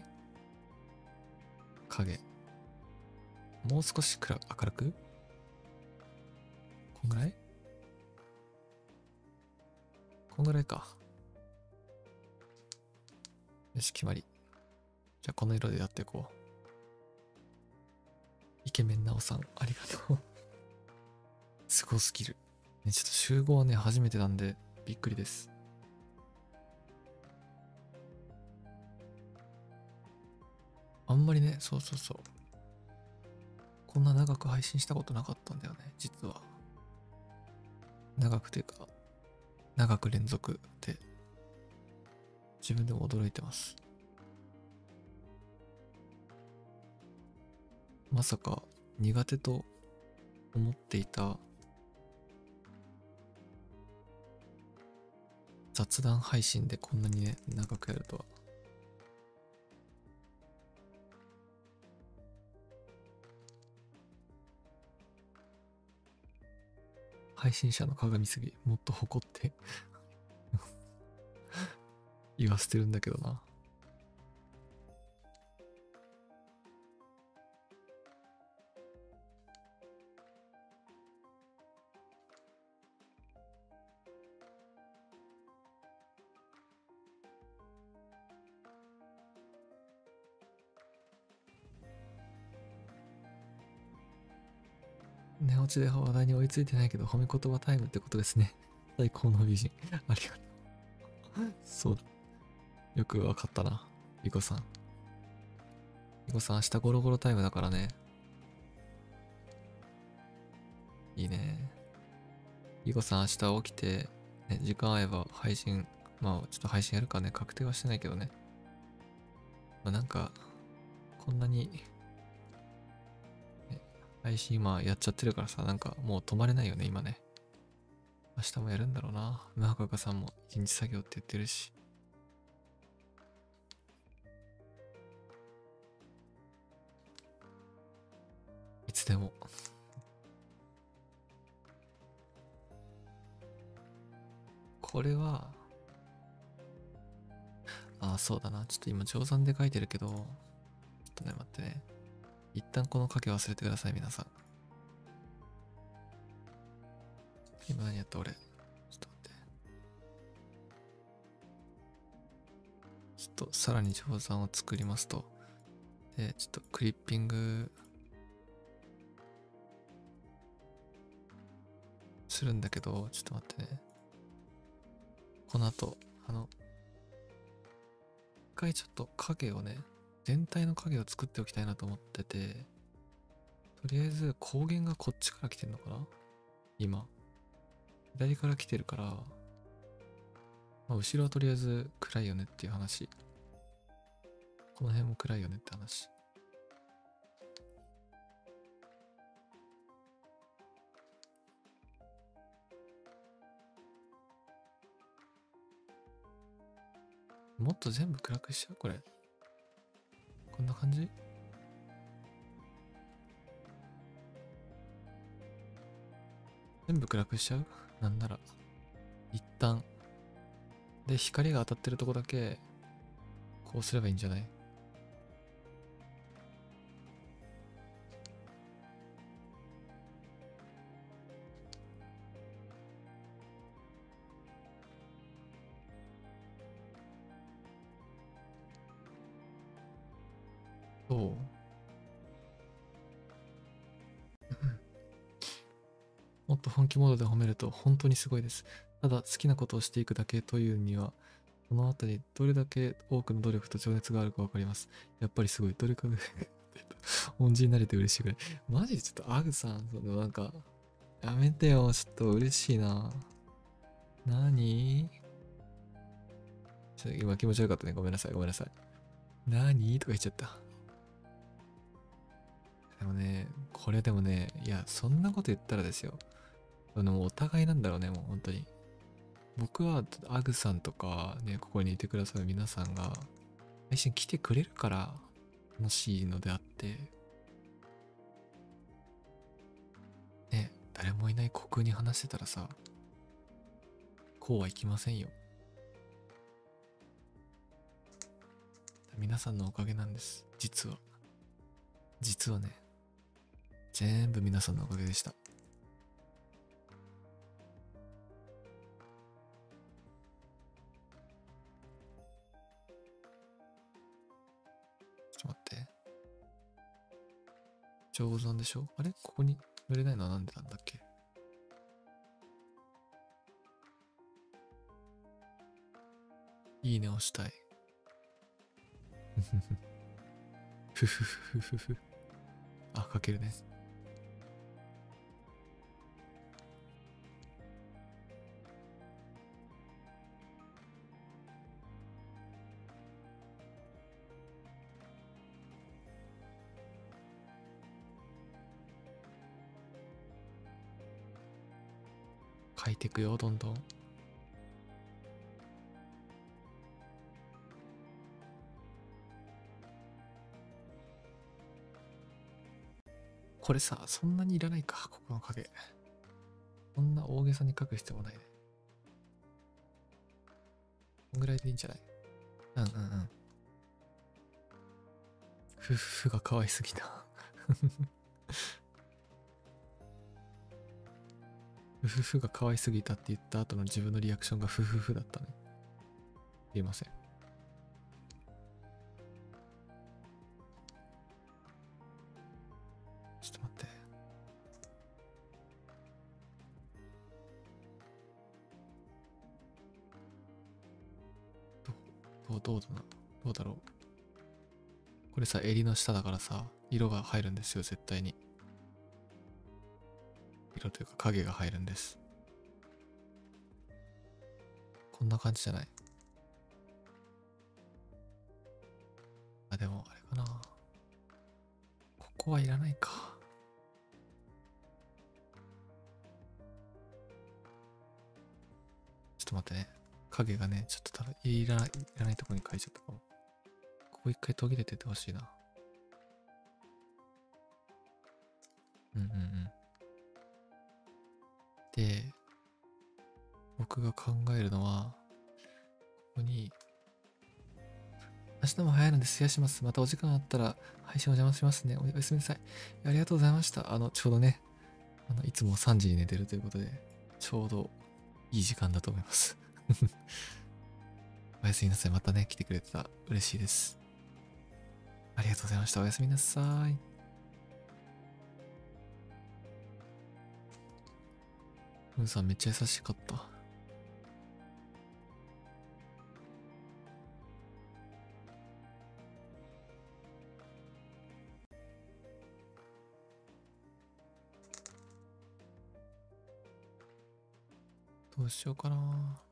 影。もう少し明るくこんぐらいこんぐらいか。よし、決まり。じゃあこの色でやっていこう。イケメンなおさん、ありがとう。すごすぎる。ね、ちょっと集合はね、初めてなんで、びっくりです。あんまりね、そうそうそう。こんな長く配信したことなかったんだよね、実は。長くというか、長く連続で、自分でも驚いてます。まさか苦手と思っていた雑談配信でこんなにね、長くやるとは。配信者の鏡すぎ、もっと誇って言わせてるんだけどな。寝落ちで話題に追いついてないけど褒め言葉タイムってことですね。最高の美人。ありがとう。そうだ。よくわかったな。リコさん。リコさん明日ゴロゴロタイムだからね。いいね。リコさん明日起きて、ね、時間合えば配信、まあちょっと配信やるかね。確定はしてないけどね。まあなんか、こんなに、ね、配信今やっちゃってるからさ、なんかもう止まれないよね、今ね。明日もやるんだろうな。ムハカカさんも一日作業って言ってるし。いつでも。これは、ああ、そうだな。ちょっと今、定算で書いてるけど、ちょっとね、待ってね。一旦この書け忘れてください、皆さん。今何やった俺。ちょっと待って。ちょっとさらに定算を作りますと。で、ちょっとクリッピングするんだけど、ちょっと待ってね。この後、一回ちょっと影をね、全体の影を作っておきたいなと思ってて、とりあえず光源がこっちから来てんのかな今。左から来てるから、まあ、後ろはとりあえず暗いよねっていう話。この辺も暗いよねって話。もっと全部暗くしちゃうこれ。こんな感じ全部暗くしちゃうなんなら。一旦。で、光が当たってるとこだけ、こうすればいいんじゃない？そう。もっと本気モードで褒めると本当にすごいです。ただ好きなことをしていくだけというには、その後にどれだけ多くの努力と情熱があるかわかります。やっぱりすごい。どれかが恩人になれて嬉しいぐらい。マジでちょっとアグさん、そのなんか、やめてよ。ちょっと嬉しいな。何今気持ち悪かったね。ごめんなさい、ごめんなさい。何とか言っちゃった。でもね、これでもね、いや、そんなこと言ったらですよ。お互いなんだろうね、もう本当に。僕は、アグさんとか、ね、ここにいてくださる皆さんが、配信来てくれるから楽しいのであって、ね、誰もいない虚空に話してたらさ、こうはいきませんよ。皆さんのおかげなんです。実は。実はね、全部皆さんのおかげでした。ちょっと待って。上手なんでしょ？あれここに乗れないのはなんでなんだっけ？いいね押したい。ふふふふふ。あ、かけるね。書いてくよ、どんどん。これさ、そんなにいらないか、ここの影。そんな大げさに書く必要もないね。こんぐらいでいいんじゃない？うんうんうん。夫婦が可愛すぎた。夫婦が可愛すぎたって言った後の自分のリアクションが夫婦だったね。言えません。ちょっと待って。どうだろう。これさ、襟の下だからさ、色が入るんですよ、絶対に。色というか影が入るんです。こんな感じじゃない？あ、でも、あれかな。ここはいらないか。ちょっと待ってね。影がね、ちょっと多分いらないところに書いちゃったかも。ここ一回途切れててほしいな。うんうんうん。で、僕が考えるのは、ここに、明日も早いので失礼します。またお時間あったら配信お邪魔しますね。おやすみなさい。ありがとうございました。ちょうどね、いつも3時に寝てるということで、ちょうどいい時間だと思います。おやすみなさい。またね、来てくれてた。嬉しいです。ありがとうございました。おやすみなさい。ムーさんめっちゃ優しかった。どうしようかな。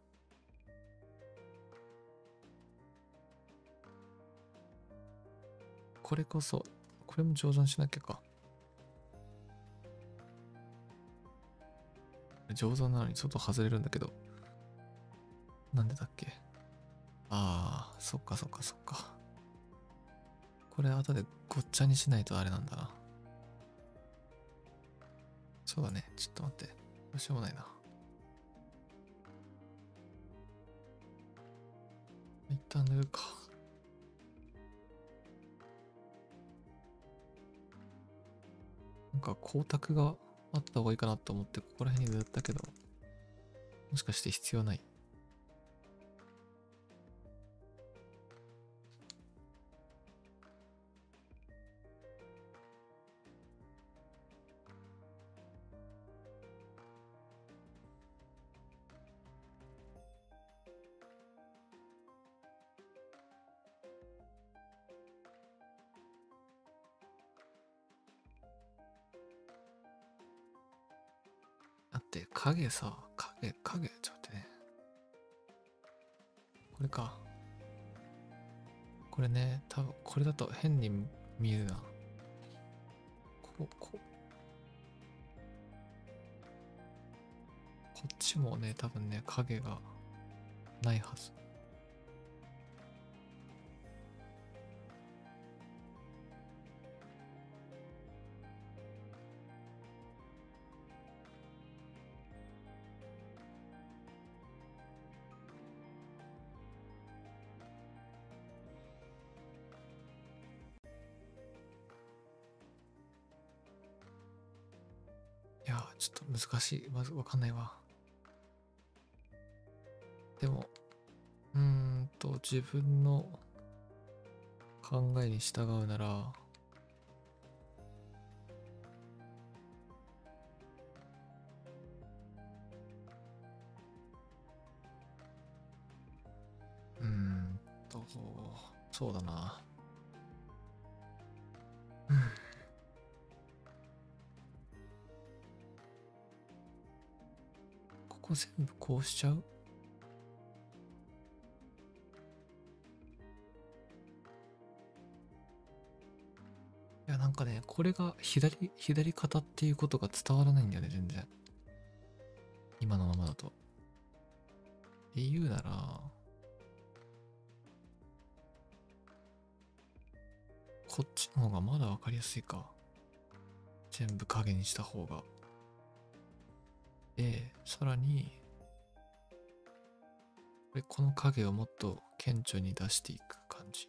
これこそ、これも上手にしなきゃか。上手なのに外外れるんだけど。なんでだっけ？ああ、そっかそっかそっか。これ後でごっちゃにしないとあれなんだな。そうだね。ちょっと待って。どうしようもないな。一旦塗るか。なんか光沢があった方がいいかなと思ってここら辺に塗ったけど、もしかして必要ない？だって影さ、影、ちょっと待ってね。これか。 これね、多分これだと変に見えるな。こっちもね、多分ね、影がないはず。いや、ちょっと難しい。まずわかんないわ。でも、自分の考えに従うなら、そうだな。ここ全部こうしちゃう？いや、なんかね、これが左肩っていうことが伝わらないんだよね、全然。今のままだと。って言うなら、こっちの方がまだわかりやすいか。全部影にした方が。で、さらに、この影をもっと顕著に出していく感じ。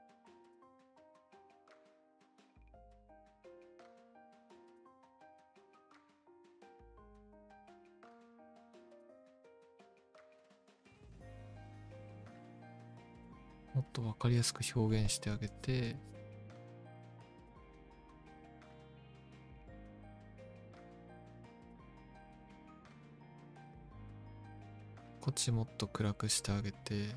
もっとわかりやすく表現してあげて、こっちもっと暗くしてあげて、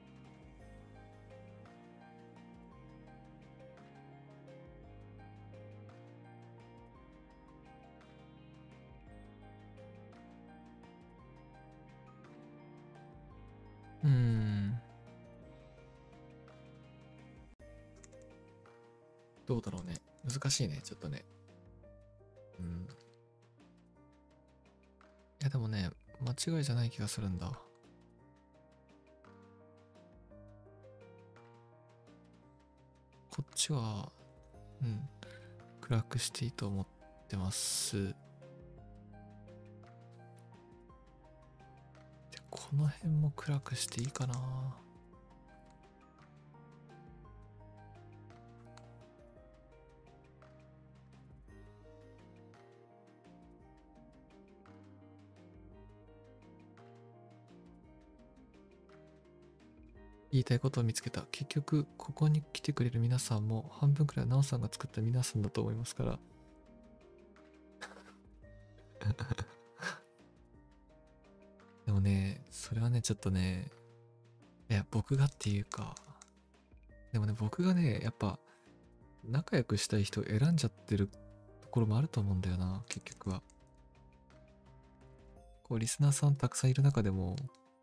どうだろうね。難しいね、ちょっとね。いやでもね、間違いじゃない気がするんだ。こっちは、暗くしていいと思ってます。で、この辺も暗くしていいかな。言いたいことを見つけた。結局、ここに来てくれる皆さんも半分くらいなおさんが作った皆さんだと思いますから。でもね、それはね、ちょっとね、いや、僕がっていうか、でもね、僕がね、やっぱ、仲良くしたい人を選んじゃってるところもあると思うんだよな、結局は。こう、リスナーさんたくさんいる中でも、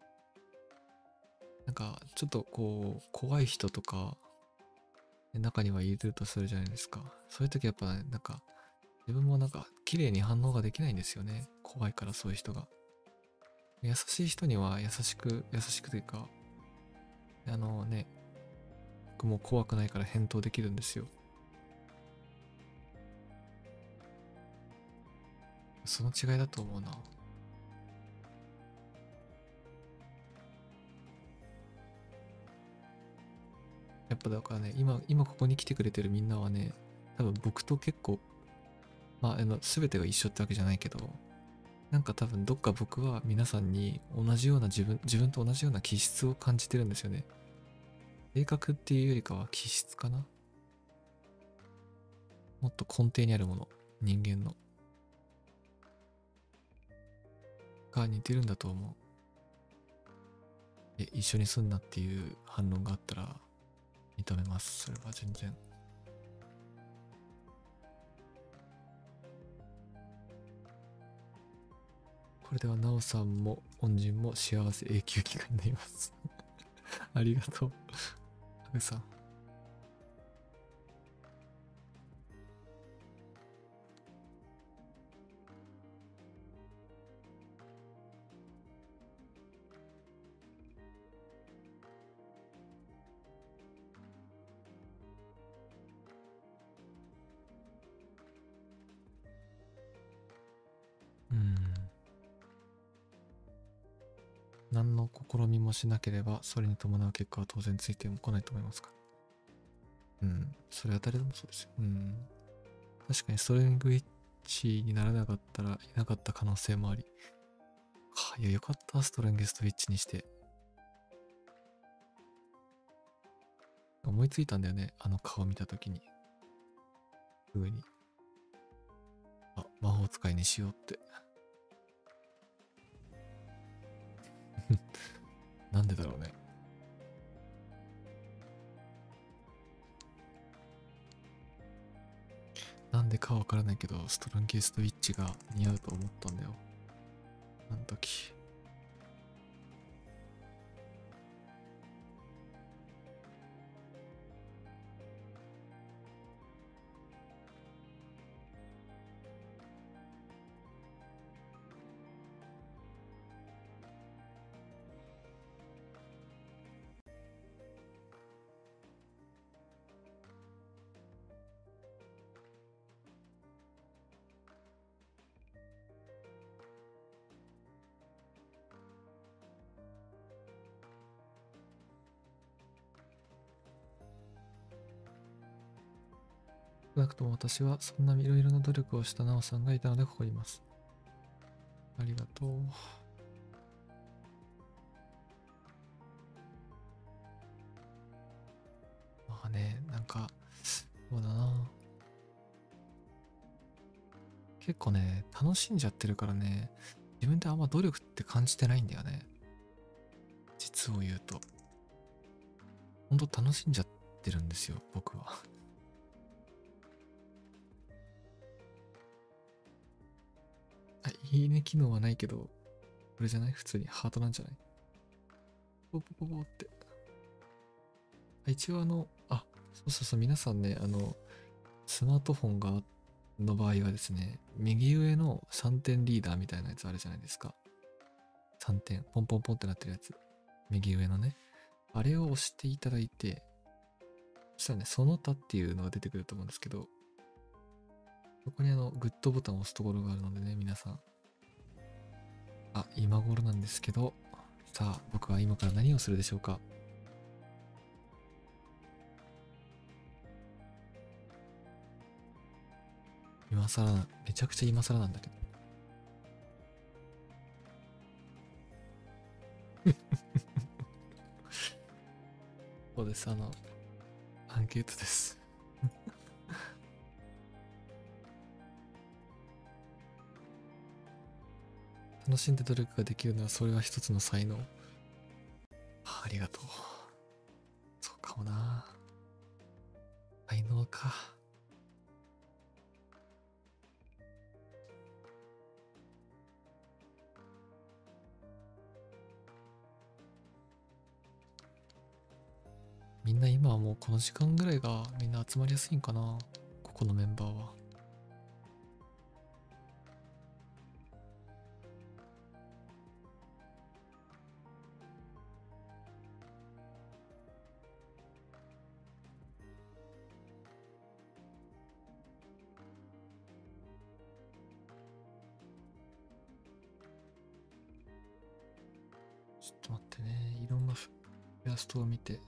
なんか、ちょっとこう、怖い人とか、中にはいるとするじゃないですか。そういう時やっぱ、なんか、自分もなんか、綺麗に反応ができないんですよね。怖いからそういう人が。優しい人には優しくというか、僕も怖くないから返答できるんですよ。その違いだと思うな。やっぱだからね、今ここに来てくれてるみんなはね、多分僕と結構、全てが一緒ってわけじゃないけど、なんか多分どっか僕は皆さんに同じような自分と同じような気質を感じてるんですよね。性格っていうよりかは気質かな。もっと根底にあるもの、人間の。が似てるんだと思う。一緒にすんなっていう反論があったら認めます。それは全然。これではなおさんも恩人も幸せ永久期間になります。ありがとう。ハグさん。 何の試みもしなければ、それに伴う結果は当然ついてこないと思いますから。それは誰でもそうですよ。確かにストレングイッチにならなかったらいなかった可能性もあり。いや、よかった、ストレングスとウィッチにして。思いついたんだよね、あの顔見たときに。すぐに。魔法使いにしようって。なんでだろうね。なんでかわからないけど、ストロンゲストウィッチが似合うと思ったんだよ。あの時。少なくとも私はそんないろいろな努力をしたナオさんがいたので誇ります。ありがとう。まあね、なんか、そうだな。結構ね、楽しんじゃってるからね、自分であんま努力って感じてないんだよね。実を言うと。ほんと楽しんじゃってるんですよ、僕は。いいね機能はないけど、これじゃない？普通にハートなんじゃない？ポポポポって。一応そうそうそう、皆さんね、スマートフォンの場合はですね、右上の3点リーダーみたいなやつあるじゃないですか。3点、ポンポンポンってなってるやつ。右上のね。あれを押していただいて、そしたらね、その他っていうのが出てくると思うんですけど、そこにグッドボタンを押すところがあるのでね、皆さん。今頃なんですけど、さあ、僕は今から何をするでしょうか？今更めちゃくちゃ今更なんだけど。そうです、アンケートです。楽しんで努力ができるのはそれは一つの才能。ありがとう。そうかもな。才能か。みんな今はもうこの時間ぐらいがみんな集まりやすいんかな、ここのメンバーは。ちょっと待ってね、いろんなイラストを見て。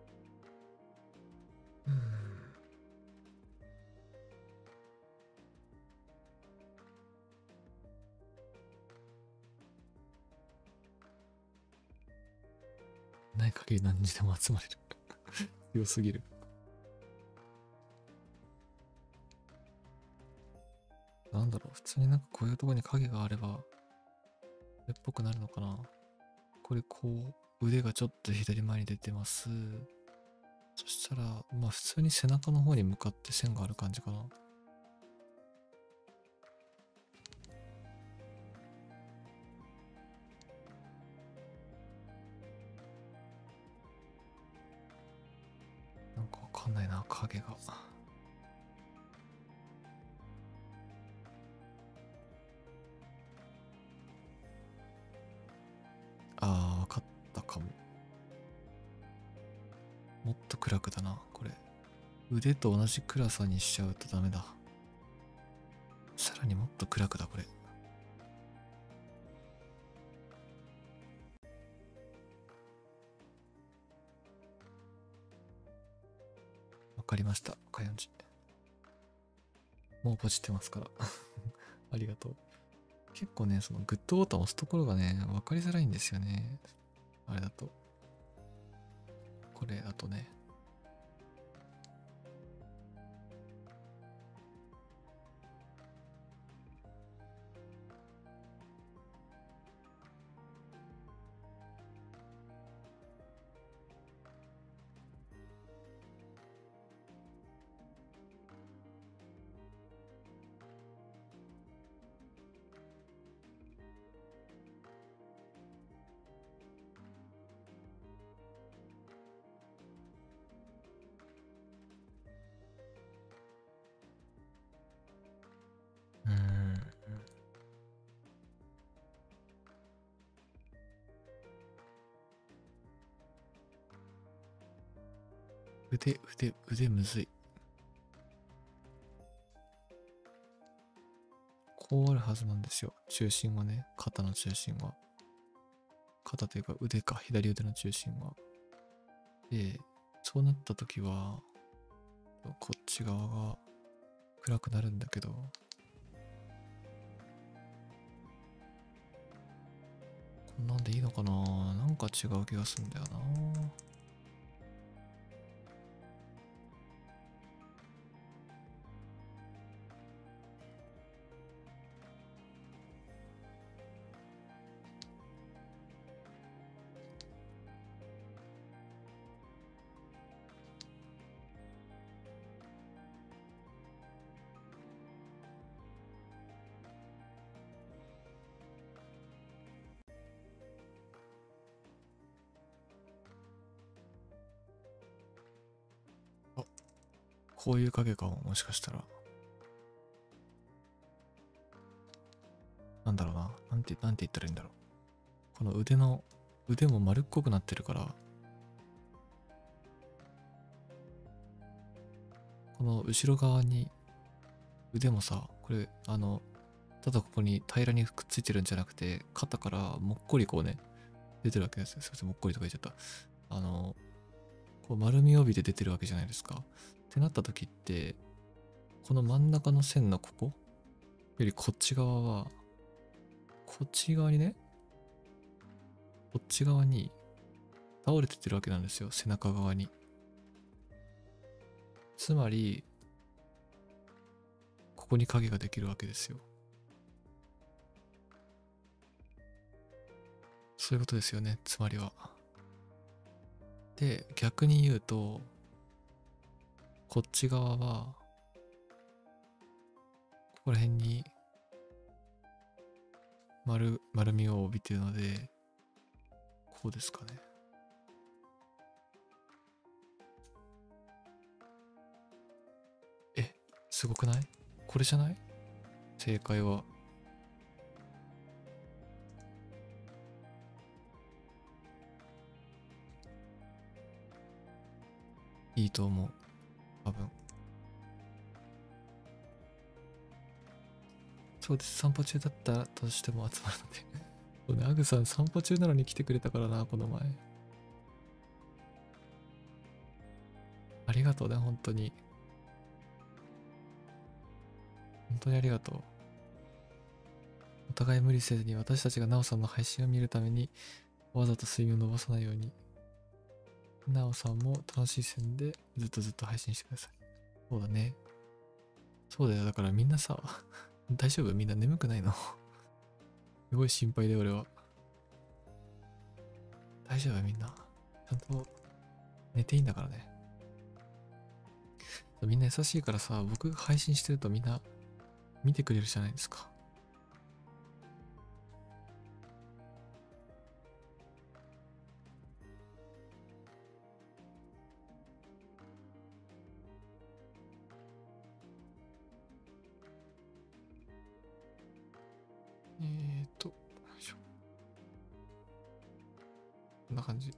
ない限り何時でも集まれる。強すぎる。なんだろう、普通になんかこういうとこに影があれば、それっぽくなるのかな。これこう、腕がちょっと左前に出てます。そしたら、まあ普通に背中の方に向かって線がある感じかな。なんかわかんないな、影が。わかったかも。もっと暗くだな、これ。腕と同じ暗さにしちゃうとダメだ。さらにもっと暗くだ、これ。 かりました。かよんじ。もうポチってますから。ありがとう。結構ね、そのグッドボタン押すところがね、わかりづらいんですよね。あれだと。これだとね。うーん。腕むずい。こうあるはずなんですよ。中心はね、肩の中心は。肩というか腕か、左腕の中心は。で、そうなった時は、こっち側が暗くなるんだけど、こんなんでいいのかな？なんか違う気がするんだよな。あ、こういう影かも、もしかしたら。なんだろうな。なんて言ったらいいんだろう。この腕も丸っこくなってるから、この後ろ側に腕もさ、これ、ただここに平らにくっついてるんじゃなくて、肩からもっこりこうね、出てるわけですよ。すいません、もっこりとか言っちゃった。こう丸みを帯びて出てるわけじゃないですか。ってなった時って、この真ん中の線のここよりこっち側は、こっち側にね、こっち側に倒れてってるわけなんですよ。背中側に。つまり、ここに影ができるわけですよ。そういうことですよね。つまりは。で、逆に言うと、こっち側は、ここら辺に丸みを帯びてるので、こうですかね。え、すごくない？これじゃない？正解は。いいと思う。多分。そうです。散歩中だったとしても集まるので。そうね、アグさん散歩中なのに来てくれたからな、この前。ありがとうね、本当に。本当にありがとう。お互い無理せずに私たちがナオさんの配信を見るためにわざと睡眠を伸ばさないように、ナオさんも楽しい線でずっと配信してください。そうだね。そうだよ。だからみんなさ、大丈夫？みんな眠くないの？すごい心配で俺は。大丈夫みんな。ちゃんと寝ていいんだからね。みんな優しいからさ、僕が配信してるとみんな見てくれるじゃないですか。よいしょ。こんな感じ。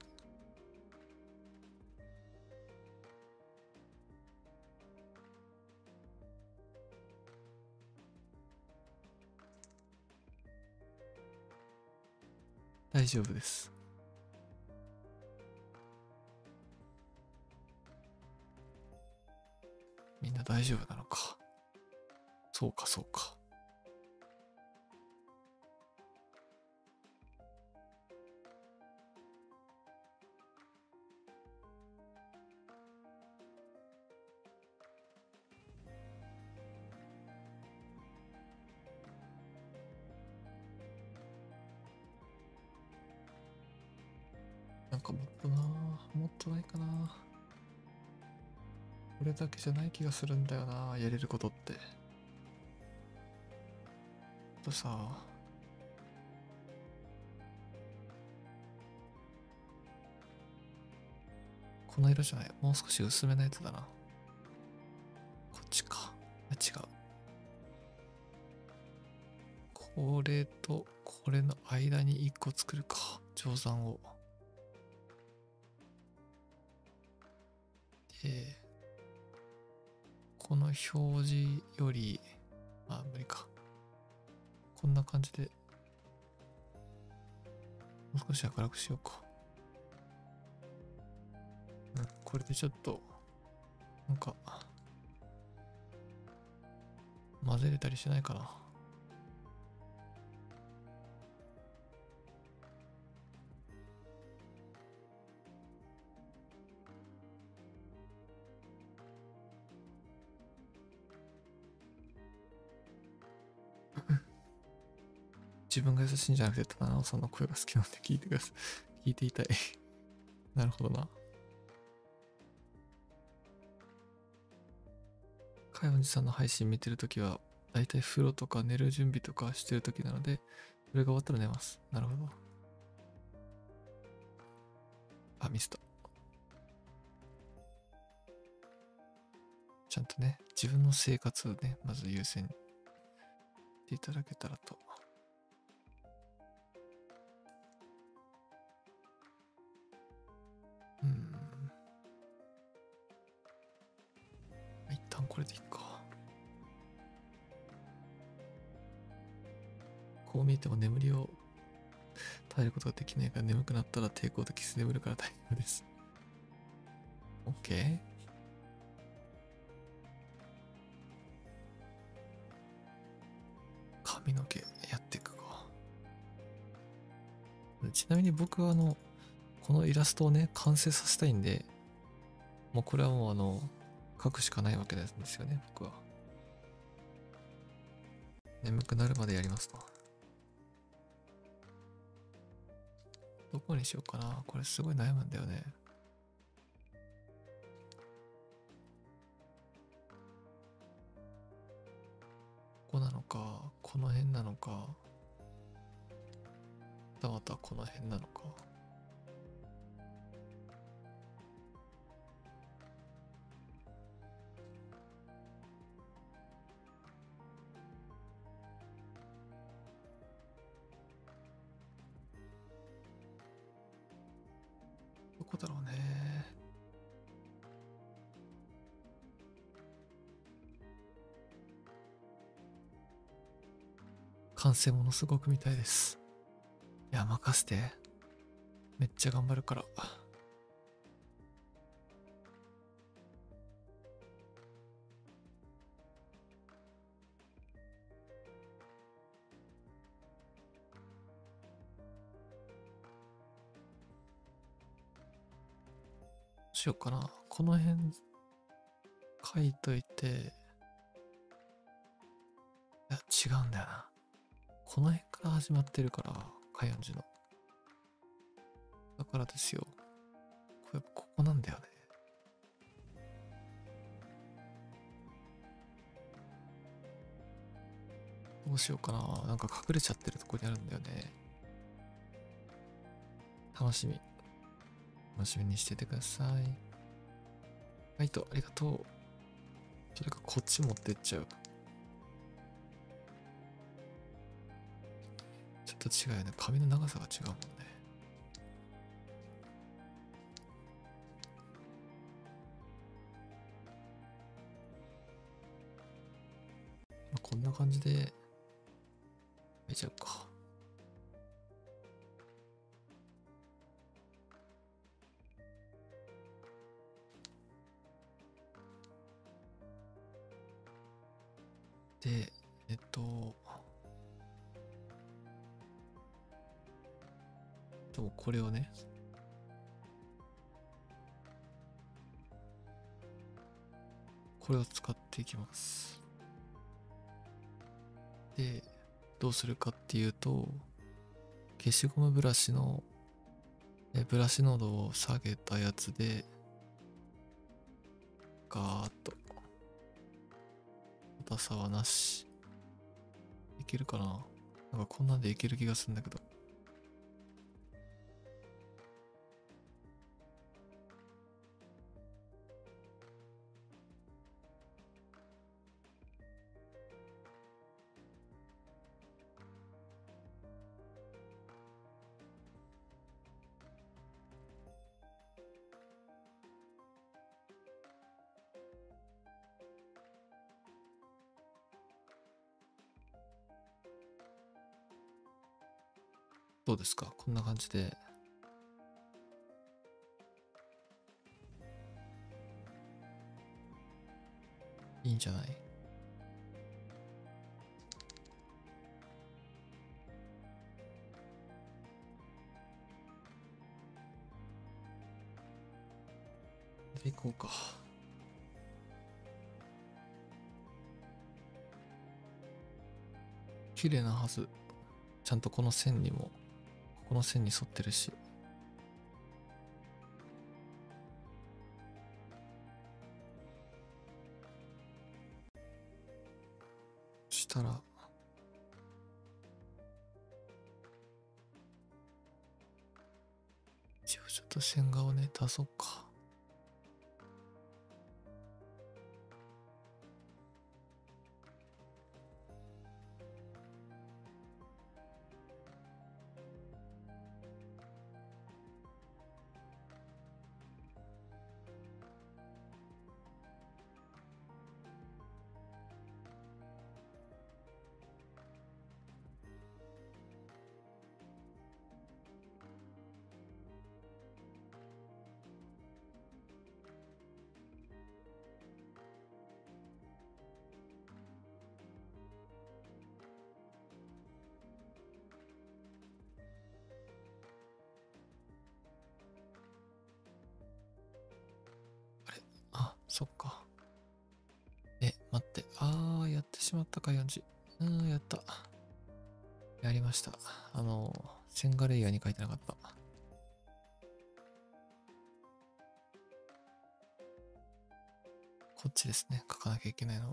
大丈夫です。 みんな大丈夫なのか。そうか、そうか。なんかもっとないかな。これだけじゃない気がするんだよな、やれることって。とさ、この色じゃない。もう少し薄めのやつだな。こっちか。違う。これとこれの間に1個作るか。定山を。で、この表示より、無理か。こんな感じで、もう少し明るくしようか。これでちょっと、なんか、混ぜれたりしないかな。自分が優しいんじゃなくて、七尾さんの声が好きなんで聞いてください。聞いていたい。なるほどな。かよんじさんの配信見てるときは、だいたい風呂とか寝る準備とかしてるときなので、それが終わったら寝ます。なるほど。ミスった。ちゃんとね、自分の生活をね、まず優先していただけたらと。一旦これでいいか。こう見えても眠りを耐えることができないから、眠くなったら抵抗的に眠るから大丈夫です。OK？ 髪の毛やっていくか。ちなみに僕はこのイラストをね、完成させたいんで、もうこれはもう書くしかないわけですよね、僕は。眠くなるまでやりますと。どこにしようかな。これすごい悩むんだよね。ここなのか、この辺なのか、またこの辺なのか。どこだろうね。完成ものすごく見たいです。いや、任せて。めっちゃ頑張るから。どうしようかな。この辺書いといて。いや、違うんだよな。この辺から始まってるから、カヨンジの。だからですよ。ここなんだよね。どうしようかな。なんか隠れちゃってるとこにあるんだよね。楽しみにしててください。ライト、ありがとう。それかこっち持ってっちゃう。ちょっと違うよね。髪の長さが違うもんね。こんな感じで書いちゃうか。 で、これをね、これを使っていきます。で、どうするかっていうと、消しゴムブラシのブラシ濃度を下げたやつで、ガーッと、硬さはなし。いけるかな？なんかこんなんでいける気がするんだけど。どうですか？こんな感じで。いいんじゃない？で、行こうか。綺麗なはず。ちゃんとこの線にも、ここの線に沿ってるし。したら、一応ちょっと線画をね、足そうか。あ、そっか。待って。やってしまったか、4時。やった。やりました。線画レイヤーに書いてなかった。こっちですね。書かなきゃいけないのは。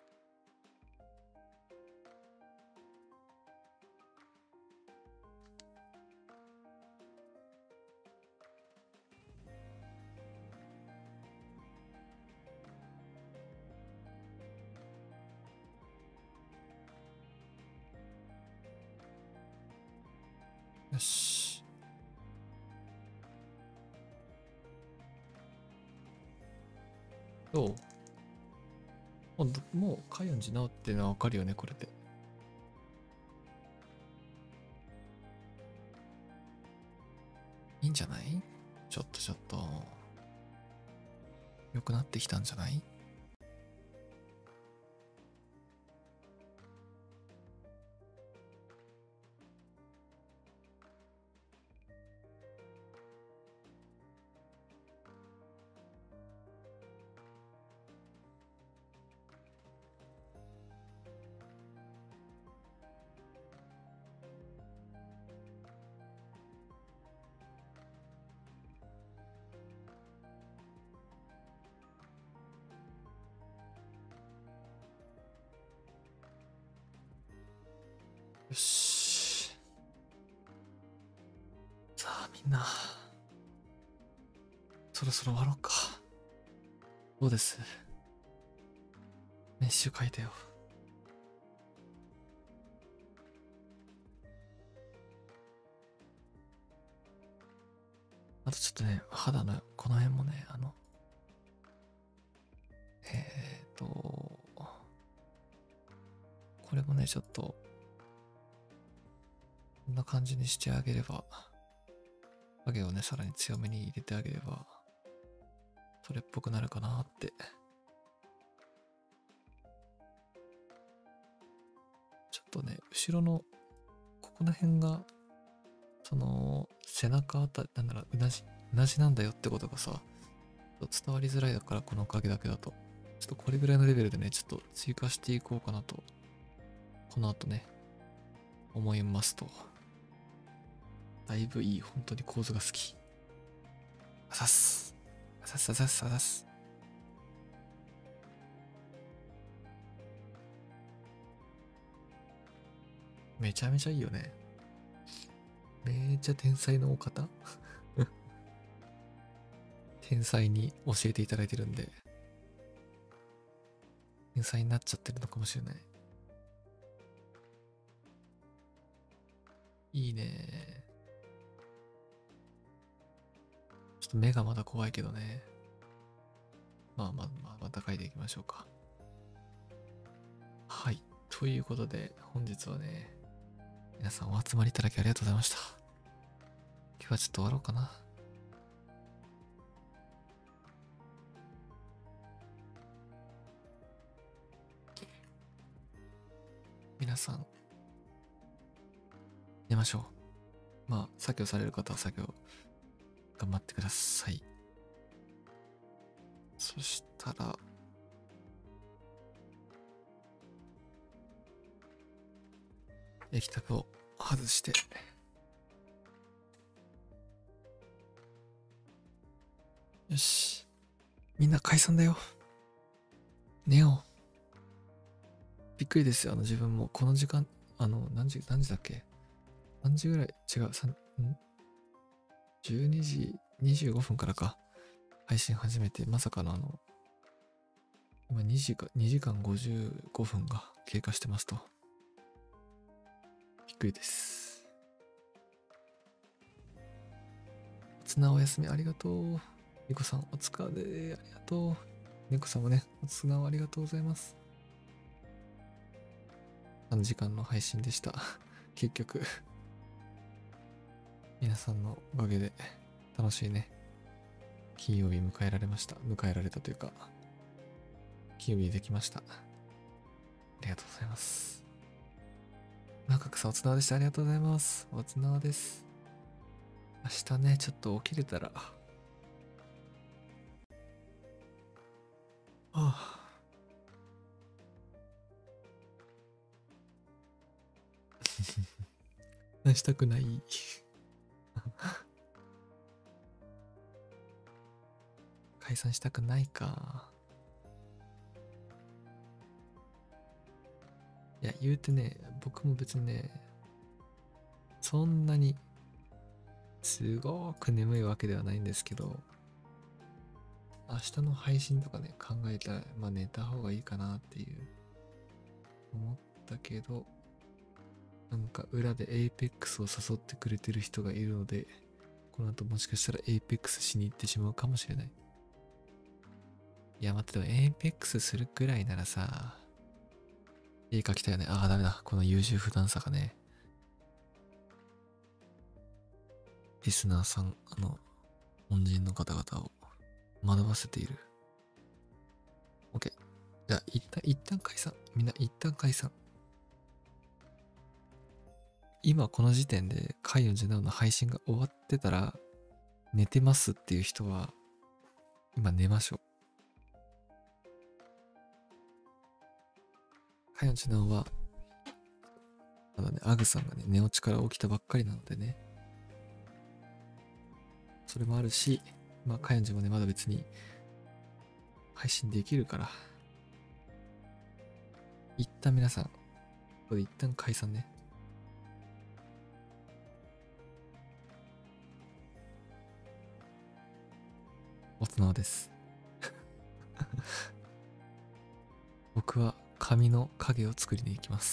よし。どう？もう、カヨンジ治ってるのはわかるよね、これで。いいんじゃない？ちょっと。良くなってきたんじゃない？よし。さあ、みんな。そろそろ終わろうか。どうです？メッシュ書いたよ。あとちょっとね、肌のこの辺もね、これもね、ちょっと、こんな感じにしてあげれば、影をね、さらに強めに入れてあげれば、それっぽくなるかなって。 とね、後ろの、ここら辺が、その、背中あたり、なんだろう、うなじなんだよってことがさ、伝わりづらいだから、この影だけだと。ちょっとこれぐらいのレベルでね、ちょっと追加していこうかなと、この後ね、思いますと。だいぶいい、本当に構図が好き。あざっす。あざっすあざっすあざっす。めちゃめちゃいいよね。めっちゃ天才のお方天才に教えていただいてるんで、天才になっちゃってるのかもしれない。いいね。ちょっと目がまだ怖いけどね。また書いていきましょうか。はい。ということで、本日はね、皆さんお集まりいただきありがとうございました。今日はちょっと終わろうかな。皆さん、寝ましょう。まあ、作業される方は作業、頑張ってください。そしたら、液タブを外して、よし。みんな解散だよ。寝よう。びっくりですよ。自分もこの時間、何時だっけ？ 3 時ぐらい、違う、12時25分からか。配信始めて、まさかの今2時間55分が経過してますと。びっくりです。おつなお休みありがとう。ニコさん、お疲れ、ありがとう。ニコさんもね、おつなおありがとうございます。3時間の配信でした。結局。皆さんのおかげで楽しいね、金曜日迎えられたというか、金曜日できました。ありがとうございます。中くさんおつなわでした。ありがとうございます。おつなわです。明日ね、ちょっと起きれたら。したくない。解散したくないか。いや、言うてね、僕も別にね、そんなにすごく眠いわけではないんですけど、明日の配信とかね、考えたら、まあ寝た方がいいかなっていう思ったけど、なんか裏で Apex を誘ってくれてる人がいるので、この後もしかしたら Apex しに行ってしまうかもしれない。いや待って、でも Apex するくらいならさ、絵描きたいよね。ああ、ダメだ。この優柔不断さがね。リスナーさん、恩人の方々を学ばせている。OK。じゃあ、一旦解散。みんな一旦解散。今この時点で海運寺直の配信が終わってたら、寝てますっていう人は、今寝ましょう。海運寺直は、まだね、アグさんがね、寝落ちから起きたばっかりなのでね。それもあるし、まあ、海運寺もね、まだ別に配信できるから、一旦皆さん、ここで一旦解散ね。おつなわです。僕は紙の影を作りに行きます。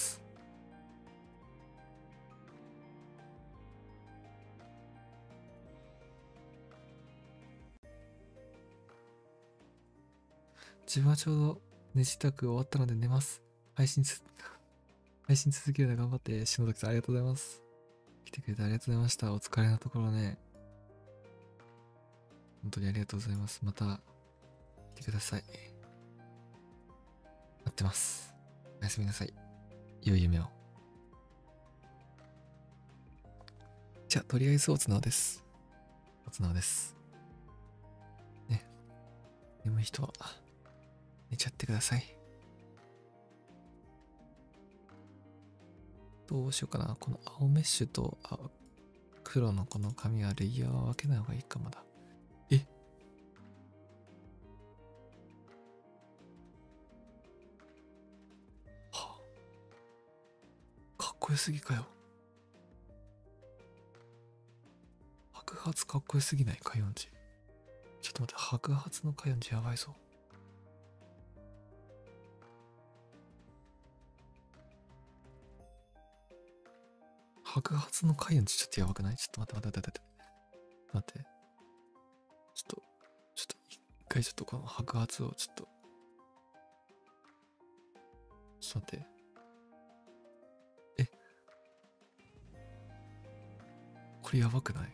自分はちょうど寝支度終わったので寝ます。配信続けるの頑張って、篠崎さんありがとうございます。来てくれてありがとうございました。お疲れのところね。本当にありがとうございます。また来てください。待ってます。おやすみなさい。良い夢を。 じゃあ、とりあえずおつなおです。おつなおです。ね。眠い人は、寝ちゃってください。どうしようかな。この青メッシュと黒のこの髪はレイヤーは分けない方がいいかまだ。えはあ、かっこよすぎかよ。白髪かっこよすぎないかよんじ。ちょっと待って、白髪のかよんじやばいぞ。白髪のかよんじちょっとやばくない？ちょっと待って。待って。ちょっと一回ちょっとこの白髪をちょっと待って。これやばくない？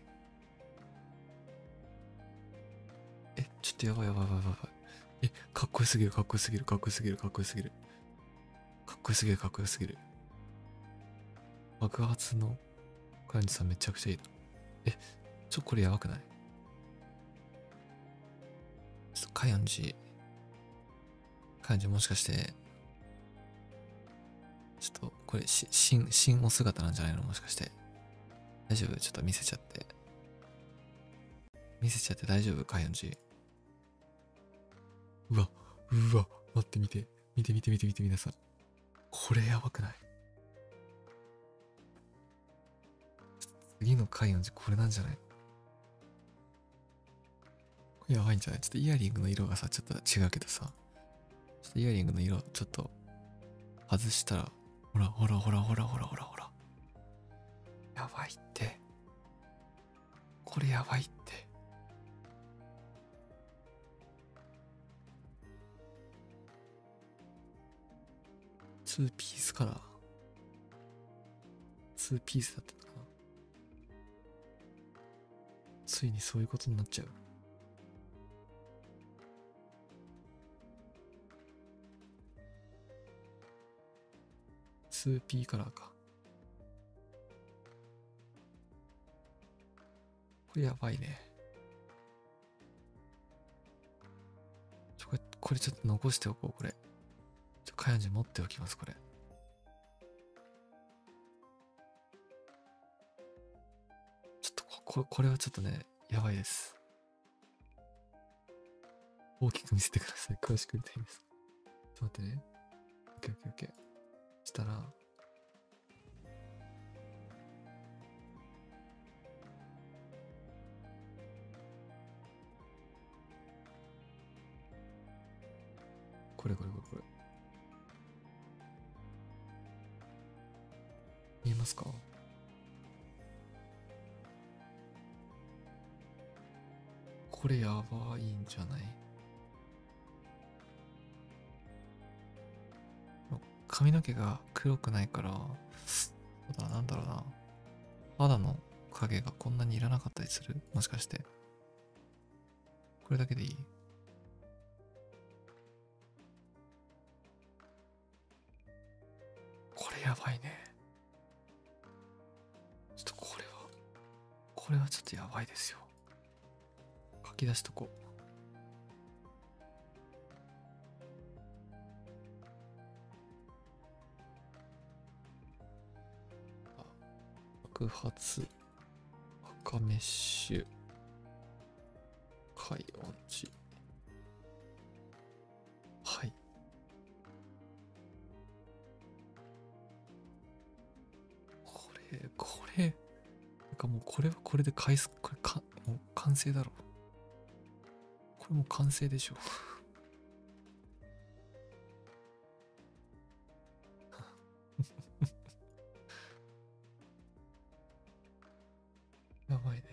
ちょっとやばい。かっこよすぎる。爆発のカヤンジさんめちゃくちゃいいな。これやばくない？ちょっとカヤンジもしかして、ちょっとこれ新お姿なんじゃないの？もしかして。大丈夫？ちょっと見せちゃって大丈夫？カヤンジ。うわ、待って見て皆さん。これやばくない？次のカヤンジこれなんじゃない？これやばいんじゃない？ちょっとイヤリングの色がさ、ちょっと違うけどさ。ちょっとイヤリングの色ちょっと外したら、ほら。やばいって。これやばいって。2ピースカラー。2ピースだったのかな。ついにそういうことになっちゃう。2P カラーか。これやばいね。これちょっと残しておこう、これ。カヤンジ持っておきます、これ。ちょっとこれはちょっとね、やばいです。大きく見せてください。詳しく見たいです。ちょっと待ってね。オッケー。したら、これ。見えますか？これやばいんじゃない？髪の毛が黒くないから、そうだ、なんだろうな。肌の影がこんなにいらなかったりする？もしかして。これだけでいい？これやばいね。ちょっとこれはちょっとやばいですよ。書き出しとこう。白髪、赤メッシュ、海音寺。はい。これ、なんかもうこれはこれでこれもう完成だろ。これもう完成でしょ。やばいね。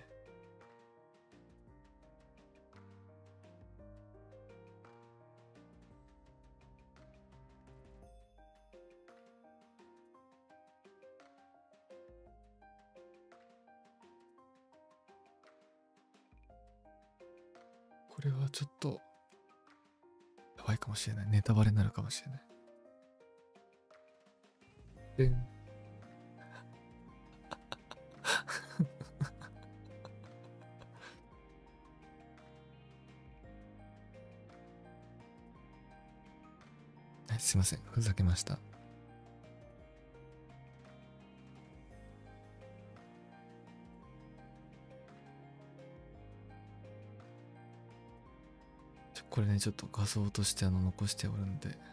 これはちょっと、やばいかもしれない。ネタバレになるかもしれない。 はい、すいません。ふざけました。これね、ちょっと画像として残しておるんで。よ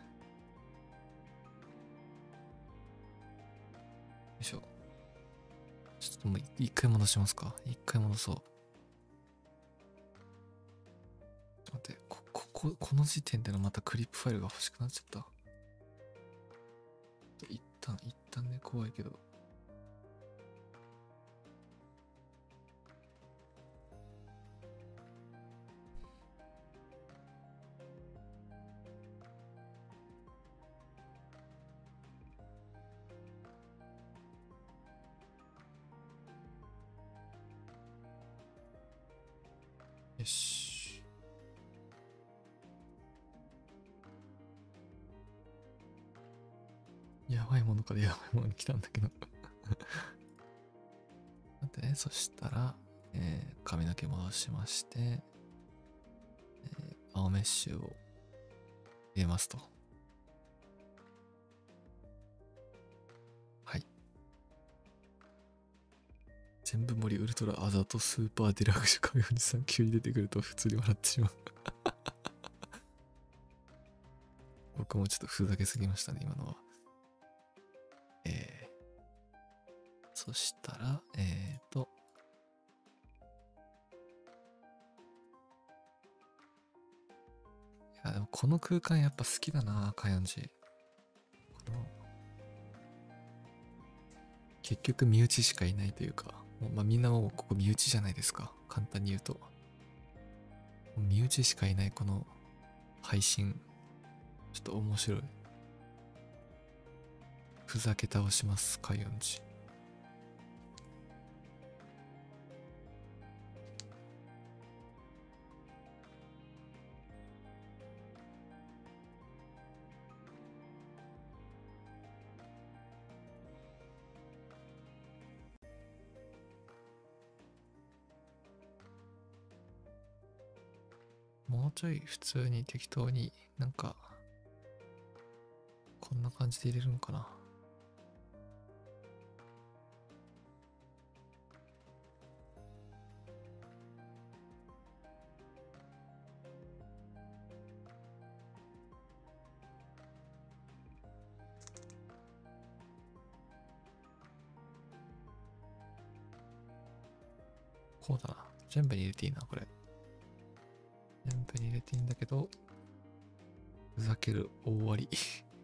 いしょ。ちょっともう一回戻しますか。一回戻そう。ちょっと待って、この時点でのまたクリップファイルが欲しくなっちゃった。一旦ね、怖いけど。よし。やばいものからやばいものに来たんだけど。待ってね、そしたら、髪の毛戻しまして、青メッシュを入れますと。はい。全部盛りウルトラアザとスーパーデラックスカイフジさん急に出てくると普通に笑ってしまう。僕もちょっとふざけすぎましたね、今のは。そしたら、いや、でもこの空間やっぱ好きだな、カヨンジ。結局身内しかいないというか、まあ、みんなもうここ身内じゃないですか。簡単に言うと。身内しかいないこの配信、ちょっと面白い。ふざけ倒します、カヨンジ。もうちょい普通に適当になんか、こんな感じで入れるのかな。こうだな。全部に入れていいな、これ。全部に入れていいんだけど、ふざける大割り。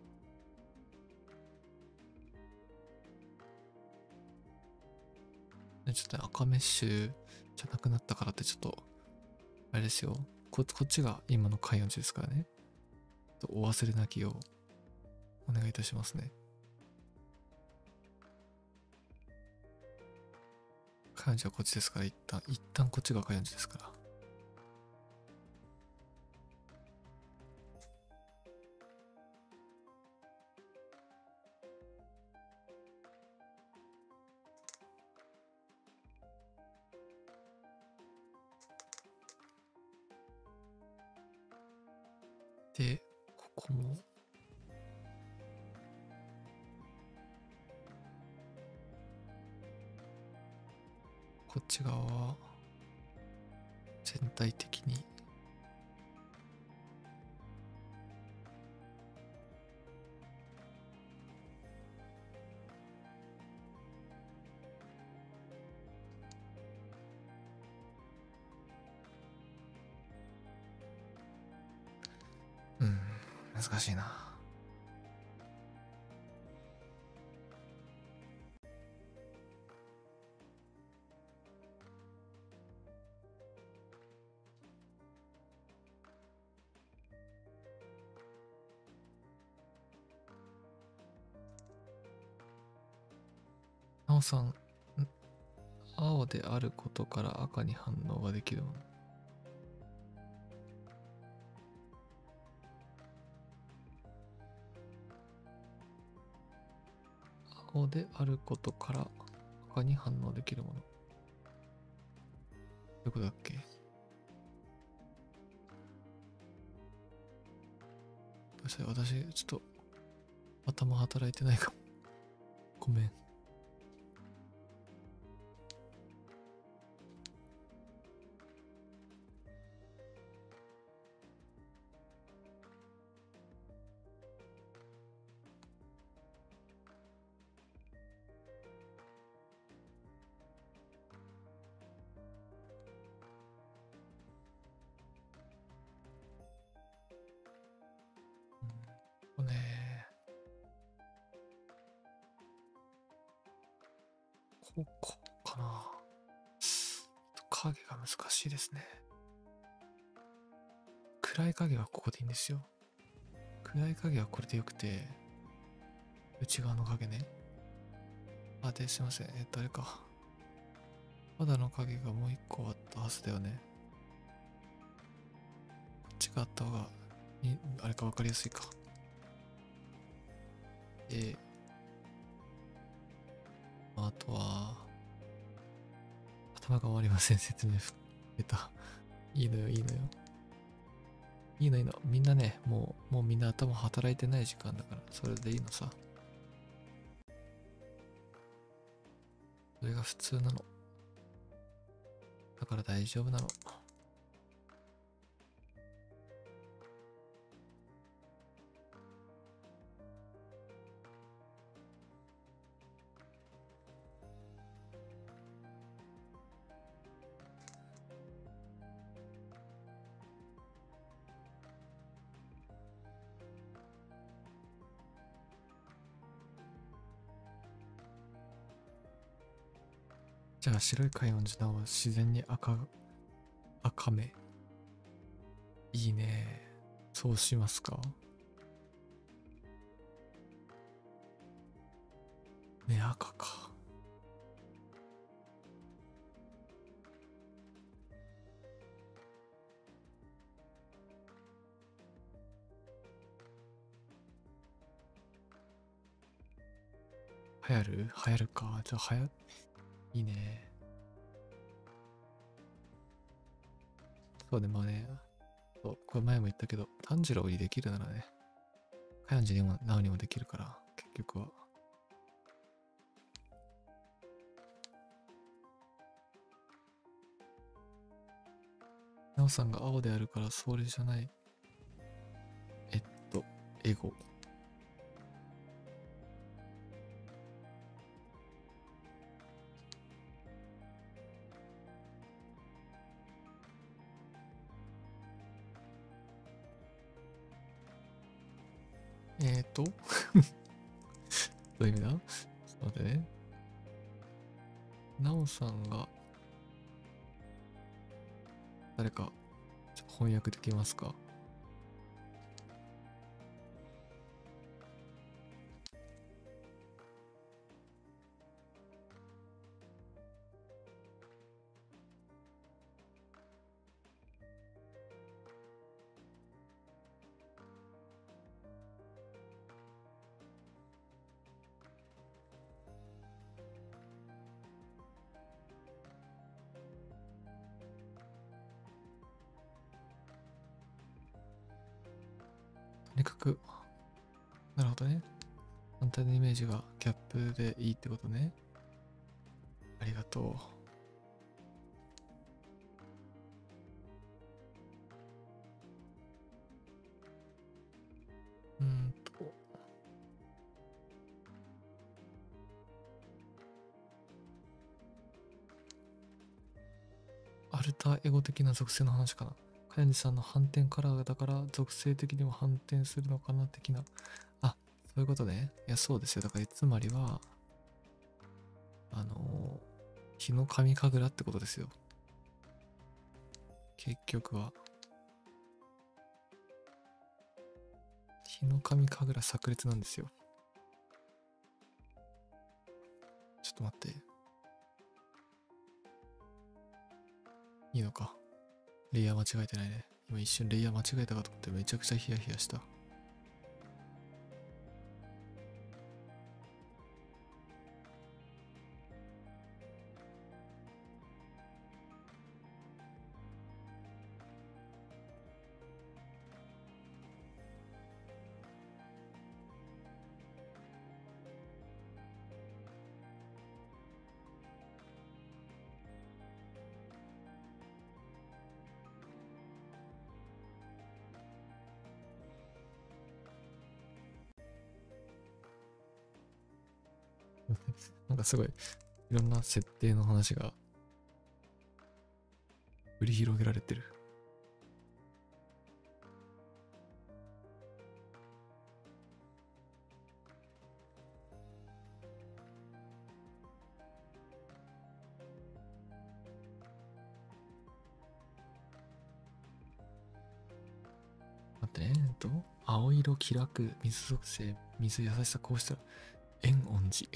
ちょっとね、赤メッシュじゃなくなったからってちょっと、あれですよ。こっちが今のカイオンジですからね。お忘れなきようお願いいたしますね。カイオンジはこっちですから、一旦こっちがカイオンジですから。で、ここも、こっち側は、全体的に、難しいな。なおさん、青であることから赤に反応ができるもの。青であることから赤に反応できるもの。どういうことだっけ？どださい。私、ちょっと頭働いてないかも。ごめん。こうかな。影が難しいですね。暗い影はここでいいんですよ。暗い影はこれでよくて、内側の影ね。すいません。あれか。肌の影がもう一個あったはずだよね。こっちがあった方が、あれか分かりやすいか。あとは、頭が終わりません。説明出た。いいのよ、いいのよ。いいのいいの。みんなね、もうみんな頭働いてない時間だから、それでいいのさ。それが普通なの。だから大丈夫なの。じゃあ白い海音寺を自然に赤目。いいね。そうしますか。ね、赤か。流行るか。じゃあいいね。そうね、まあね。そう、これ前も言ったけど、炭治郎にできるならね、海音寺にも直にもできるから、結局は。なおさんが青であるからそれじゃない。エゴ。どういう意味だ？ちょっと待ってね。なおさんが、誰か、翻訳できますか？とにかく、なるほどね。反対のイメージがギャップでいいってことね。ありがとう。アルターエゴ的な属性の話かな。かやにさんの反転カラーだから属性的にも反転するのかな的な。あ、そういうことね。いや、そうですよ。だからつまりは、日の神神楽ってことですよ。結局は。日の神神楽炸裂なんですよ。ちょっと待って。いいのか。レイヤー間違えてないね。今一瞬レイヤー間違えたかと思ってめちゃくちゃヒヤヒヤした。 なんかすごい、いろんな設定の話が繰り広げられてる。待ってね、青色気楽、水属性、水優しさ、こうしたら、円恩寺。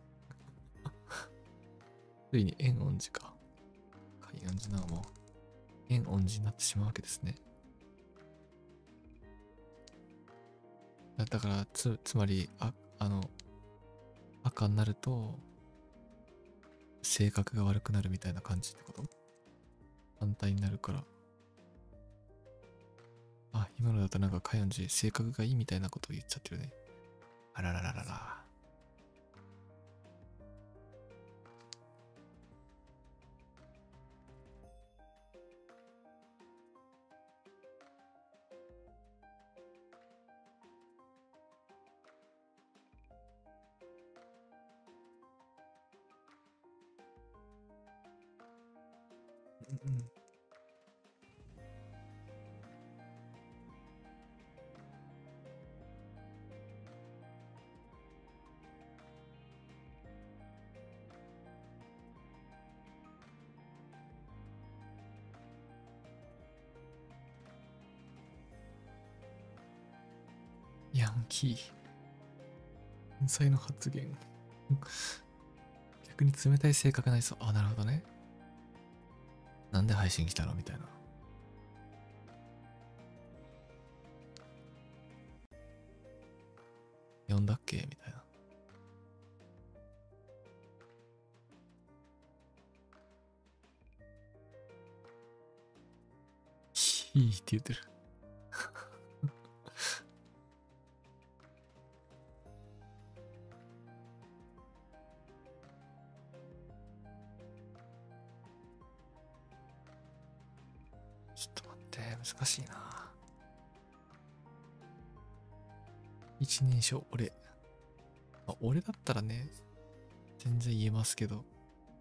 ついに円恩寺か。海恩寺なのも、円恩寺になってしまうわけですね。だから、つまり、赤になると、性格が悪くなるみたいな感じってこと？反対になるから。あ、今のだとなんか海恩寺、性格がいいみたいなことを言っちゃってるね。あららららら。うん。ヤンキー。天才の発言。逆に冷たい性格ないそう。あ、なるほどね。なんで配信来たのみたいな。呼んだっけみたいな。ヒーって言ってる。ちょっと待って、難しいな。一人称、俺。俺だったらね、全然言えますけど。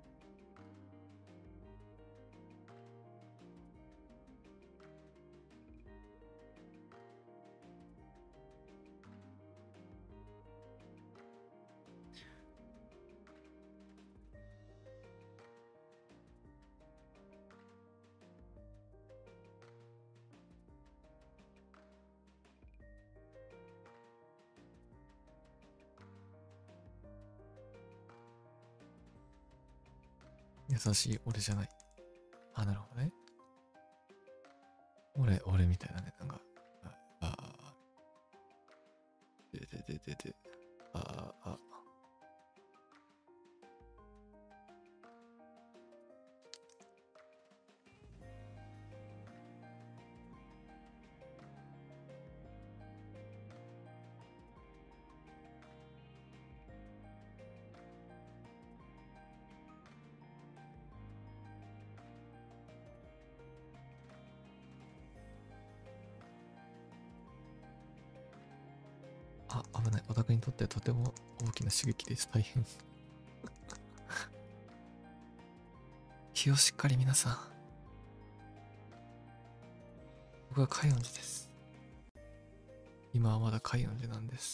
優しい俺じゃない。あ、なるほどね。俺みたいなね。なんか、で、危ない。オタクにとってとても大きな刺激です。大変。気をしっかり皆さん。僕は海音寺です。今はまだ海音寺なんです。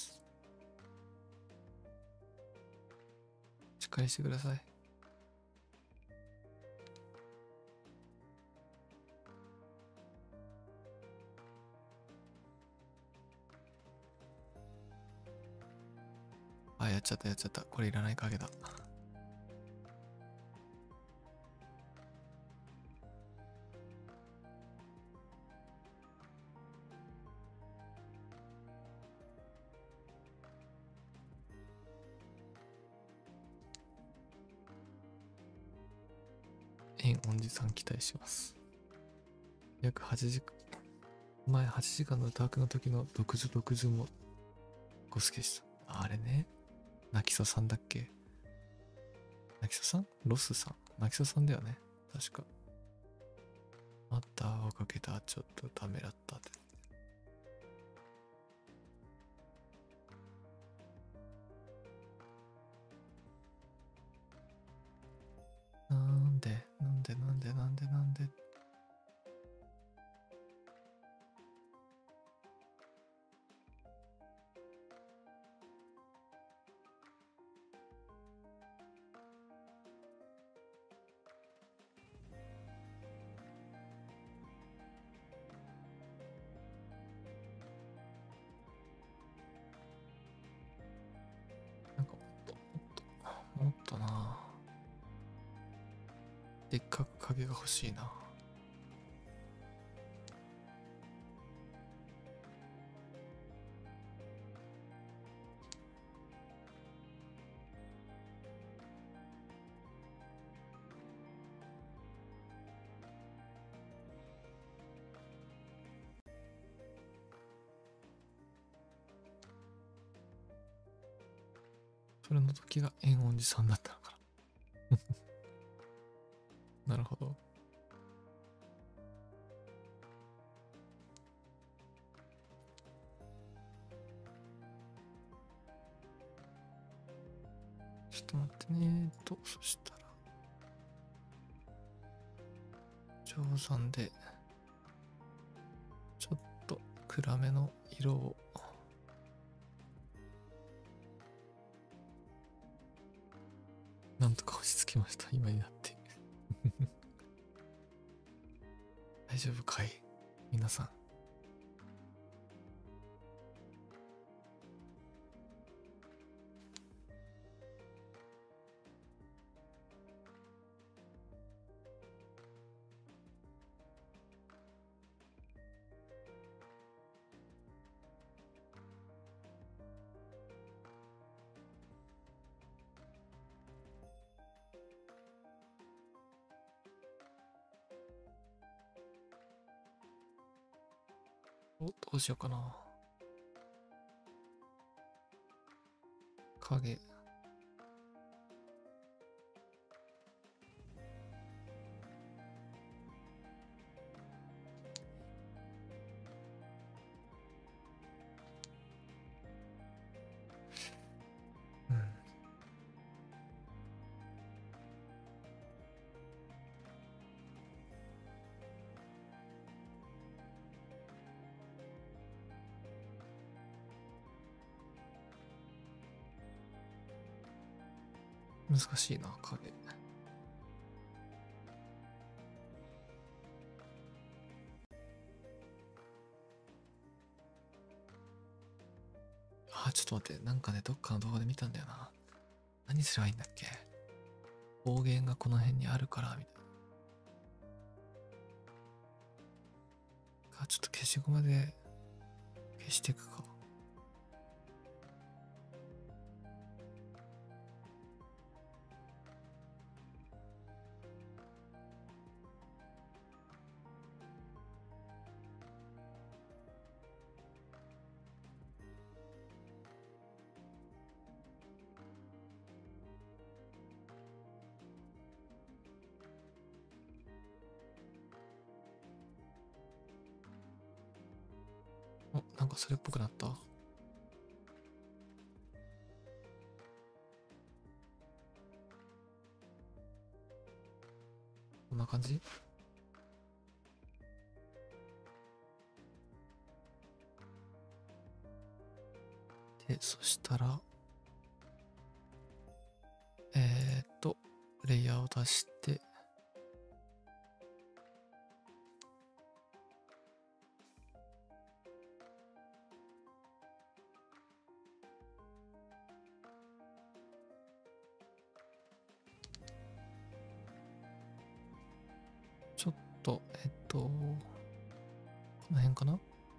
しっかりしてください。あ、やっちゃった。これいらない影だ。円恩寺さん期待します。約8時間、前8時間のダークの時の毒図もご好きでした。あれね。ナキソさんだっけ？ナキソさん？ロスさん？ナキソさんだよね。確か。またをかけた、ちょっとダメだったって。 んで。なんかもっとな、でっかく影が欲しいな。それの時が円恩寺さんだったのかな。なるほど。ちょっと待ってね。そしたら、定山で、ちょっと暗めの色を、なんとか落ち着きました、今になって。大丈夫かい皆さん。どうしようかな。影。うん。難しいな、影。ちょっと待って。なんかね、どっかの動画で見たんだよな。何すればいいんだっけ。方言がこの辺にあるから、みたいな。ちょっと消しゴムで消していくか。なんかそれっぽくなった。こんな感じ。で、そしたら、レイヤーを出して、ちょっと、この辺かな。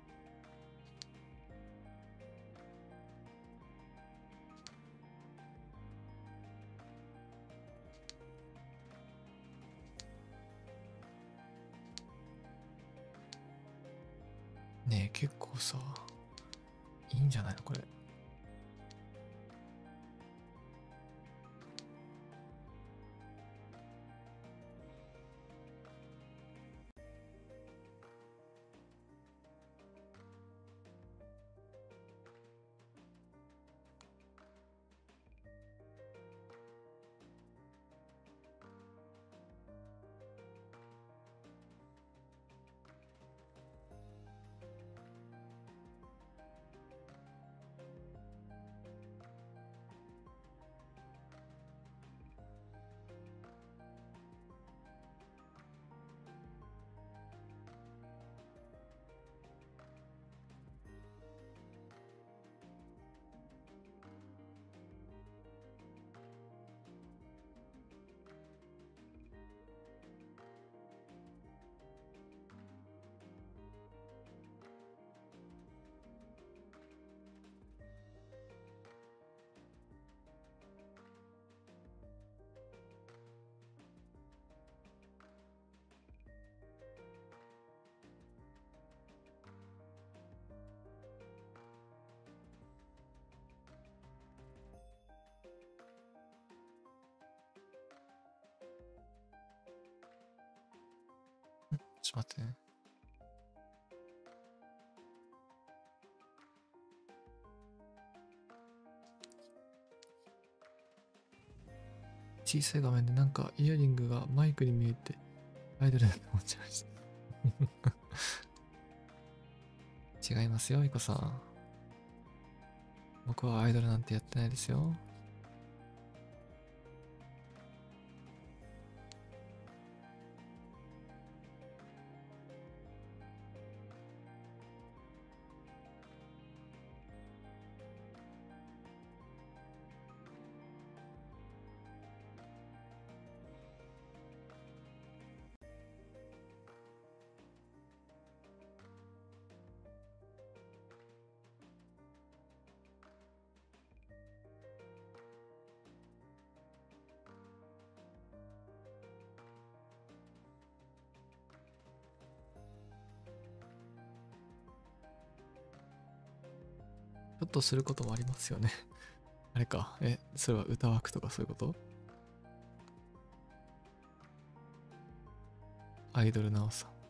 ねえ、結構さ、いいんじゃないのこれ。 ちょっと待ってね。小さい画面でなんかイヤリングがマイクに見えてアイドルだと思っちゃいました。違いますよ、イコさん。僕はアイドルなんてやってないですよ。ちょっとすることもありますよね。あれか。それは歌枠とかそういうこと？アイドルなおさん。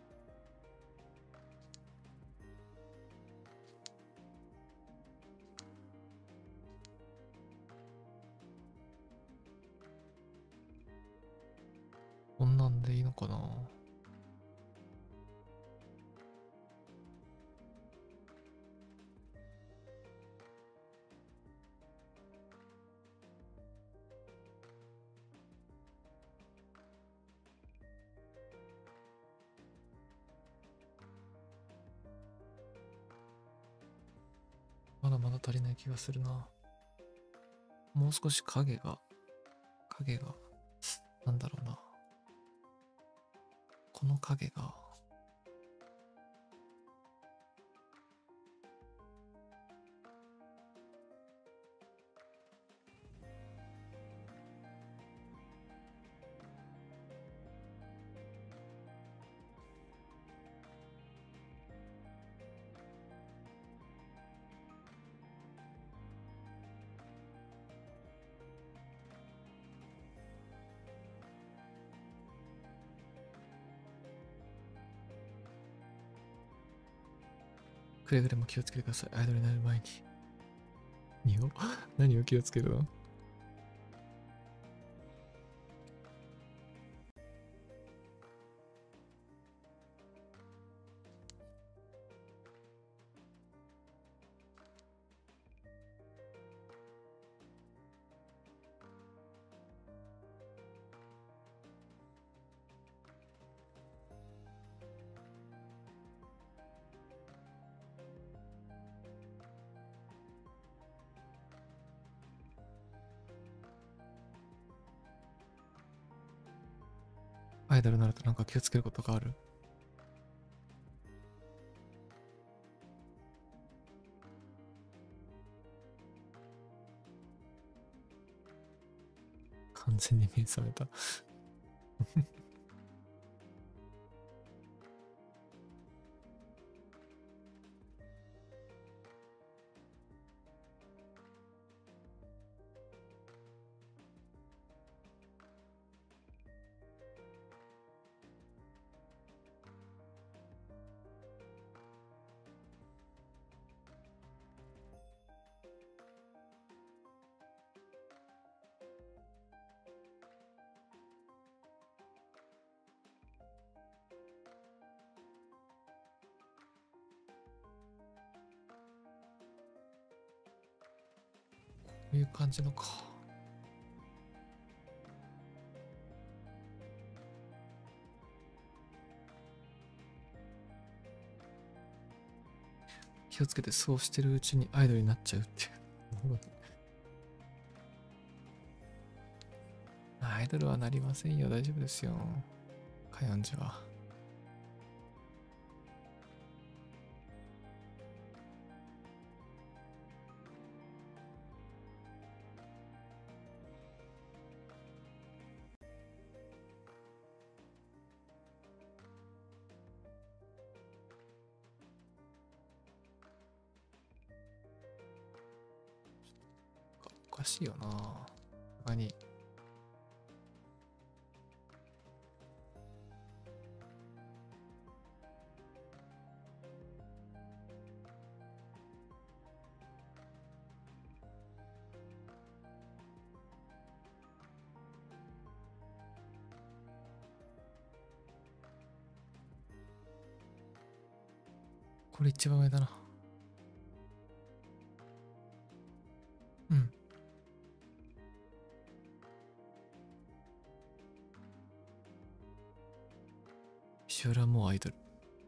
こんなんでいいのかな？まだまだ足りない気がするな。もう少し影が、なんだろうな。この影が、くれぐれも気をつけてください。アイドルになる前に。何を気をつけるの？アイドルになるとなんか気をつけることがある？完全に目覚めた。こういう感じのか。気をつけて、そうしてるうちにアイドルになっちゃうっていう。アイドルはなりませんよ。大丈夫ですよ。カヨンジは。おかしいよな。他に。 これ一番上だな。うん。石原もアイドル。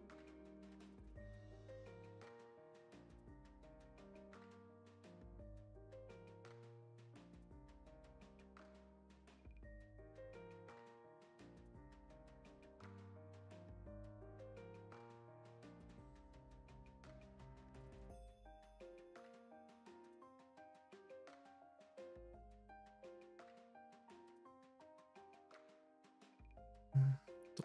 うんと。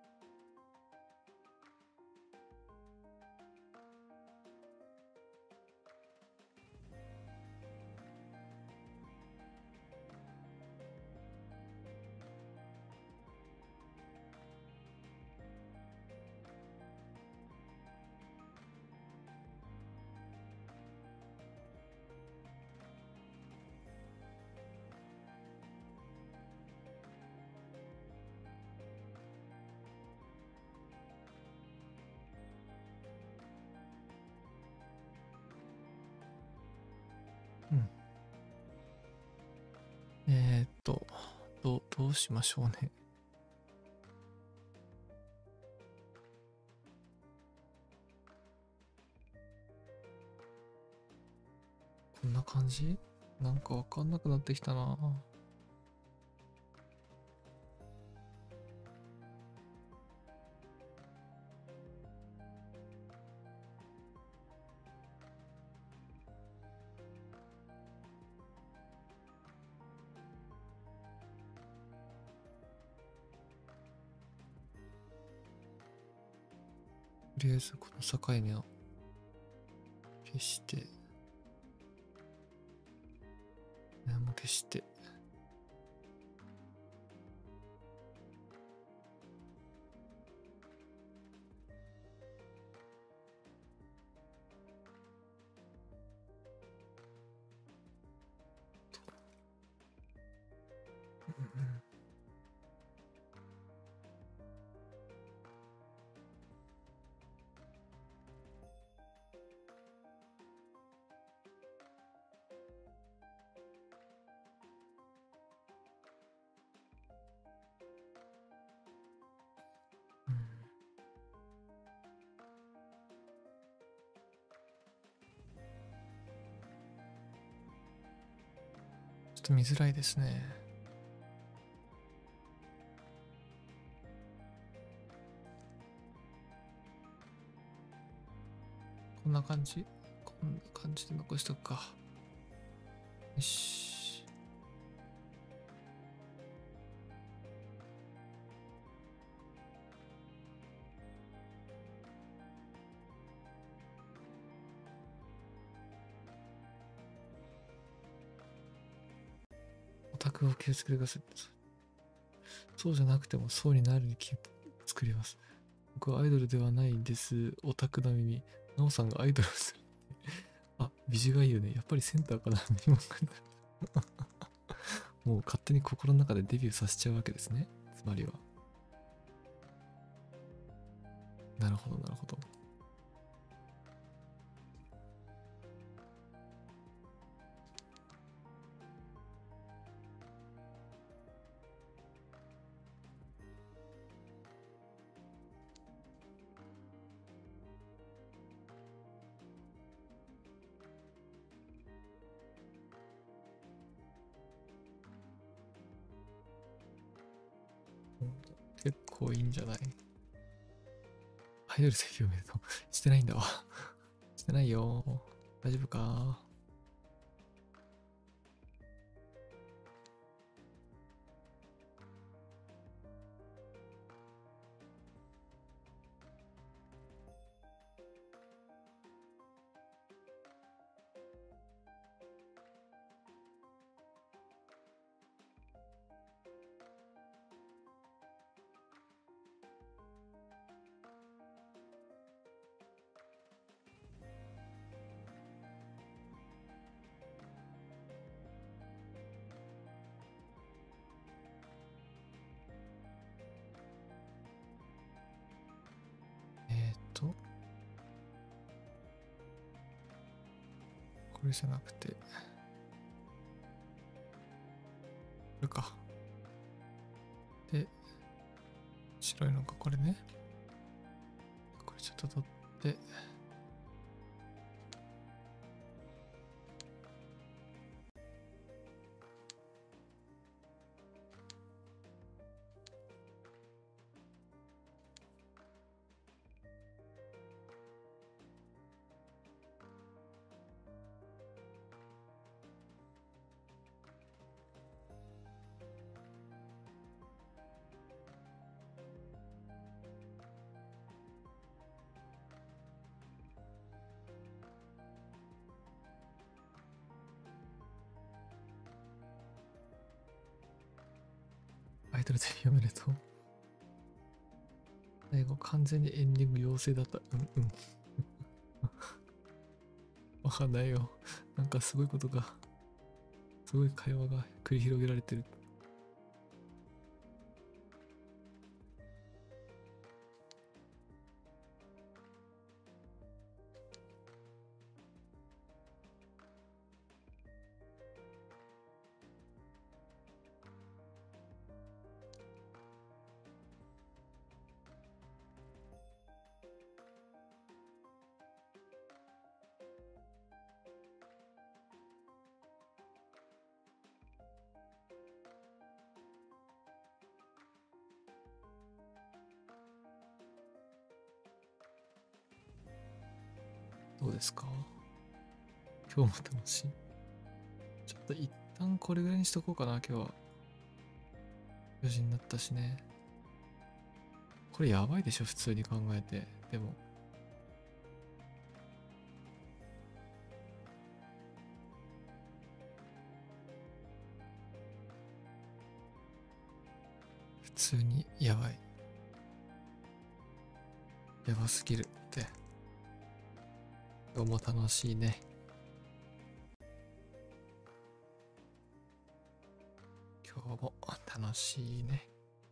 うん。どうしましょうね。こんな感じ？なんかわかんなくなってきたな。とりあえずこの境目を消して、も消して、うん、ちょっと見づらいですね。こんな感じ？こんな感じで残しとくか。よし。オタクを気をつけてください。そうじゃなくてもそうになる気を作ります。僕はアイドルではないんです。オタクなみに。ナオさんがアイドルをする。あ、美女がいいよね。やっぱりセンターかな。もう勝手に心の中でデビューさせちゃうわけですね。つまりは。なるほど、なるほど。結構いいんじゃない？アイドルデビューおめでとう。してないんだわ。してないよ。大丈夫か？ れじゃなくて、これか。で、白いのがこれね。これちょっと取って、アイドルデビューおめでとう。最後完全にエンディング妖精だった。わかんないよ。なんかすごいことが、すごい会話が繰り広げられてる。どうですか？今日も楽しい。ちょっと一旦これぐらいにしとこうかな、今日は。4時になったしね。これやばいでしょ、普通に考えて。でも。普通にやばい。やばすぎるって。今日も楽しいね。今日も楽しいね。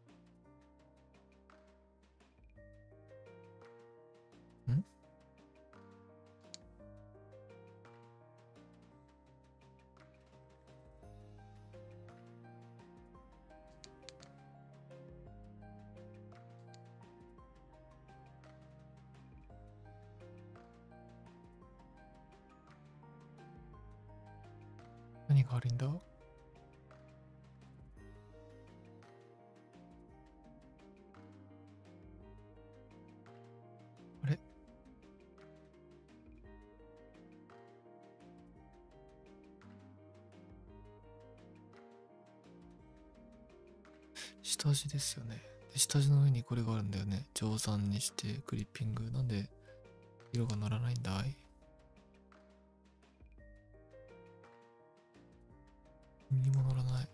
ん？何が悪いんだ？あれ？下地ですよね。で、下地の上にこれがあるんだよね。定山にしてクリッピング。なんで色が乗らないんだい？にも乗らない。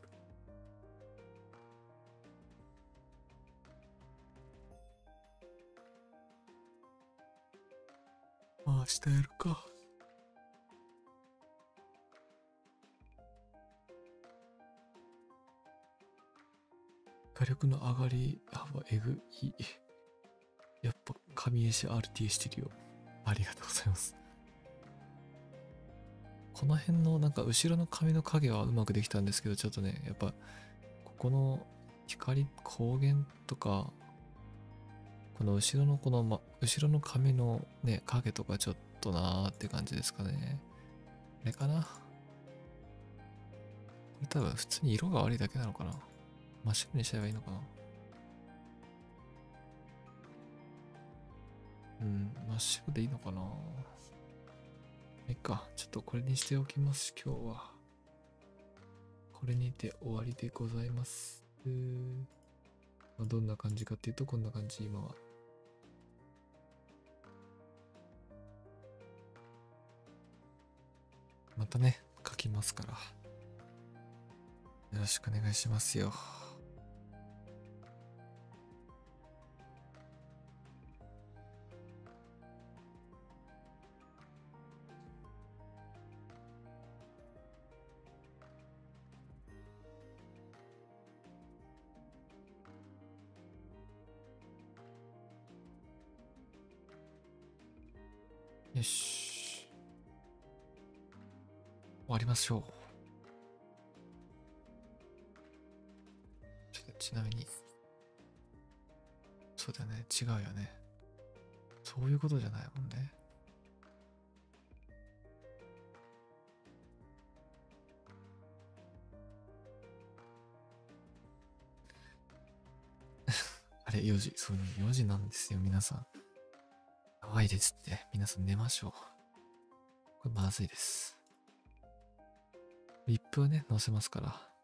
まあ、下やるか。火力の上がり幅えぐい。やっぱ神絵師 RT してるよ。ありがとうございます。この辺のなんか後ろの髪の影はうまくできたんですけど、ちょっとね、やっぱここの光光源とか、この後ろの後ろの髪のね、影とかちょっとなーって感じですかね。あれかな、これ多分普通に色が悪いだけなのかな。真っ白にしちゃえばいいのかな。うん、真っ白でいいのかな。いいか。ちょっとこれにしておきます。今日は。これにて終わりでございます。どんな感じかっていうと、こんな感じ、今は。またね、書きますから。よろしくお願いしますよ。よし。 わりましょう。ちなみに、そうだよね。違うよね。そういうことじゃないもんね。あれ、4時。そう、4時なんですよ、皆さん。やばいですって。皆さん寝ましょう。これまずいです。VIP はね、載せますから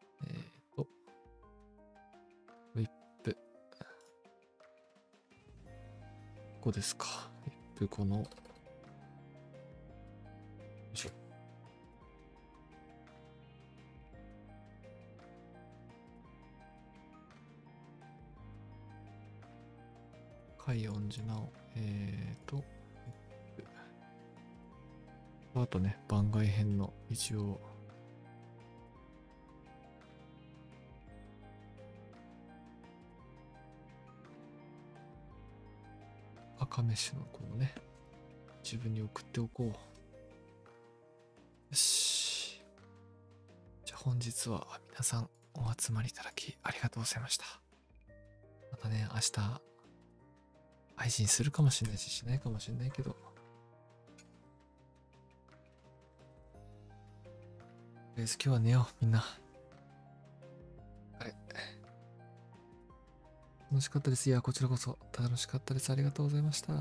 。VIP。ここですか。VIP この、よいしょ。海音寺なお。あとね、番外編の一応、赤飯の子をね、自分に送っておこう。よし。じゃあ本日は皆さんお集まりいただきありがとうございました。またね、明日、配信するかもしれないし、しないかもしれないけど、とりあえず今日は寝よう、みんな。あれ。楽しかったです。いや、こちらこそ楽しかったです。ありがとうございました。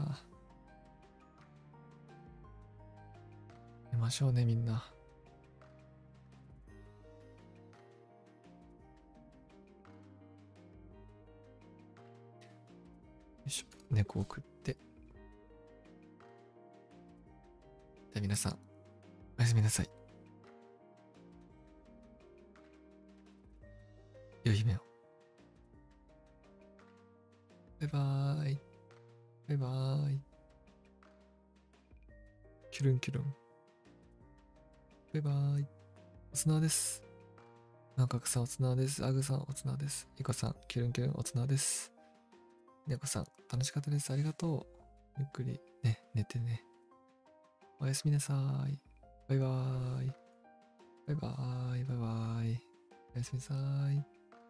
寝ましょうね、みんな。よいしょ。猫を送って。じゃあ皆さん、おやすみなさい。良い夢を。バイバーイ。バイバーイ。キュルンキュルン。バイバーイ。おつなです。南角さんおつなです。アグさんおつなです。イコさん、キュルンキュルンおつなです。猫さん、楽しかったです。ありがとう。ゆっくりね、寝てね。おやすみなさい。バイバーイ。バイバーイ。バイバーイ。おやすみなさい。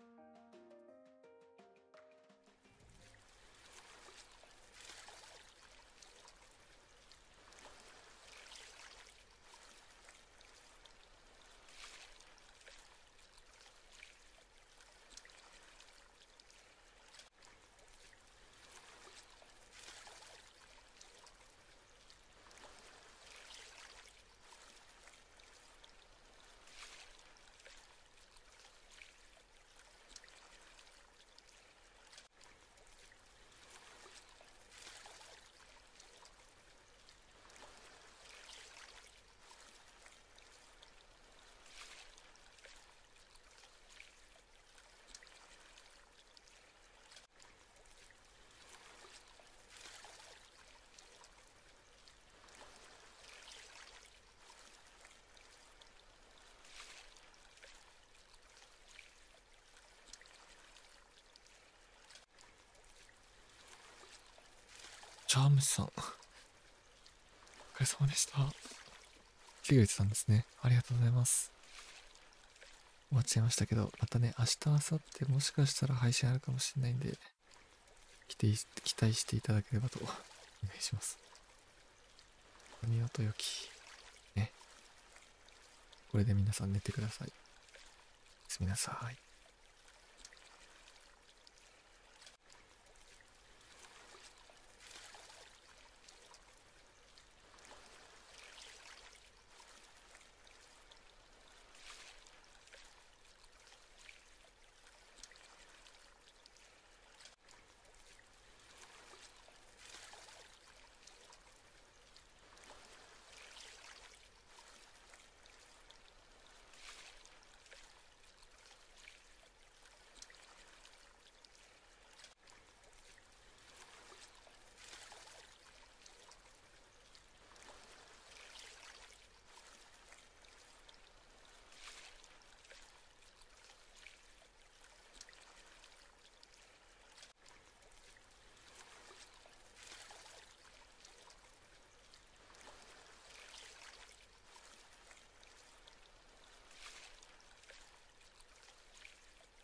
チャームさん。お疲れ様でした。来てくれてたんですね。ありがとうございます。終わっちゃいましたけど、またね、明日、明後日もしかしたら配信あるかもしれないんで、期待していただければとお願いします。見事良き。ね。これで皆さん寝てください。おやすみなさい。